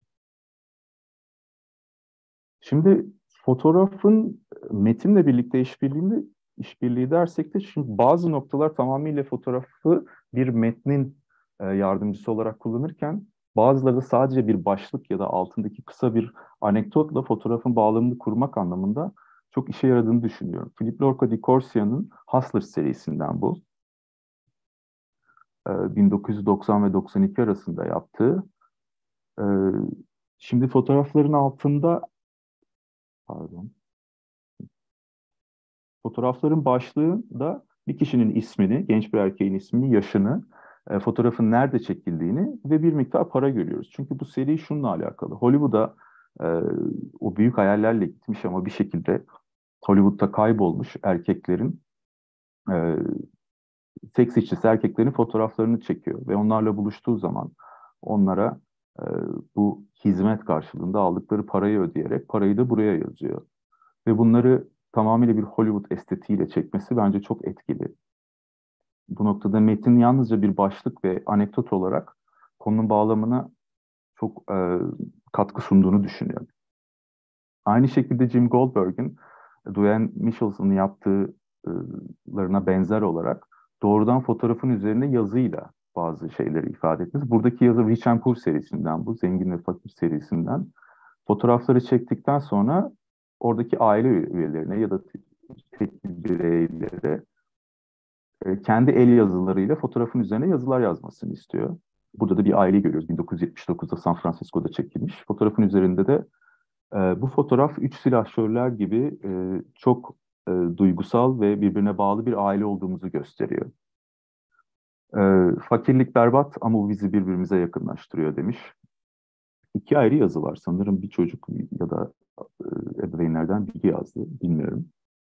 Şimdi fotoğrafın metinle birlikte işbirliğini işbirliği dersek de şimdi bazı noktalar tamamıyla fotoğrafı bir metnin e, yardımcısı olarak kullanırken bazıları da sadece bir başlık ya da altındaki kısa bir anekdotla fotoğrafın bağlamını kurmak anlamında çok işe yaradığını düşünüyorum. Philip Lorca di Corsia'nın Hustlers serisinden bu. E, bin dokuz yüz doksan ve doksan iki arasında yaptığı. E, şimdi fotoğrafların altında pardon. Fotoğrafların başlığında bir kişinin ismini, genç bir erkeğin ismini, yaşını, e, fotoğrafın nerede çekildiğini ve bir miktar para görüyoruz. Çünkü bu seri şununla alakalı. Hollywood'a e, o büyük hayallerle gitmiş ama bir şekilde Hollywood'da kaybolmuş erkeklerin, e, seks işçisi erkeklerin fotoğraflarını çekiyor. Ve onlarla buluştuğu zaman onlara e, bu hizmet karşılığında aldıkları parayı ödeyerek parayı da buraya yazıyor. Ve bunları tamamıyla bir Hollywood estetiğiyle çekmesi bence çok etkili. Bu noktada metin yalnızca bir başlık ve anekdot olarak konunun bağlamına çok e, katkı sunduğunu düşünüyorum. Aynı şekilde Jim Goldberg'in Duane Michals'ın yaptıklarına benzer olarak doğrudan fotoğrafın üzerine yazıyla bazı şeyleri ifade etmesi. Buradaki yazı Rich and Poor serisinden, bu Zengin ve Fakir serisinden. Fotoğrafları çektikten sonra oradaki aile üyelerine ya da tek bireylere e, kendi el yazılarıyla fotoğrafın üzerine yazılar yazmasını istiyor. Burada da bir aile görüyoruz. bin dokuz yüz yetmiş dokuzda San Francisco'da çekilmiş. Fotoğrafın üzerinde de e, bu fotoğraf üç silahşörler gibi e, çok e, duygusal ve birbirine bağlı bir aile olduğumuzu gösteriyor. E, fakirlik berbat ama bu bizi birbirimize yakınlaştırıyor demiş. İki ayrı yazı var sanırım. Bir çocuk ya da e, ebeveynlerden biri yazdı. Bilmiyorum.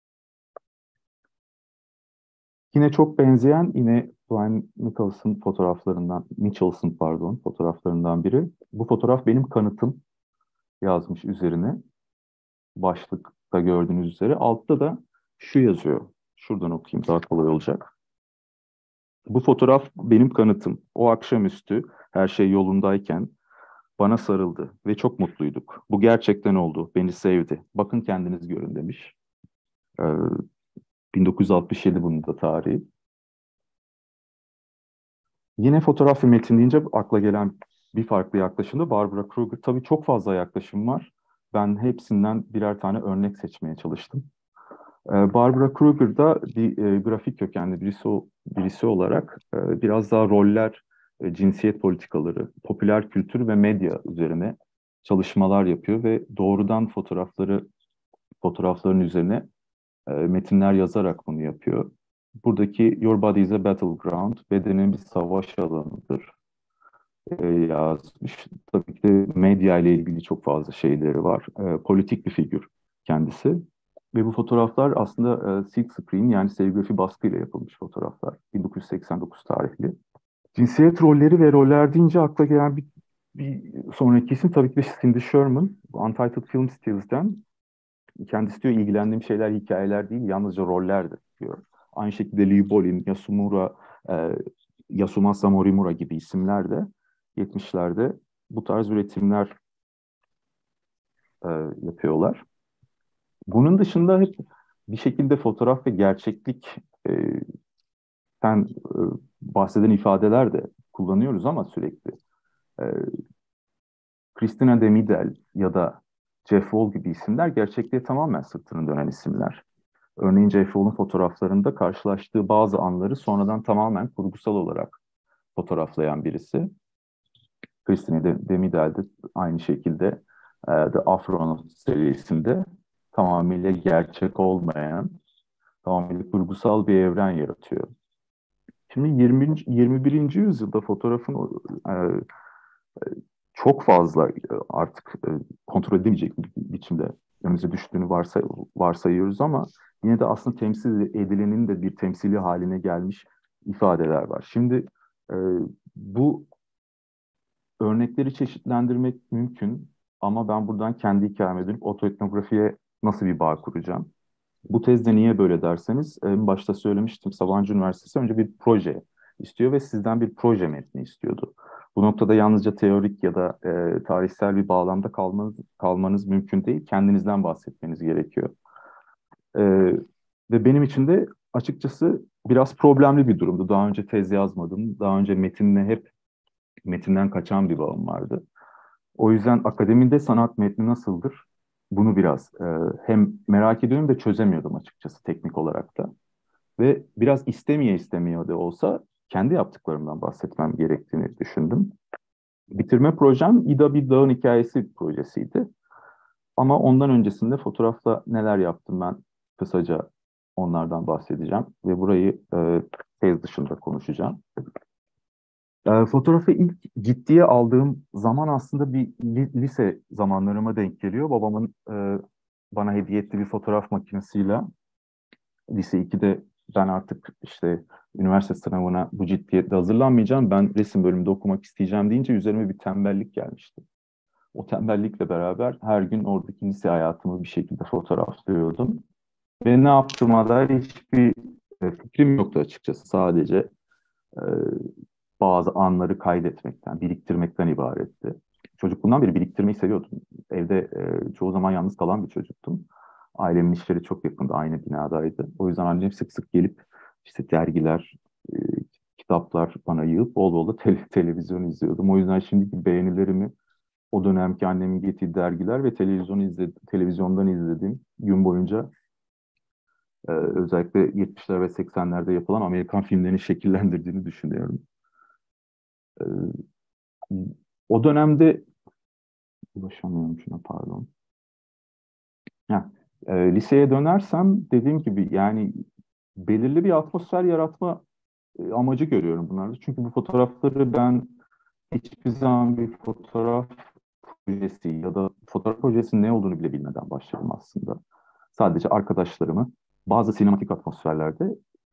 Yine çok benzeyen, yine Duane Michals'ın fotoğraflarından, Michals'ın pardon, fotoğraflarından biri. Bu fotoğraf benim kanıtım yazmış üzerine. Başlıkta gördüğünüz üzere. Altta da şu yazıyor. Şuradan okuyayım, daha kolay olacak. Bu fotoğraf benim kanıtım. O akşamüstü her şey yolundayken bana sarıldı ve çok mutluyduk. Bu gerçekten oldu. Beni sevdi. Bakın kendiniz görün demiş. Ee, bin dokuz yüz altmış yedi bunun da tarihi. Yine fotoğraf ve metin deyince akla gelen bir farklı yaklaşım da Barbara Kruger. Tabii çok fazla yaklaşım var. Ben hepsinden birer tane örnek seçmeye çalıştım. Ee, Barbara Kruger da bir e, grafik kökenli birisi, birisi olarak e, biraz daha roller, e, cinsiyet politikaları, popüler kültür ve medya üzerine çalışmalar yapıyor ve doğrudan fotoğrafları fotoğrafların üzerine e, metinler yazarak bunu yapıyor. Buradaki Your Body is a Battleground, bedenin bir savaş alanıdır e, yazmış. Tabii ki de medya ile ilgili çok fazla şeyleri var. E, politik bir figür kendisi. Ve bu fotoğraflar aslında e, silk screen yani serigrafi baskıyla yapılmış fotoğraflar. bin dokuz yüz seksen dokuz tarihli. Cinsiyet rolleri ve roller deyince akla gelen bir, bir sonraki isim tabii ki de Cindy Sherman. Untitled Film Stills'den. Kendisi diyor ilgilendiğim şeyler hikayeler değil, yalnızca rollerdir diyor. Aynı şekilde Lee Bolin, Yasumura, e, Yasumasa Morimura gibi isimler de yetmişlerde bu tarz üretimler e, yapıyorlar. Bunun dışında hep bir şekilde fotoğraf ve gerçeklik e, sen e, bahseden ifadeler de kullanıyoruz ama sürekli. E, Christina de Midel ya da Jeff Wall gibi isimler gerçekliğe tamamen sırtını dönen isimler. Örneğin Jeff Wall'un fotoğraflarında karşılaştığı bazı anları sonradan tamamen kurgusal olarak fotoğraflayan birisi. Christina de, de Midel de aynı şekilde e, The Afronaut serisinde tamamıyla gerçek olmayan, tamamıyla kurgusal bir evren yaratıyor. Şimdi yirminci. yirmi birinci yüzyılda fotoğrafın e, çok fazla e, artık e, kontrol edemeyecek bir biçimde önümüze düştüğünü varsay varsayıyoruz ama yine de aslında temsil edilenin de bir temsili haline gelmiş ifadeler var. Şimdi e, bu örnekleri çeşitlendirmek mümkün ama ben buradan kendi hikayeme dönüp otoetnografiye nasıl bir bağ kuracağım? Bu tezde niye böyle derseniz, en başta söylemiştim, Sabancı Üniversitesi önce bir proje istiyor ve sizden bir proje metni istiyordu. Bu noktada yalnızca teorik ya da e, tarihsel bir bağlamda kalmanız, kalmanız mümkün değil. Kendinizden bahsetmeniz gerekiyor. E, ve benim için de açıkçası biraz problemli bir durumdu. Daha önce tez yazmadım. Daha önce metinle hep metinden kaçan bir bağım vardı. O yüzden akademide sanat metni nasıldır? Bunu biraz e, hem merak ediyorum da çözemiyordum açıkçası teknik olarak da. Ve biraz istemeye istemiyor da olsa kendi yaptıklarımdan bahsetmem gerektiğini düşündüm. Bitirme projem İda Bir Dağın Hikayesi projesiydi. Ama ondan öncesinde fotoğrafta neler yaptım ben kısaca onlardan bahsedeceğim. Ve burayı e, tez dışında konuşacağım. E, fotoğrafı ilk ciddiye aldığım zaman aslında bir li- lise zamanlarıma denk geliyor. Babamın e, bana hediye ettiği bir fotoğraf makinesiyle lise ikide ben artık işte üniversite sınavına bu ciddiyetle hazırlanmayacağım. Ben resim bölümünde okumak isteyeceğim deyince üzerime bir tembellik gelmişti. O tembellikle beraber her gün oradaki lise hayatımı bir şekilde fotoğraflıyordum. Ve ne yaptığıma dair hiçbir e, fikrim yoktu açıkçası. Sadece e, bazı anları kaydetmekten, biriktirmekten ibaretti. Çocukluğumdan beri biriktirmeyi seviyordum. Evde e, çoğu zaman yalnız kalan bir çocuktum. Ailemin işleri çok yakındı, aynı binadaydı. O yüzden annem sık sık gelip işte dergiler, e, kitaplar bana yığıp bol bol da te- televizyon izliyordum. O yüzden şimdiki beğenilerimi o dönemki annemin getirdiği dergiler ve televizyon izledi, televizyondan izlediğim gün boyunca e, özellikle yetmişler ve seksenlerde yapılan Amerikan filmlerini şekillendirdiğini düşünüyorum. E, o dönemde ulaşamıyorum şuna pardon. Heh, e, liseye dönersem dediğim gibi yani belirli bir atmosfer yaratma e, amacı görüyorum bunlarda. Çünkü bu fotoğrafları ben hiçbir zaman bir fotoğraf projesi ya da fotoğraf projesinin ne olduğunu bile bilmeden başladım aslında. Sadece arkadaşlarımı bazı sinematik atmosferlerde e,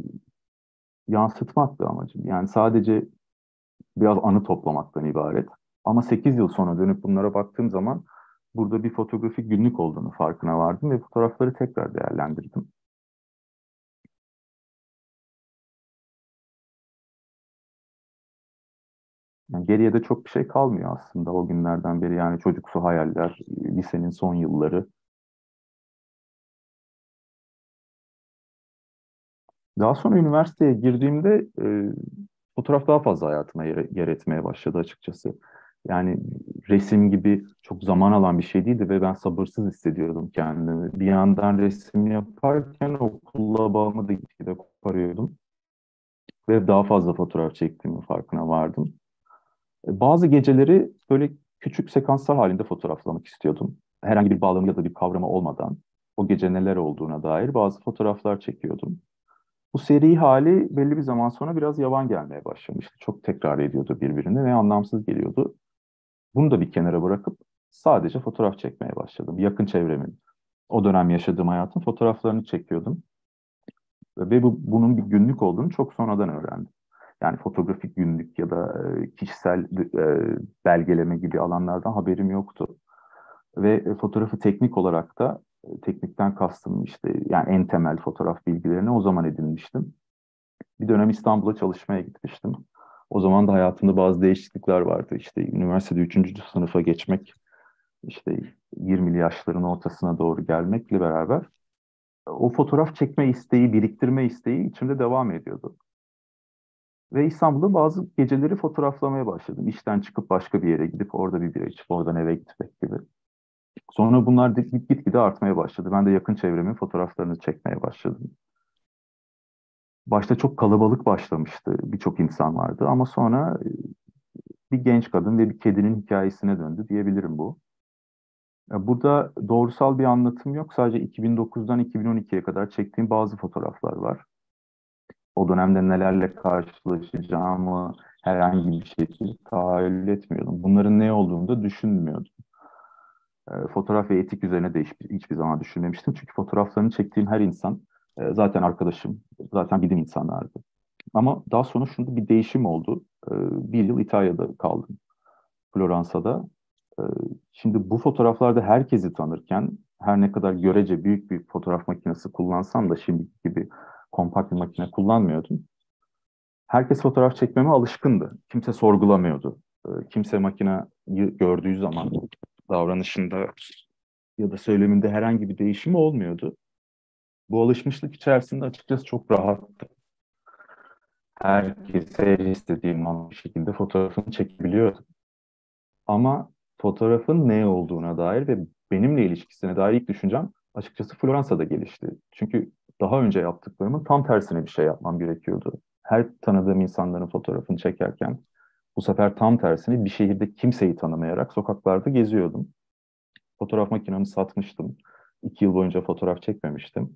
yansıtmaktı amacım. Yani sadece biraz anı toplamaktan ibaret. Ama sekiz yıl sonra dönüp bunlara baktığım zaman burada bir fotoğrafik günlük olduğunu farkına vardım ve fotoğrafları tekrar değerlendirdim. Yani geriye de çok bir şey kalmıyor aslında o günlerden beri. Yani çocuksu hayaller, lisenin son yılları. Daha sonra üniversiteye girdiğimde e, fotoğraf daha fazla hayatıma yer, yer etmeye başladı açıkçası. Yani resim gibi çok zaman alan bir şey değildi ve ben sabırsız hissediyordum kendimi. Bir yandan resim yaparken okulla bağımı da gitgide koparıyordum. Ve daha fazla fotoğraf çektiğimin farkına vardım. E, Bazı geceleri böyle küçük sekanslar halinde fotoğraflamak istiyordum. Herhangi bir bağlamı ya da bir kavramı olmadan o gece neler olduğuna dair bazı fotoğraflar çekiyordum. Bu seri hali belli bir zaman sonra biraz yavan gelmeye başlamıştı. Çok tekrar ediyordu birbirini ve anlamsız geliyordu. Bunu da bir kenara bırakıp sadece fotoğraf çekmeye başladım. Yakın çevremin, o dönem yaşadığım hayatın fotoğraflarını çekiyordum. Ve bu, bunun bir günlük olduğunu çok sonradan öğrendim. Yani fotoğrafik günlük ya da e, kişisel e, belgeleme gibi alanlardan haberim yoktu. Ve e, fotoğrafı teknik olarak da e, teknikten kastım işte yani en temel fotoğraf bilgilerini o zaman edinmiştim. Bir dönem İstanbul'a çalışmaya gitmiştim. O zaman da hayatımda bazı değişiklikler vardı. İşte üniversitede üçüncü sınıfa geçmek, işte yirmili yaşların ortasına doğru gelmekle beraber o fotoğraf çekme isteği, biriktirme isteği içimde devam ediyordu. Ve İstanbul'da bazı geceleri fotoğraflamaya başladım. İşten çıkıp başka bir yere gidip orada bir bira içip oradan eve gitmek gibi. Sonra bunlar gitgide artmaya başladı. Ben de yakın çevremin fotoğraflarını çekmeye başladım. Başta çok kalabalık başlamıştı. Birçok insan vardı ama sonra bir genç kadın ve bir kedinin hikayesine döndü diyebilirim bu. Burada doğrusal bir anlatım yok. Sadece iki bin dokuzdan iki bin on ikiye kadar çektiğim bazı fotoğraflar var. O dönemde nelerle karşılaşacağımı herhangi bir şekilde tahayyül etmiyordum. Bunların ne olduğunu da düşünmüyordum. E, fotoğraf ve etik üzerine de hiç, hiçbir zaman düşünmemiştim. Çünkü fotoğraflarını çektiğim her insan e, zaten arkadaşım, zaten bilim insanlardı. Ama daha sonra şunda bir değişim oldu. E, bir yıl İtalya'da kaldım, Floransa'da. E, şimdi bu fotoğraflarda herkesi tanırken, her ne kadar görece büyük bir fotoğraf makinesi kullansam da şimdiki gibi kompakt bir makine kullanmıyordum. Herkes fotoğraf çekmeme alışkındı. Kimse sorgulamıyordu. E, kimse makineyi gördüğü zaman davranışında ya da söyleminde herhangi bir değişimi olmuyordu. Bu alışmışlık içerisinde açıkçası çok rahattı. Herkese her istediğim an bir şekilde fotoğrafını çekebiliyordum. Ama fotoğrafın ne olduğuna dair ve benimle ilişkisine dair ilk düşüncem açıkçası Floransa'da gelişti. Çünkü daha önce yaptıklarımın tam tersine bir şey yapmam gerekiyordu. Her tanıdığım insanların fotoğrafını çekerken bu sefer tam tersine bir şehirde kimseyi tanımayarak sokaklarda geziyordum. Fotoğraf makinemi satmıştım. İki yıl boyunca fotoğraf çekmemiştim.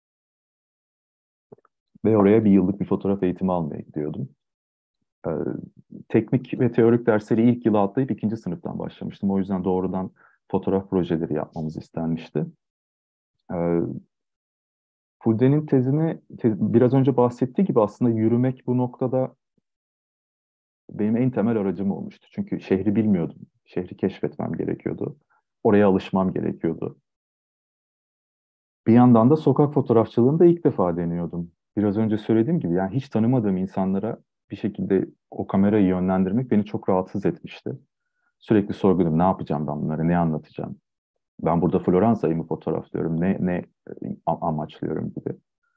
Ve oraya bir yıllık bir fotoğraf eğitimi almaya gidiyordum. Ee, teknik ve teorik dersleri ilk yıla atlayıp ikinci sınıftan başlamıştım. O yüzden doğrudan fotoğraf projeleri yapmamız istenmişti. Ee, Fulden'in tezini te- biraz önce bahsettiği gibi aslında yürümek bu noktada benim en temel aracım olmuştu. Çünkü şehri bilmiyordum. Şehri keşfetmem gerekiyordu. Oraya alışmam gerekiyordu. Bir yandan da sokak fotoğrafçılığını da ilk defa deniyordum. Biraz önce söylediğim gibi yani hiç tanımadığım insanlara bir şekilde o kamerayı yönlendirmek beni çok rahatsız etmişti. Sürekli sorguladım, ne yapacağım ben bunları, ne anlatacağım? Ben burada Floransa'yı mı fotoğraflıyorum, ne, ne e, amaçlıyorum gibi.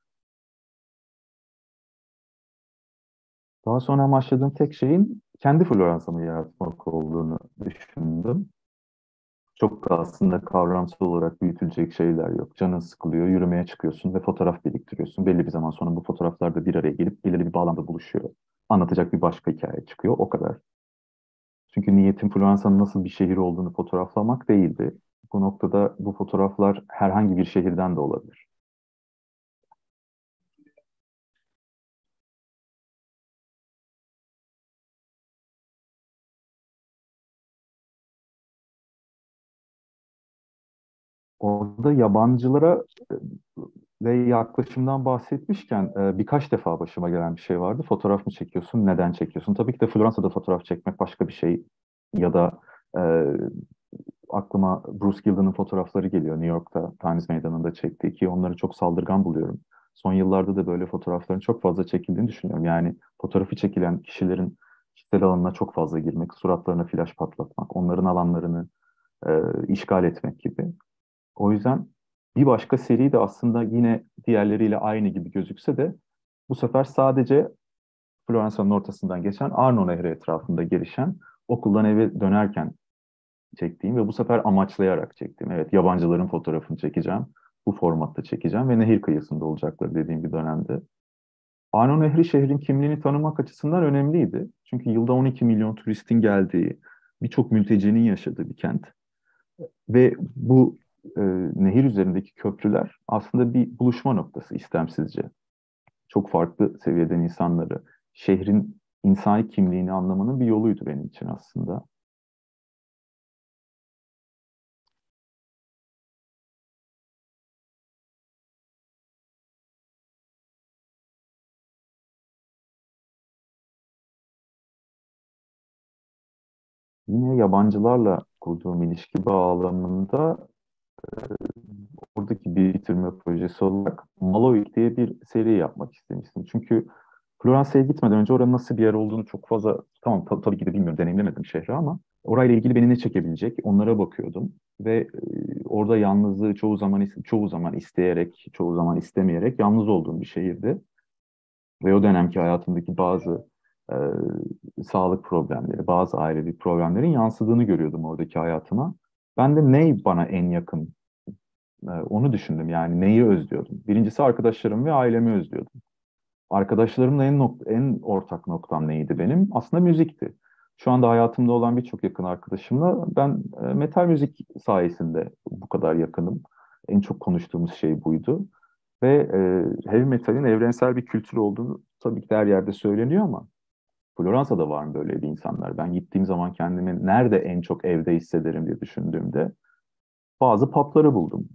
Daha sonra amaçladığım tek şeyin kendi Floransa'mı yaratmak olduğunu düşündüm. Çok da aslında kavramsal olarak büyütülecek şeyler yok. Canın sıkılıyor, yürümeye çıkıyorsun ve fotoğraf biriktiriyorsun. Belli bir zaman sonra bu fotoğraflar da bir araya gelip belirli bir bağlamda buluşuyor. Anlatacak bir başka hikaye çıkıyor, o kadar. Çünkü niyetim Floransa'nın nasıl bir şehir olduğunu fotoğraflamak değildi. Bu noktada bu fotoğraflar herhangi bir şehirden de olabilir. Orada yabancılara e, ve yaklaşımdan bahsetmişken e, birkaç defa başıma gelen bir şey vardı. Fotoğraf mı çekiyorsun, neden çekiyorsun? Tabii ki de Floransa'da fotoğraf çekmek başka bir şey. Ya da e, aklıma Bruce Gilden'ın fotoğrafları geliyor. New York'ta Times Meydanı'nda çektiği ki onları çok saldırgan buluyorum. Son yıllarda da böyle fotoğrafların çok fazla çekildiğini düşünüyorum. Yani fotoğrafı çekilen kişilerin kişisel alanına çok fazla girmek, suratlarına flash patlatmak, onların alanlarını e, işgal etmek gibi. O yüzden bir başka seri de aslında yine diğerleriyle aynı gibi gözükse de Bu sefer sadece Floransa'nın ortasından geçen Arno Nehri etrafında gelişen, okuldan eve dönerken çektiğim ve bu sefer amaçlayarak çektiğim. Evet, yabancıların fotoğrafını çekeceğim. Bu formatta çekeceğim ve nehir kıyısında olacakları dediğim bir dönemde. Arno Nehri şehrin kimliğini tanımak açısından önemliydi. Çünkü yılda on iki milyon turistin geldiği, birçok mültecinin yaşadığı bir kent. Ve bu e, nehir üzerindeki köprüler aslında bir buluşma noktası istemsizce. Çok farklı seviyeden insanları, şehrin insani kimliğini anlamanın bir yoluydu benim için aslında. Yine yabancılarla kurduğum ilişki bağlamında oradaki bir bitirme projesi olarak Maloik diye bir seri yapmak istemiştim. Çünkü Floransa'ya gitmeden önce oranın nasıl bir yer olduğunu çok fazla, tamam ta- tabii ki de bilmiyorum, deneyimlemedim şehri ama orayla ilgili beni ne çekebilecek onlara bakıyordum. Ve e, orada yalnızlığı çoğu zaman is- çoğu zaman isteyerek, çoğu zaman istemeyerek yalnız olduğum bir şehirdi. Ve o dönemki hayatımdaki bazı e, sağlık problemleri, bazı ailevi problemlerin yansıdığını görüyordum oradaki hayatıma. Ben de ney bana en yakın, e, onu düşündüm, yani neyi özlüyordum. Birincisi arkadaşlarım ve ailemi özlüyordum. Arkadaşlarımla en, nok- en ortak noktam neydi benim? Aslında müzikti. Şu anda hayatımda olan birçok yakın arkadaşımla ben e, metal müzik sayesinde bu kadar yakınım. En çok konuştuğumuz şey buydu. Ve e, heavy metalin evrensel bir kültür olduğunu tabii ki de her yerde söyleniyor ama Floransa'da var mı böyle bir insanlar? Ben gittiğim zaman kendimi nerede en çok evde hissederim diye düşündüğümde bazı pubları buldum.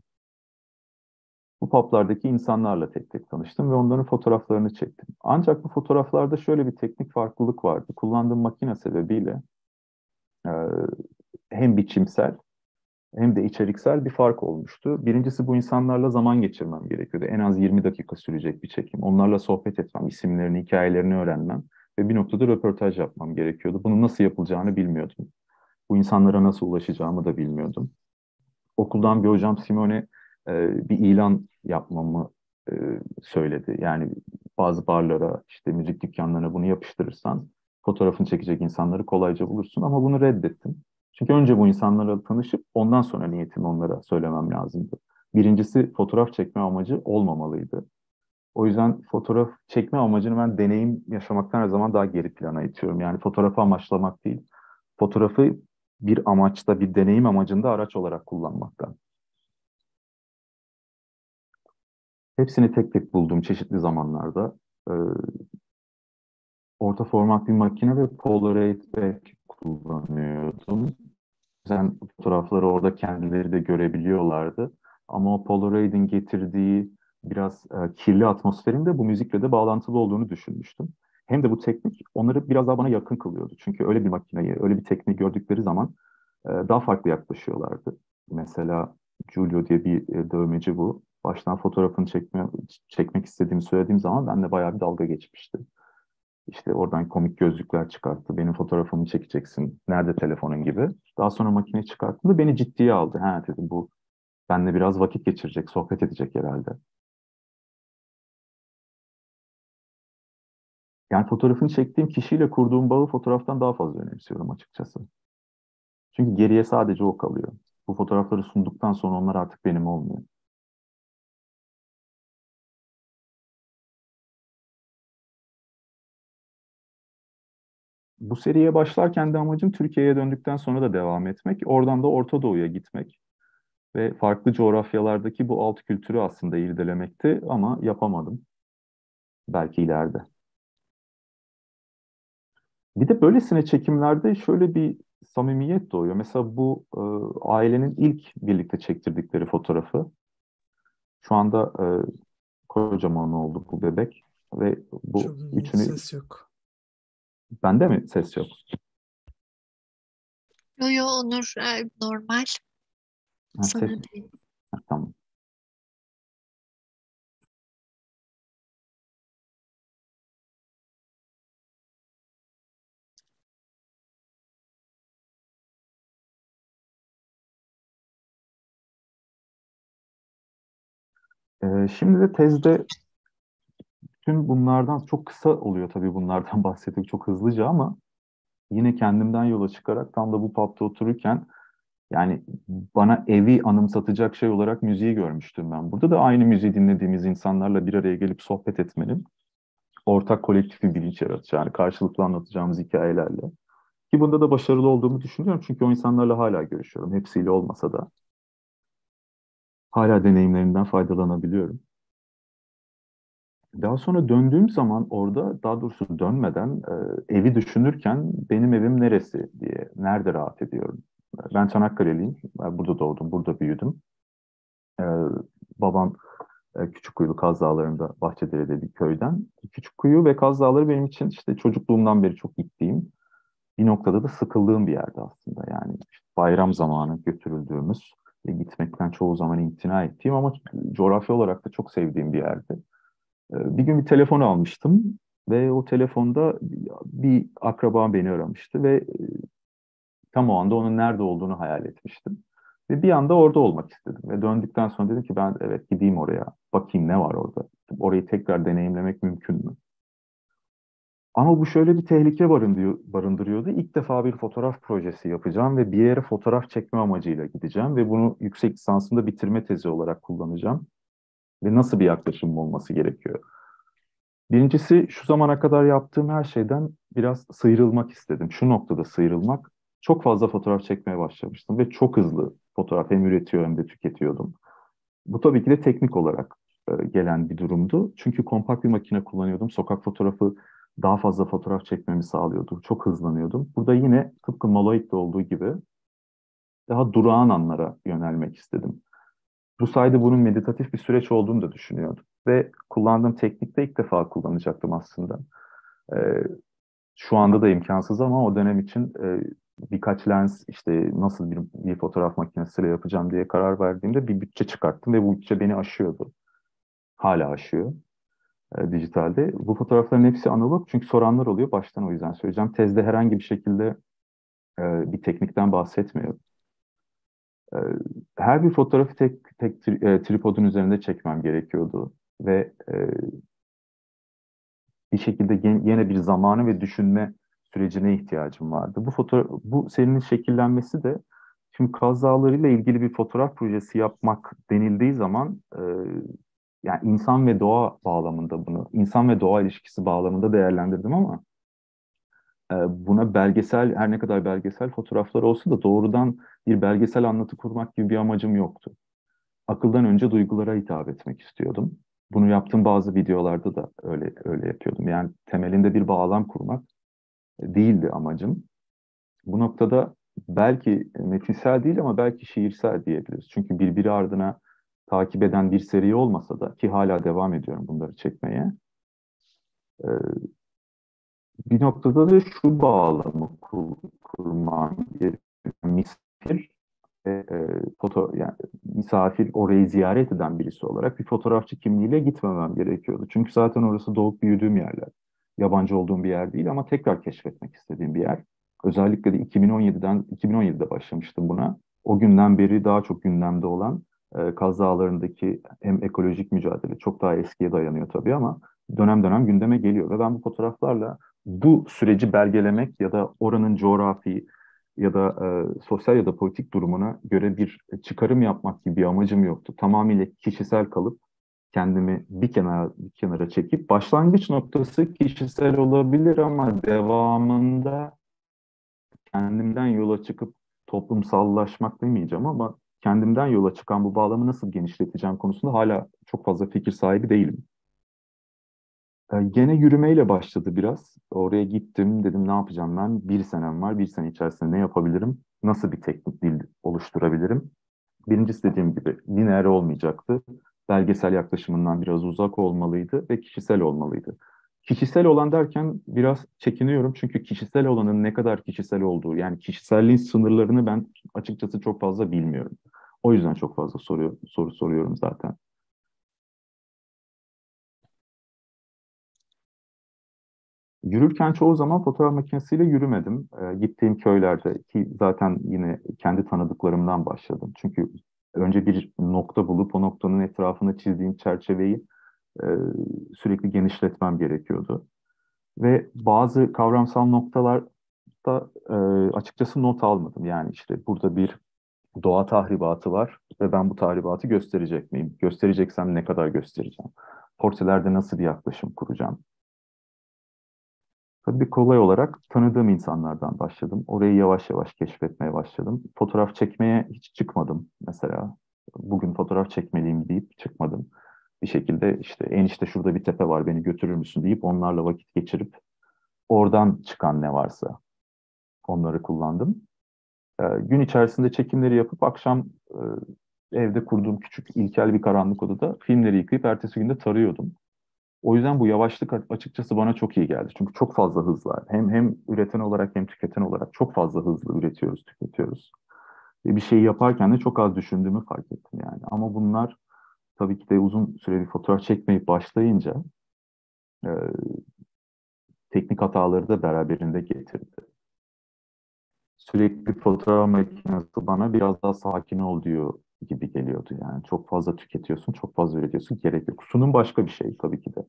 Bu publardaki insanlarla tek tek tanıştım ve onların fotoğraflarını çektim. Ancak bu fotoğraflarda şöyle bir teknik farklılık vardı. Kullandığım makine sebebiyle e, hem biçimsel hem de içeriksel bir fark olmuştu. Birincisi, bu insanlarla zaman geçirmem gerekiyordu. En az yirmi dakika sürecek bir çekim. Onlarla sohbet etmem, isimlerini, hikayelerini öğrenmem ve bir noktada röportaj yapmam gerekiyordu. Bunun nasıl yapılacağını bilmiyordum. Bu insanlara nasıl ulaşacağımı da bilmiyordum. Okuldan bir hocam Simone e, bir ilan yapmamı e, söyledi. Yani bazı barlara, işte müzik dükkanlarına bunu yapıştırırsan fotoğrafını çekecek insanları kolayca bulursun, ama bunu reddettim. Çünkü önce bu insanlarla tanışıp ondan sonra niyetimi onlara söylemem lazımdı. Birincisi, fotoğraf çekme amacı olmamalıydı. O yüzden fotoğraf çekme amacını ben deneyim yaşamaktan her zaman daha geri plana itiyorum. Yani fotoğrafı amaçlamak değil, fotoğrafı bir amaçta, bir deneyim amacında araç olarak kullanmaktan. Hepsini tek tek buldum çeşitli zamanlarda. Ee, orta format bir makine ve Polaroid back kullanıyordum. Yüzden fotoğrafları orada kendileri de görebiliyorlardı. Ama o Polaroid'in getirdiği biraz e, kirli atmosferin de bu müzikle de bağlantılı olduğunu düşünmüştüm. Hem de bu teknik onları biraz daha bana yakın kılıyordu. Çünkü öyle bir makineyi, öyle bir tekniği gördükleri zaman e, daha farklı yaklaşıyorlardı. Mesela Giulio diye bir e, dövmeci bu. Baştan fotoğrafını çekme, çekmek istediğimi söylediğim zaman benimle bayağı bir dalga geçmişti. İşte oradan komik gözlükler çıkarttı. Benim fotoğrafımı çekeceksin, nerede telefonun gibi. Daha sonra makine çıkarttığında beni ciddiye aldı. Ha dedi, bu benimle biraz vakit geçirecek, sohbet edecek herhalde. Yani fotoğrafını çektiğim kişiyle kurduğum bağı fotoğraftan daha fazla önemsiyorum açıkçası. Çünkü geriye sadece o kalıyor. Bu fotoğrafları sunduktan sonra onlar artık benim olmuyor. Bu seriye başlarken de amacım Türkiye'ye döndükten sonra da devam etmek. Oradan da Orta Doğu'ya gitmek ve farklı coğrafyalardaki bu alt kültürü aslında irdelemekti ama yapamadım. Belki ileride. Bir de böylesine çekimlerde şöyle bir samimiyet doğuyor. Mesela bu e, ailenin ilk birlikte çektirdikleri fotoğrafı. Şu anda e, kocaman oldu bu bebek ve bu Çok ilginç, üçünü, ses yok. bende mi ses yok? Yo yo Onur, e, normal, Ha, ses sana mi? değil. Ha, tamam. E, şimdi de tezde bütün bunlardan çok kısa oluyor tabii bunlardan bahsettik çok hızlıca ama yine kendimden yola çıkarak tam da bu pub'da otururken yani bana evi anımsatacak şey olarak müziği görmüştüm ben. Burada da aynı müziği dinlediğimiz insanlarla bir araya gelip sohbet etmenin ortak kolektif bir bilinç yaratacak. Yani karşılıklı anlatacağımız hikayelerle. Ki bunda da başarılı olduğumu düşünüyorum. Çünkü o insanlarla hala görüşüyorum. Hepsiyle olmasa da. Hala deneyimlerinden faydalanabiliyorum. Daha sonra döndüğüm zaman orada, daha doğrusu dönmeden e, evi düşünürken benim evim neresi diye, nerede rahat ediyorum? Ben Çanakkale'liyim. Ben burada doğdum, burada büyüdüm. E, babam e, Küçükkuyu Kaz Dağları'nda Bahçedere'de bir köyden. Küçükkuyu ve Kaz Dağları benim için işte çocukluğumdan beri çok gittiğim, bir noktada da sıkıldığım bir yerde aslında. Yani işte bayram zamanı götürüldüğümüz ve gitmekten çoğu zaman imtina ettiğim ama coğrafya olarak da çok sevdiğim bir yerde. Bir gün bir telefon almıştım ve o telefonda bir akrabam beni aramıştı ve tam o anda onun nerede olduğunu hayal etmiştim. Ve bir anda orada olmak istedim. Ve döndükten sonra dedim ki ben evet gideyim oraya, bakayım ne var orada. Orayı tekrar deneyimlemek mümkün mü? Ama bu şöyle bir tehlike barındırıyor, barındırıyordu. İlk defa bir fotoğraf projesi yapacağım ve bir yere fotoğraf çekme amacıyla gideceğim ve bunu yüksek lisansımda bitirme tezi olarak kullanacağım. Ve nasıl bir yaklaşımım olması gerekiyor? Birincisi şu zamana kadar yaptığım her şeyden biraz sıyrılmak istedim. Şu noktada sıyrılmak. Çok fazla fotoğraf çekmeye başlamıştım ve çok hızlı fotoğraf hem üretiyor hem de tüketiyordum. Bu tabii ki de teknik olarak e, gelen bir durumdu. Çünkü kompakt bir makine kullanıyordum. Sokak fotoğrafı daha fazla fotoğraf çekmemi sağlıyordu. Çok hızlanıyordum. Burada yine tıpkı Maloik'te olduğu gibi daha durağan anlara yönelmek istedim. Bu sayede bunun meditatif bir süreç olduğunu da düşünüyordum. Ve kullandığım teknikte ilk defa kullanacaktım aslında. Ee, şu anda da imkansız ama o dönem için e, birkaç lens işte nasıl bir, bir fotoğraf makinesiyle yapacağım diye karar verdiğimde bir bütçe çıkarttım ve bu bütçe beni aşıyordu. Hala aşıyor e, dijitalde. Bu fotoğrafların hepsi analog çünkü soranlar oluyor. Baştan o yüzden söyleyeceğim. Tezde herhangi bir şekilde e, bir teknikten bahsetmiyorum. E, her bir fotoğrafı tek tek tri, e, tripodun üzerinde çekmem gerekiyordu ve e, bir şekilde gen, yine bir zamanı ve düşünme sürecine ihtiyacım vardı. Bu fotoğraf, bu serinin şekillenmesi de şimdi Kaz Dağları ile ilgili bir fotoğraf projesi yapmak denildiği zaman e, yani insan ve doğa bağlamında bunu, insan ve doğa ilişkisi bağlamında değerlendirdim ama e, buna belgesel, her ne kadar belgesel fotoğraflar olsa da doğrudan bir belgesel anlatı kurmak gibi bir amacım yoktu. Akıldan önce duygulara hitap etmek istiyordum. Bunu yaptığım bazı videolarda da öyle öyle yapıyordum. Yani temelinde bir bağlam kurmak değildi amacım. Bu noktada belki metinsel değil ama belki şiirsel diyebiliriz. Çünkü birbiri ardına takip eden bir seri olmasa da ki hala devam ediyorum bunları çekmeye. Ee, bir noktada da şu bağlamı kur, kurmam gerekiyor. Misafir ve e, foto, yani misafir orayı ziyaret eden birisi olarak bir fotoğrafçı kimliğiyle gitmemem gerekiyordu. Çünkü zaten orası doğup büyüdüğüm yerler. Yabancı olduğum bir yer değil ama tekrar keşfetmek istediğim bir yer. Özellikle de iki bin on yediden iki bin on yedide başlamıştım buna. O günden beri daha çok gündemde olan e, Kaz Dağları'ndaki hem ekolojik mücadele çok daha eskiye dayanıyor tabii ama dönem dönem gündeme geliyor ve ben bu fotoğraflarla bu süreci belgelemek ya da oranın coğrafi ya da e, sosyal ya da politik durumuna göre bir çıkarım yapmak gibi bir amacım yoktu. Tamamıyla kişisel kalıp kendimi bir kenara bir kenara çekip başlangıç noktası kişisel olabilir ama devamında kendimden yola çıkıp toplumsallaşmak demeyeceğim ama kendimden yola çıkan bu bağlamı nasıl genişleteceğim konusunda hala çok fazla fikir sahibi değilim. Ee, gene yürümeyle başladı biraz. Oraya gittim, dedim ne yapacağım ben? Bir senem var, bir sene içerisinde ne yapabilirim? Nasıl bir teknik dil oluşturabilirim? Birincisi dediğim gibi lineer olmayacaktı. Belgesel yaklaşımından biraz uzak olmalıydı ve kişisel olmalıydı. Kişisel olan derken biraz çekiniyorum çünkü kişisel olanın ne kadar kişisel olduğu, yani kişiselliğin sınırlarını ben açıkçası çok fazla bilmiyorum. O yüzden çok fazla soru, soru soruyorum zaten. Yürürken çoğu zaman fotoğraf makinesiyle yürümedim. E, gittiğim köylerde ki zaten yine kendi tanıdıklarımdan başladım. Çünkü önce bir nokta bulup o noktanın etrafına çizdiğim çerçeveyi e, sürekli genişletmem gerekiyordu. Ve bazı kavramsal noktalarda e, açıkçası not almadım. Yani işte burada bir doğa tahribatı var ve ben bu tahribatı gösterecek miyim? Göstereceksem ne kadar göstereceğim? Portrelerde nasıl bir yaklaşım kuracağım? Tabii kolay olarak tanıdığım insanlardan başladım. Orayı yavaş yavaş keşfetmeye başladım. Fotoğraf çekmeye hiç çıkmadım mesela. Bugün fotoğraf çekmeliyim deyip çıkmadım. Bir şekilde işte enişte şurada bir tepe var beni götürür müsün deyip onlarla vakit geçirip oradan çıkan ne varsa onları kullandım. Ee, gün içerisinde çekimleri yapıp akşam e, evde kurduğum küçük ilkel bir karanlık odada filmleri yıkayıp ertesi günde tarıyordum. O yüzden bu yavaşlık açıkçası bana çok iyi geldi. Çünkü çok fazla hız var. Hem hem üreten olarak hem tüketen olarak çok fazla hızlı üretiyoruz, tüketiyoruz. Ve bir şeyi yaparken de çok az düşündüğümü fark ettim yani. Ama bunlar tabii ki de uzun süre bir fotoğraf çekmeyip başlayınca e, teknik hataları da beraberinde getirdi. Sürekli fotoğraf makinesi bana biraz daha sakin ol diyor gibi geliyordu yani. Çok fazla tüketiyorsun, çok fazla üretiyorsun, gerek yok. Sunum başka bir şey tabii ki de.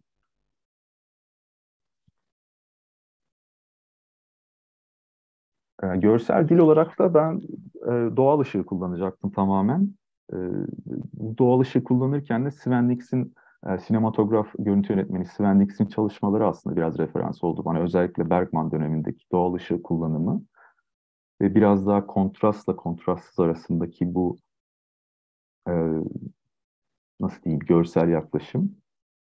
E, görsel dil olarak da ben e, doğal ışığı kullanacaktım tamamen. E, bu doğal ışığı kullanırken de Sven Nix'in e, sinematograf görüntü yönetmeni Sven Nix'in çalışmaları aslında biraz referans oldu bana. Özellikle Bergman dönemindeki doğal ışığı kullanımı ve biraz daha kontrastla kontrastsız arasındaki bu e, nasıl diyeyim görsel yaklaşım.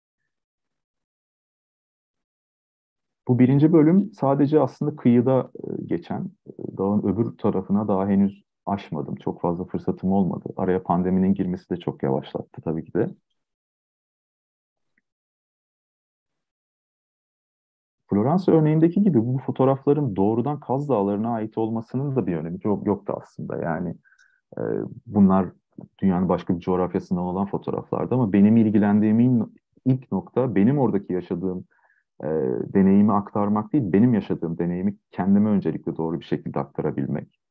Bu birinci bölüm sadece aslında kıyıda e, geçen, e, dağın öbür tarafına daha henüz aşmadım. Çok fazla fırsatım olmadı. Araya pandeminin girmesi de çok yavaşlattı tabii ki de. Floransa örneğindeki gibi bu fotoğrafların doğrudan Kaz Dağları'na ait olmasının da bir önemi çok yoktu aslında. Yani e, bunlar dünyanın başka bir coğrafyasından olan fotoğraflardı ama benim ilgilendiğim ilk nokta benim oradaki yaşadığım e, deneyimi aktarmak değil, benim yaşadığım deneyimi kendime öncelikle doğru bir şekilde aktarabilmek.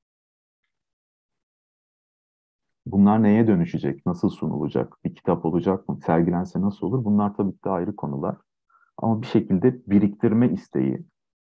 Bunlar neye dönüşecek, nasıl sunulacak, bir kitap olacak mı, sergilense nasıl olur? Bunlar tabii ki de ayrı konular. Ama bir şekilde biriktirme isteği.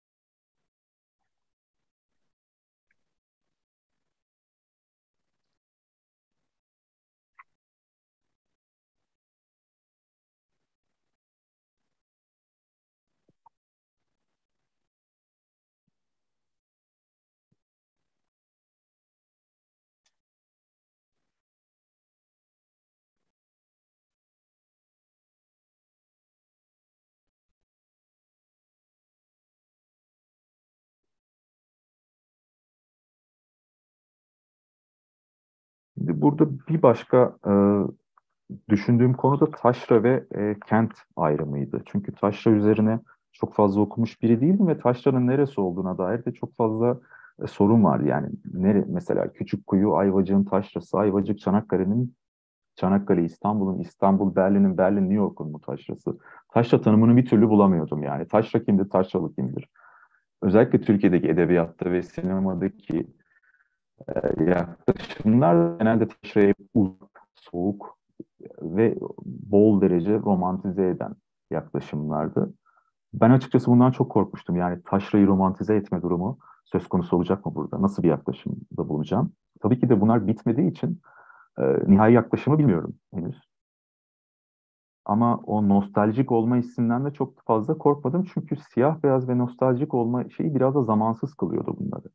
Şimdi burada bir başka e, düşündüğüm konu da taşra ve e, kent ayrımıydı. Çünkü taşra üzerine çok fazla okumuş biri değildim ve taşranın neresi olduğuna dair de çok fazla e, sorun var. Yani nere, mesela Küçükkuyu, Ayvacık'ın taşrası, Ayvacık Çanakkale'nin Çanakkale, İstanbul'un, İstanbul, Berlin'in, Berlin, New York'un mu taşrası? Taşra tanımını bir türlü bulamıyordum yani. Taşra kimdir, taşralı kimdir? Özellikle Türkiye'deki edebiyatta ve sinemadaki e, yaklaşımlar genelde taşraya uzak, soğuk ve bol derece romantize eden yaklaşımlardı. Ben açıkçası bundan çok korkmuştum. Yani taşrayı romantize etme durumu söz konusu olacak mı burada? Nasıl bir yaklaşımda bulunacağım? Tabii ki de bunlar bitmediği için e, nihai yaklaşımı bilmiyorum henüz. Ama o nostaljik olma hissinden de çok fazla korkmadım. Çünkü siyah beyaz ve nostaljik olma şeyi biraz da zamansız kılıyordu bunları.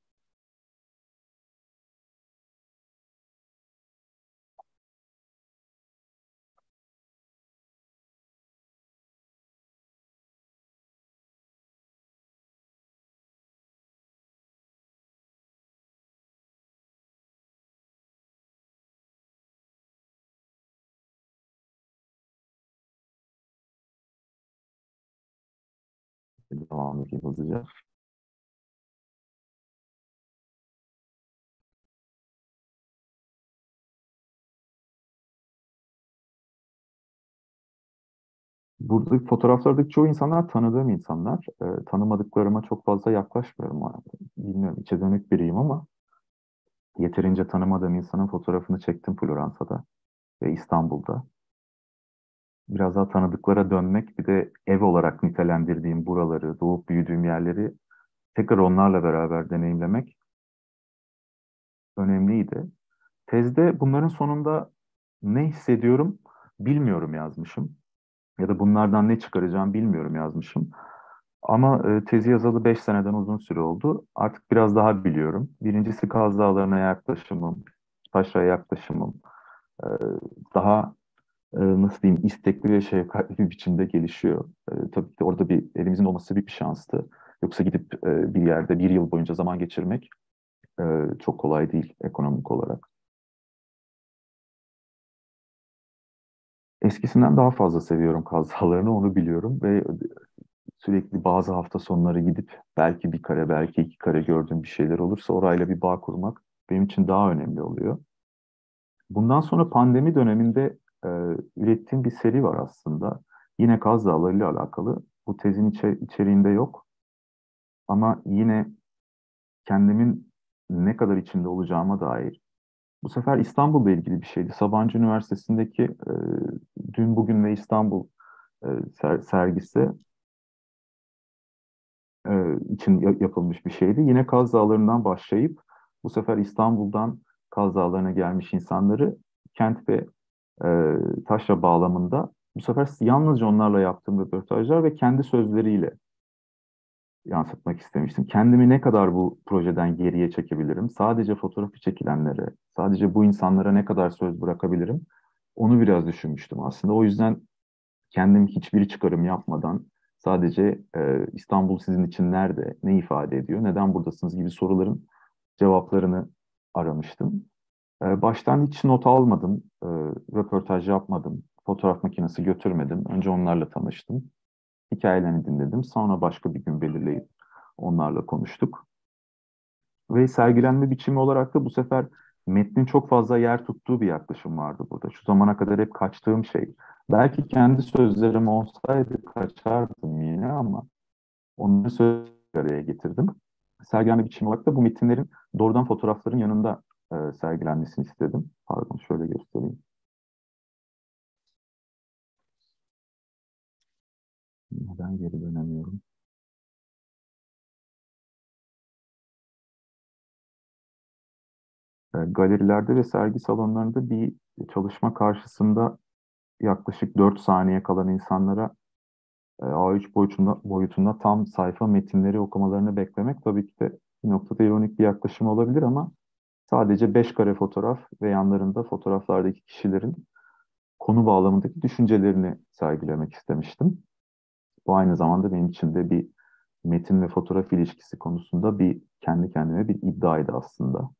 Devam edeyim hızlıca. Buradaki fotoğraflardaki çoğu insanlar tanıdığım insanlar. E, tanımadıklarıma çok fazla yaklaşmıyorum. Bilmiyorum, içe dönük biriyim ama yeterince tanımadığım insanın fotoğrafını çektim Floransa'da ve İstanbul'da. biraz daha tanıdıklara dönmek, bir de ev olarak nitelendirdiğim buraları, doğup büyüdüğüm yerleri tekrar onlarla beraber deneyimlemek önemliydi. Tezde bunların sonunda ne hissediyorum bilmiyorum yazmışım. Ya da bunlardan ne çıkaracağım bilmiyorum yazmışım. Ama e, tezi yazalı beş seneden uzun süre oldu. Artık biraz daha biliyorum. Birincisi Kaz Dağları'na yaklaşımım, taşraya yaklaşımım e, daha e, nasıl diyeyim istekli ve şefkatli bir biçimde gelişiyor. E, tabii ki de orada bir elimizin olması büyük bir şanstı. Yoksa gidip e, bir yerde bir yıl boyunca zaman geçirmek e, çok kolay değil ekonomik olarak. Eskisinden daha fazla seviyorum Kaz Dağları'nı, onu biliyorum ve sürekli bazı hafta sonları gidip belki bir kare, belki iki kare gördüğüm bir şeyler olursa orayla bir bağ kurmak benim için daha önemli oluyor. Bundan sonra pandemi döneminde e, ürettiğim bir seri var aslında. Yine Kaz Dağları ile alakalı. Bu tezin içe, içeriğinde yok. Ama yine kendimin ne kadar içinde olacağıma dair. Bu sefer İstanbul'la ilgili bir şeydi. Sabancı Üniversitesi'ndeki e, Dün, Bugün ve İstanbul e, ser, sergisi e, için ya- yapılmış bir şeydi. Yine Kaz Dağları'ndan başlayıp bu sefer İstanbul'dan Kaz Dağları'na gelmiş insanları kent ve e, taşra bağlamında bu sefer yalnızca onlarla yaptığım röportajlar ve kendi sözleriyle yansıtmak istemiştim. Kendimi ne kadar bu projeden geriye çekebilirim? Sadece fotoğrafı çekilenlere, sadece bu insanlara ne kadar söz bırakabilirim? Onu biraz düşünmüştüm aslında. O yüzden kendim hiçbir çıkarım yapmadan sadece e, İstanbul sizin için nerede, ne ifade ediyor, neden buradasınız gibi soruların cevaplarını aramıştım. E, baştan hiç not almadım, e, röportaj yapmadım, fotoğraf makinesi götürmedim. Önce onlarla tanıştım, hikayelerini dinledim. Sonra başka bir gün belirleyip onlarla konuştuk. Ve sergilenme biçimi olarak da bu sefer metnin çok fazla yer tuttuğu bir yaklaşım vardı burada. Şu zamana kadar hep kaçtığım şey. Belki kendi sözlerim olsaydı kaçardım yine ama onları söz bir araya getirdim. Sergilenme biçimi olarak da bu metinlerin doğrudan fotoğrafların yanında e, sergilenmesini istedim. Pardon, şöyle göstereyim. Neden geri dönemiyorum? E, galerilerde ve sergi salonlarında bir çalışma karşısında yaklaşık dört saniye kalan insanlara e, A üç boyutunda, boyutunda tam sayfa metinleri okumalarını beklemek tabii ki de bir noktada ironik bir yaklaşım olabilir ama sadece beş kare fotoğraf ve yanlarında fotoğraflardaki kişilerin konu bağlamındaki düşüncelerini sergilemek istemiştim. Bu aynı zamanda benim için de bir metin ve fotoğraf ilişkisi konusunda bir kendi kendime bir iddiaydı aslında.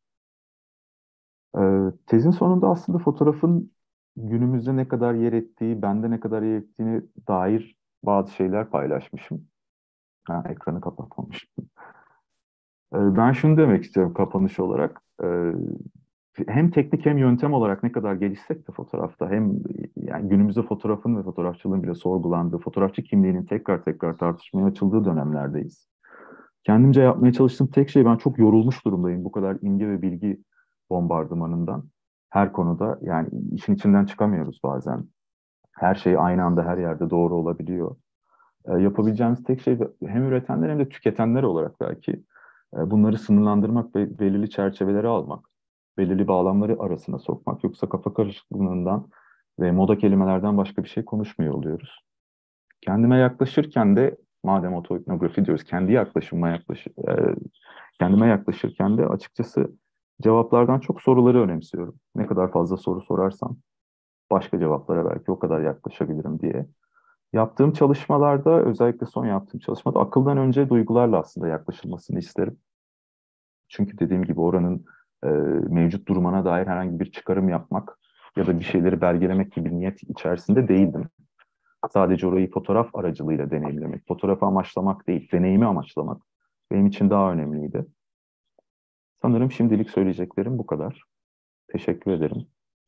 Ee, tezin sonunda aslında fotoğrafın günümüzde ne kadar yer ettiği, bende ne kadar yer ettiğine dair bazı şeyler paylaşmışım. Ha, ekranı kapatmamışım. Ee, ben şunu demek istiyorum kapanış olarak. Ee, hem teknik hem yöntem olarak ne kadar gelişsek de fotoğrafta hem yani günümüzde fotoğrafın ve fotoğrafçılığın bile sorgulandığı, fotoğrafçı kimliğinin tekrar tekrar tartışmaya açıldığı dönemlerdeyiz. Kendimce yapmaya çalıştığım tek şey, ben çok yorulmuş durumdayım bu kadar imge ve bilgi bombardımanından. Her konuda yani işin içinden çıkamıyoruz bazen. Her şey aynı anda her yerde doğru olabiliyor. E, yapabileceğimiz tek şey de hem üretenler hem de tüketenler olarak belki e, bunları sınırlandırmak ve belirli çerçevelere almak, belirli bağlamları arasına sokmak. Yoksa kafa karışıklığından ve moda kelimelerden başka bir şey konuşmuyor oluyoruz. Kendime yaklaşırken de madem otoetnografi diyoruz, kendi yaklaşıma yaklaş, e, kendime yaklaşırken de açıkçası cevaplardan çok soruları önemsiyorum. Ne kadar fazla soru sorarsam başka cevaplara belki o kadar yaklaşabilirim diye. Yaptığım çalışmalarda, özellikle son yaptığım çalışmada akıldan önce duygularla aslında yaklaşılmasını isterim. Çünkü dediğim gibi oranın e, mevcut durumuna dair herhangi bir çıkarım yapmak ya da bir şeyleri belgelemek gibi niyet içerisinde değildim. Sadece orayı fotoğraf aracılığıyla deneyimlemek, fotoğrafı amaçlamak değil, deneyimi amaçlamak benim için daha önemliydi. Sanırım şimdilik söyleyeceklerim bu kadar. Teşekkür ederim.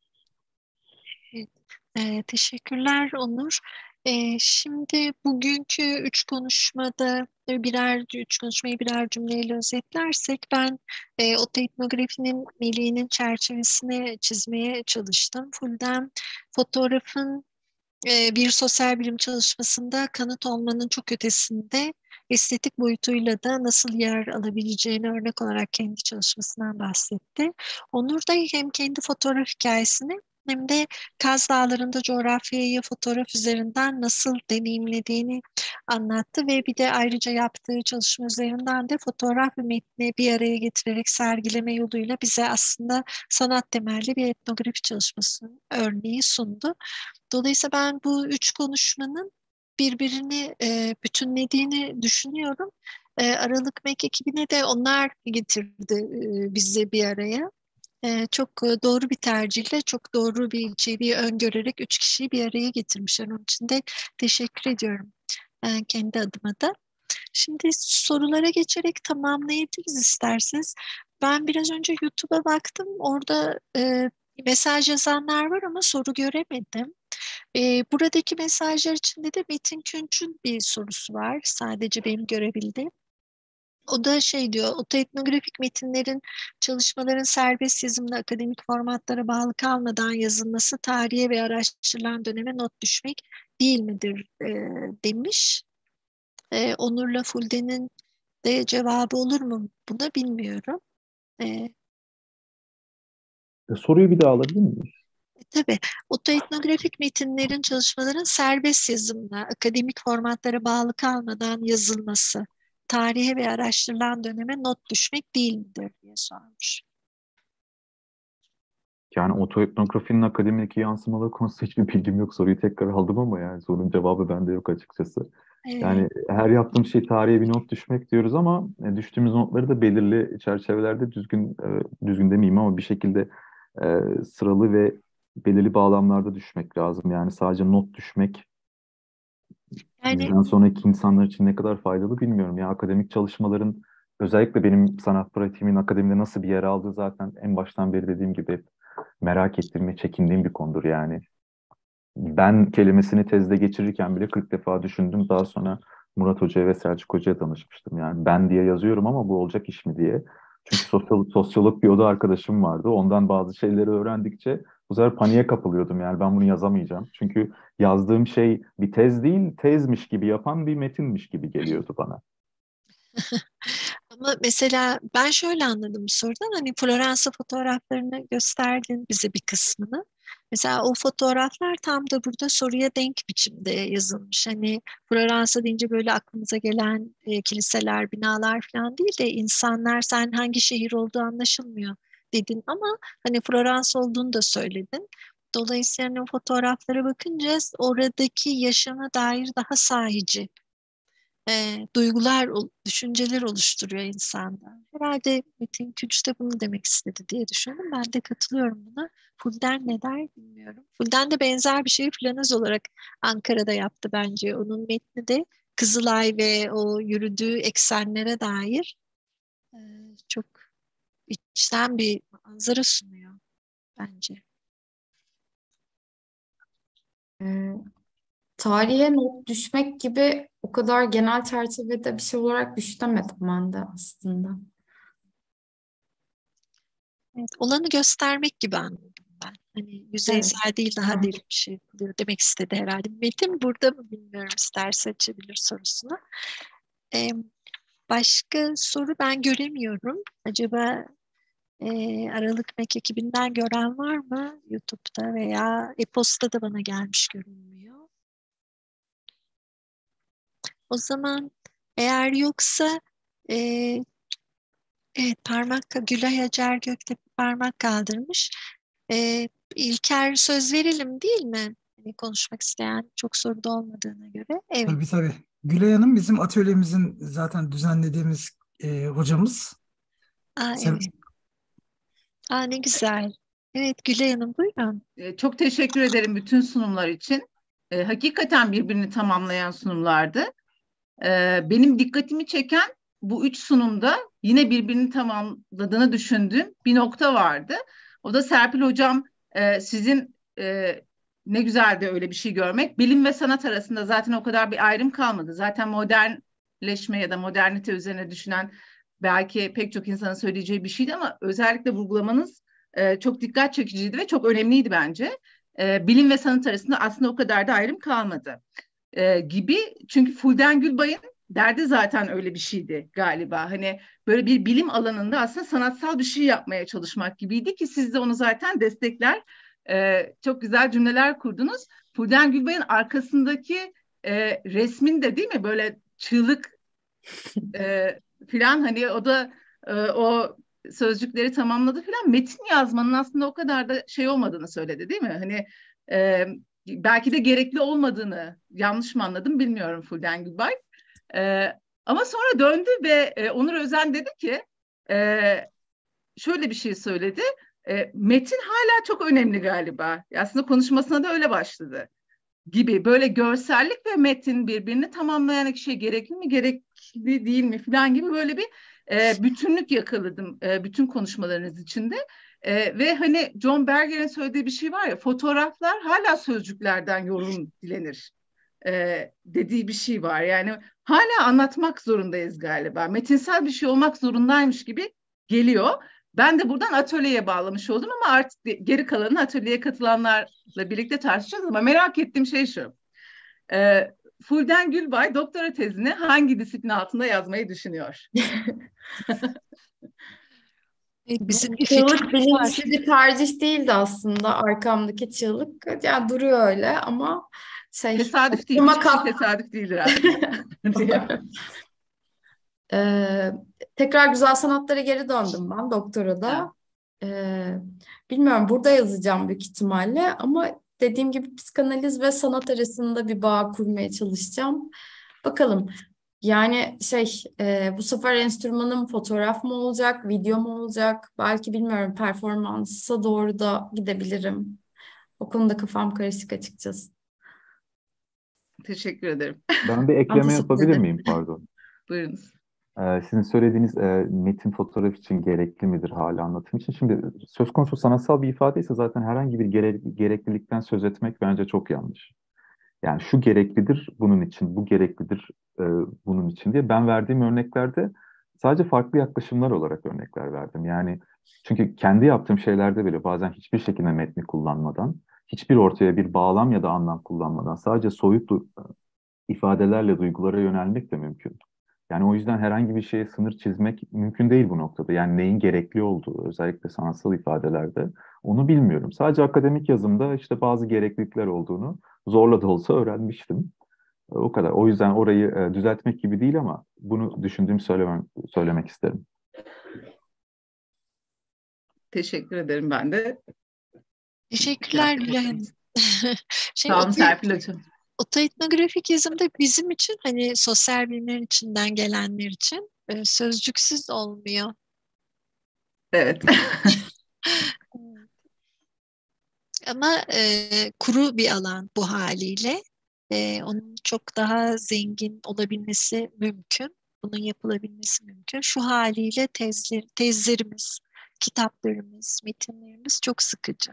Evet, e, teşekkürler Onur. E, şimdi bugünkü üç konuşmada birer üç konuşmayı birer cümleyle özetlersek ben e, otoetnografinin meleğinin çerçevesini çizmeye çalıştım. Full'den fotoğrafın e, bir sosyal bilim çalışmasında kanıt olmanın çok ötesinde estetik boyutuyla da nasıl yer alabileceğini örnek olarak kendi çalışmasından bahsetti. Onur da hem kendi fotoğraf hikayesini hem de Kaz Dağları'nda coğrafyayı fotoğraf üzerinden nasıl deneyimlediğini anlattı ve bir de ayrıca yaptığı çalışma üzerinden de fotoğraf ve metni bir araya getirerek sergileme yoluyla bize aslında sanat temelli bir etnografi çalışması örneği sundu. Dolayısıyla ben bu üç konuşmanın birbirini e, bütünlediğini düşünüyorum. E, Aralık M E K ekibine de onlar getirdi e, bizi bir araya. E, çok doğru bir tercihle, çok doğru bir içeriği öngörerek üç kişiyi bir araya getirmişler. Onun için de teşekkür ediyorum e, kendi adıma da. Şimdi sorulara geçerek tamamlayabiliriz isterseniz. Ben biraz önce YouTube'a baktım. Orada e, mesaj yazanlar var ama soru göremedim. E, buradaki mesajlar içinde de Metin Künç'ün bir sorusu var. Sadece benim görebildiğim. O da şey diyor, otoetnografik metinlerin, çalışmaların serbest yazımla akademik formatlara bağlı kalmadan yazılması tarihe ve araştırılan döneme not düşmek değil midir e, demiş. E, Onur'la Fulde'nin de cevabı olur mu buna bilmiyorum. E, E, soruyu bir daha alabilir miyim? e, tabii, otoetnografik metinlerin, çalışmaların serbest yazımla akademik formatlara bağlı kalmadan yazılması tarihe ve araştırılan döneme not düşmek değil midir diye sormuş. Yani otoetnografinin akademik yansımaları konusunda hiçbir bilgim yok. Soruyu tekrar aldım ama yani sorunun cevabı bende yok açıkçası. Yani Evet. her yaptığım şey tarihe bir not düşmek diyoruz ama e, düştüğümüz notları da belirli çerçevelerde düzgün, e, düzgün demeyeyim ama bir şekilde e, sıralı ve belirli bağlamlarda düşmek lazım. Yani sadece not düşmek Yani bizden sonraki insanlar için ne kadar faydalı bilmiyorum. Ya akademik çalışmaların özellikle benim sanat pratiğimin akademide nasıl bir yer aldığı zaten en baştan beri dediğim gibi hep merak ettiğim ve çekindiğim bir konudur yani. Ben kelimesini tezde geçirirken bile kırk defa düşündüm. Daha sonra Murat Hoca'ya ve Selçuk Hoca'ya danışmıştım. Yani ben diye yazıyorum ama bu olacak iş mi diye. Çünkü sosyolog, sosyolog bir oda arkadaşım vardı. Ondan bazı şeyleri öğrendikçe bu sefer paniğe kapılıyordum. Yani ben bunu yazamayacağım. Çünkü yazdığım şey bir tez değil, tezmiş gibi yapan bir metinmiş gibi geliyordu bana. ama mesela ben şöyle anladım sorudan, hani Floransa fotoğraflarını gösterdin bize bir kısmını. Mesela o fotoğraflar tam da burada soruya denk biçimde yazılmış. Hani Floransa deyince böyle aklımıza gelen e, kiliseler, binalar falan değil de insanlar, sen hangi şehir olduğu anlaşılmıyor dedin ama hani Floransa olduğunu da söyledin. Dolayısıyla hani o fotoğraflara bakınca oradaki yaşama dair daha sahici e, duygular, düşünceler oluşturuyor insanda. Herhalde Metin Künç de bunu demek istedi diye düşündüm. Ben de katılıyorum buna. Fulden ne der bilmiyorum. Fulden de benzer bir şeyi Flanöz olarak Ankara'da yaptı bence. Onun metni de Kızılay ve o yürüdüğü eksenlere dair e, çok içten bir manzara sunuyor bence. Ee, Tarihe not düşmek gibi o kadar genel çerçevede bir şey olarak düşünemedim ben de aslında. Evet, olanı göstermek gibi anladım ben. Hani yüzeysel Evet. değil, daha Evet. derin bir şey yapılıyor demek istedi herhalde. Metin burada mı bilmiyorum, isterse açabilir sorusunu. Ee, Başka soru ben göremiyorum. Acaba e, Aralık M E K ekibinden gören var mı YouTube'da veya e-posta da bana gelmiş görünmüyor. O zaman eğer yoksa e, evet, parmak Gülay Hacer Göktepe parmak kaldırmış. Ee, İlker söz verelim değil mi? Hani konuşmak isteyen çok soru da olmadığına göre. Evet. Tabii tabii. Gülay Hanım bizim atölyemizin zaten düzenlediğimiz e, hocamız. Aa, Sen, evet. Aa, ne güzel. Evet, Gülay Hanım buyurun. E, Çok teşekkür ederim bütün sunumlar için. E, hakikaten birbirini tamamlayan sunumlardı. E, benim dikkatimi çeken bu üç sunumda yine birbirini tamamladığını düşündüğüm bir nokta vardı. O da Serpil Hocam, e, sizin e, ne güzeldi öyle bir şey görmek. Bilim ve sanat arasında zaten o kadar bir ayrım kalmadı. Zaten modernleşme ya da modernite üzerine düşünen belki pek çok insanın söyleyeceği bir şeydi ama özellikle vurgulamanız e, çok dikkat çekiciydi ve çok önemliydi bence. e, bilim ve sanat arasında aslında o kadar da ayrım kalmadı e, gibi. Çünkü Fulden Gülbay'ın derdi zaten öyle bir şeydi galiba. Hani böyle bir bilim alanında aslında sanatsal bir şey yapmaya çalışmak gibiydi ki siz de onu zaten destekler. E, çok güzel cümleler kurdunuz. Fulden Gülbay'ın arkasındaki e, resmin de değil mi böyle çığlık e, filan, hani o da e, o sözcükleri tamamladı filan. Metin yazmanın aslında o kadar da şey olmadığını söyledi değil mi? Hani e, belki de gerekli olmadığını, yanlış mı anladım bilmiyorum Fulden Gülbay. E, ama sonra döndü ve e, Onur Özen dedi ki e, şöyle bir şey söyledi. E, metin hala çok önemli galiba. Aslında konuşmasına da öyle başladı gibi, böyle görsellik ve metin birbirini tamamlayan iki şey gerekli mi gerekli değil mi falan gibi böyle bir e, bütünlük yakaladım e, bütün konuşmalarınız içinde. E, ve hani John Berger'in söylediği bir şey var ya, fotoğraflar hala sözcüklerden yorum dilenir e, dediği bir şey var. Yani hala anlatmak zorundayız galiba. Metinsel bir şey olmak zorundaymış gibi geliyor. Ben de buradan atölyeye bağlamış oldum ama artık geri kalanını atölyeye katılanlarla birlikte tartışacağız. Ama merak ettiğim şey şu. E, Fulden Gülbay doktora tezini hangi disiplin altında yazmayı düşünüyor? Bizim bir Çığlık fikrimiz var. bilinçli bir tercih değildi aslında, arkamdaki çığlık. Yani duruyor öyle ama şey... Tesadüf değil. aklıma Hiçbir şey kat- tesadüf değildir aslında. Ee, tekrar güzel sanatlara geri döndüm ben doktorada. Ee, bilmiyorum, burada yazacağım büyük ihtimalle ama dediğim gibi psikanaliz ve sanat arasında bir bağ kurmaya çalışacağım. Bakalım. Yani şey e, bu sefer enstrümanım fotoğraf mı olacak, video mu olacak? Belki bilmiyorum, performansa doğru da gidebilirim. O konuda kafam karışık açıkçası. Teşekkür ederim. Ben bir Ben ekleme teşekkür yapabilir ederim. miyim? Pardon. Buyurunuz. Ee, sizin söylediğiniz e, metin fotoğraf için gerekli midir hala anlatım için? Şimdi söz konusu sanatsal bir ifade ise zaten herhangi bir gere- gereklilikten söz etmek bence çok yanlış. Yani şu gereklidir bunun için, bu gereklidir e, bunun için diye ben verdiğim örneklerde sadece farklı yaklaşımlar olarak örnekler verdim. Yani çünkü kendi yaptığım şeylerde bile bazen hiçbir şekilde metni kullanmadan, hiçbir ortaya bir bağlam ya da anlam kullanmadan sadece soyut du- ifadelerle duygulara yönelmek de mümkün. Yani o yüzden herhangi bir şeye sınır çizmek mümkün değil bu noktada. Yani neyin gerekli olduğu, özellikle sanatsal ifadelerde onu bilmiyorum. Sadece akademik yazımda işte bazı gereklilikler olduğunu zorla da olsa öğrenmiştim. O kadar. O yüzden orayı e, düzeltmek gibi değil ama bunu düşündüğüm söylemem, söylemek isterim. Teşekkür ederim ben de. Teşekkürler Gülay Hanım. şey, Sağ olun oto, Serpil Hocam. otoetnografik yazımda bizim için, hani sosyal bilimlerin içinden gelenler için e, sözcüksüz olmuyor. Evet. Ama e, kuru bir alan bu haliyle. E, onun çok daha zengin olabilmesi mümkün. Bunun yapılabilmesi mümkün. Şu haliyle tezler, tezlerimiz, kitaplarımız, metinlerimiz çok sıkıcı.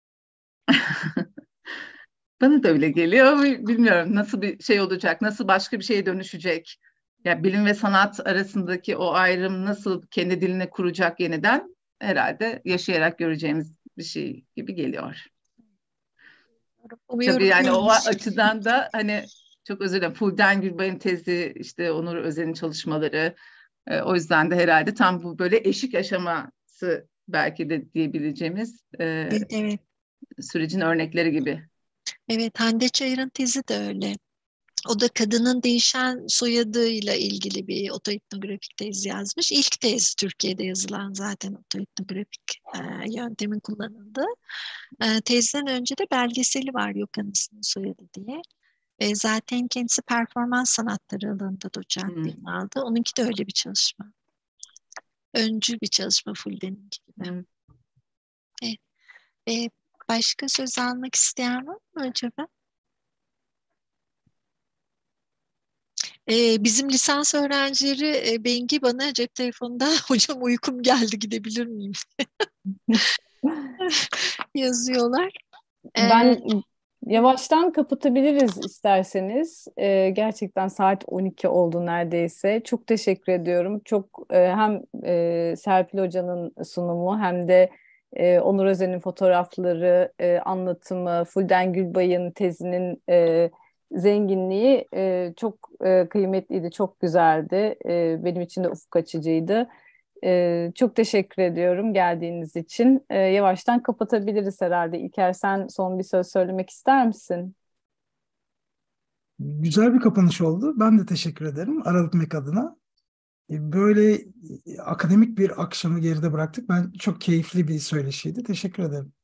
Bana da öyle geliyor. Bilmiyorum nasıl bir şey olacak, nasıl başka bir şeye dönüşecek. Ya bilim ve sanat arasındaki o ayrım nasıl kendi diline kuracak yeniden, herhalde yaşayarak göreceğimiz bir şey gibi geliyor. Umuyorum. Tabii yani o açıdan da hani çok özür dilerim. Fulden Gülbay'ın tezi, işte Onur Özen'in çalışmaları, e, o yüzden de herhalde tam bu böyle eşik aşaması belki de diyebileceğimiz e, Evet, evet. sürecin örnekleri gibi. Evet, Hande Çayır'ın tezi de öyle. O da kadının değişen soyadıyla ilgili bir otoetnografik tez yazmış. İlk tez Türkiye'de yazılan zaten otoetnografik e, yöntemin kullanıldığı. E, tezden önce de belgeseli var, Yok Anasının Soyadı diye. E, zaten kendisi performans sanatları alanında doçentliğini hmm. aldı. Onunki de öyle bir çalışma. Öncü bir çalışma Fulden'inki gibi. Hmm. Evet. E, başka söz almak isteyen var mı acaba? Ee, bizim lisans öğrencileri e, Bengi bana cep telefonunda hocam uykum geldi, gidebilir miyim yazıyorlar. Ben Ee, yavaştan kapatabiliriz isterseniz. Ee, gerçekten saat on iki oldu neredeyse. Çok teşekkür ediyorum. Çok e, hem e, Serpil Hoca'nın sunumu hem de e, Onur Özen'in fotoğrafları, e, anlatımı, Fulden Gülbay'ın tezinin e, zenginliği e, çok e, kıymetliydi, çok güzeldi. E, benim için de ufuk açıcıydı. E, çok teşekkür ediyorum geldiğiniz için. E, yavaştan kapatabiliriz herhalde. İlker, sen son bir söz söylemek ister misin? Güzel bir kapanış oldu. Ben de teşekkür ederim Aralık adına. Böyle akademik bir akşamı geride bıraktık. Ben çok keyifli bir söyleşiydi. Teşekkür ederim.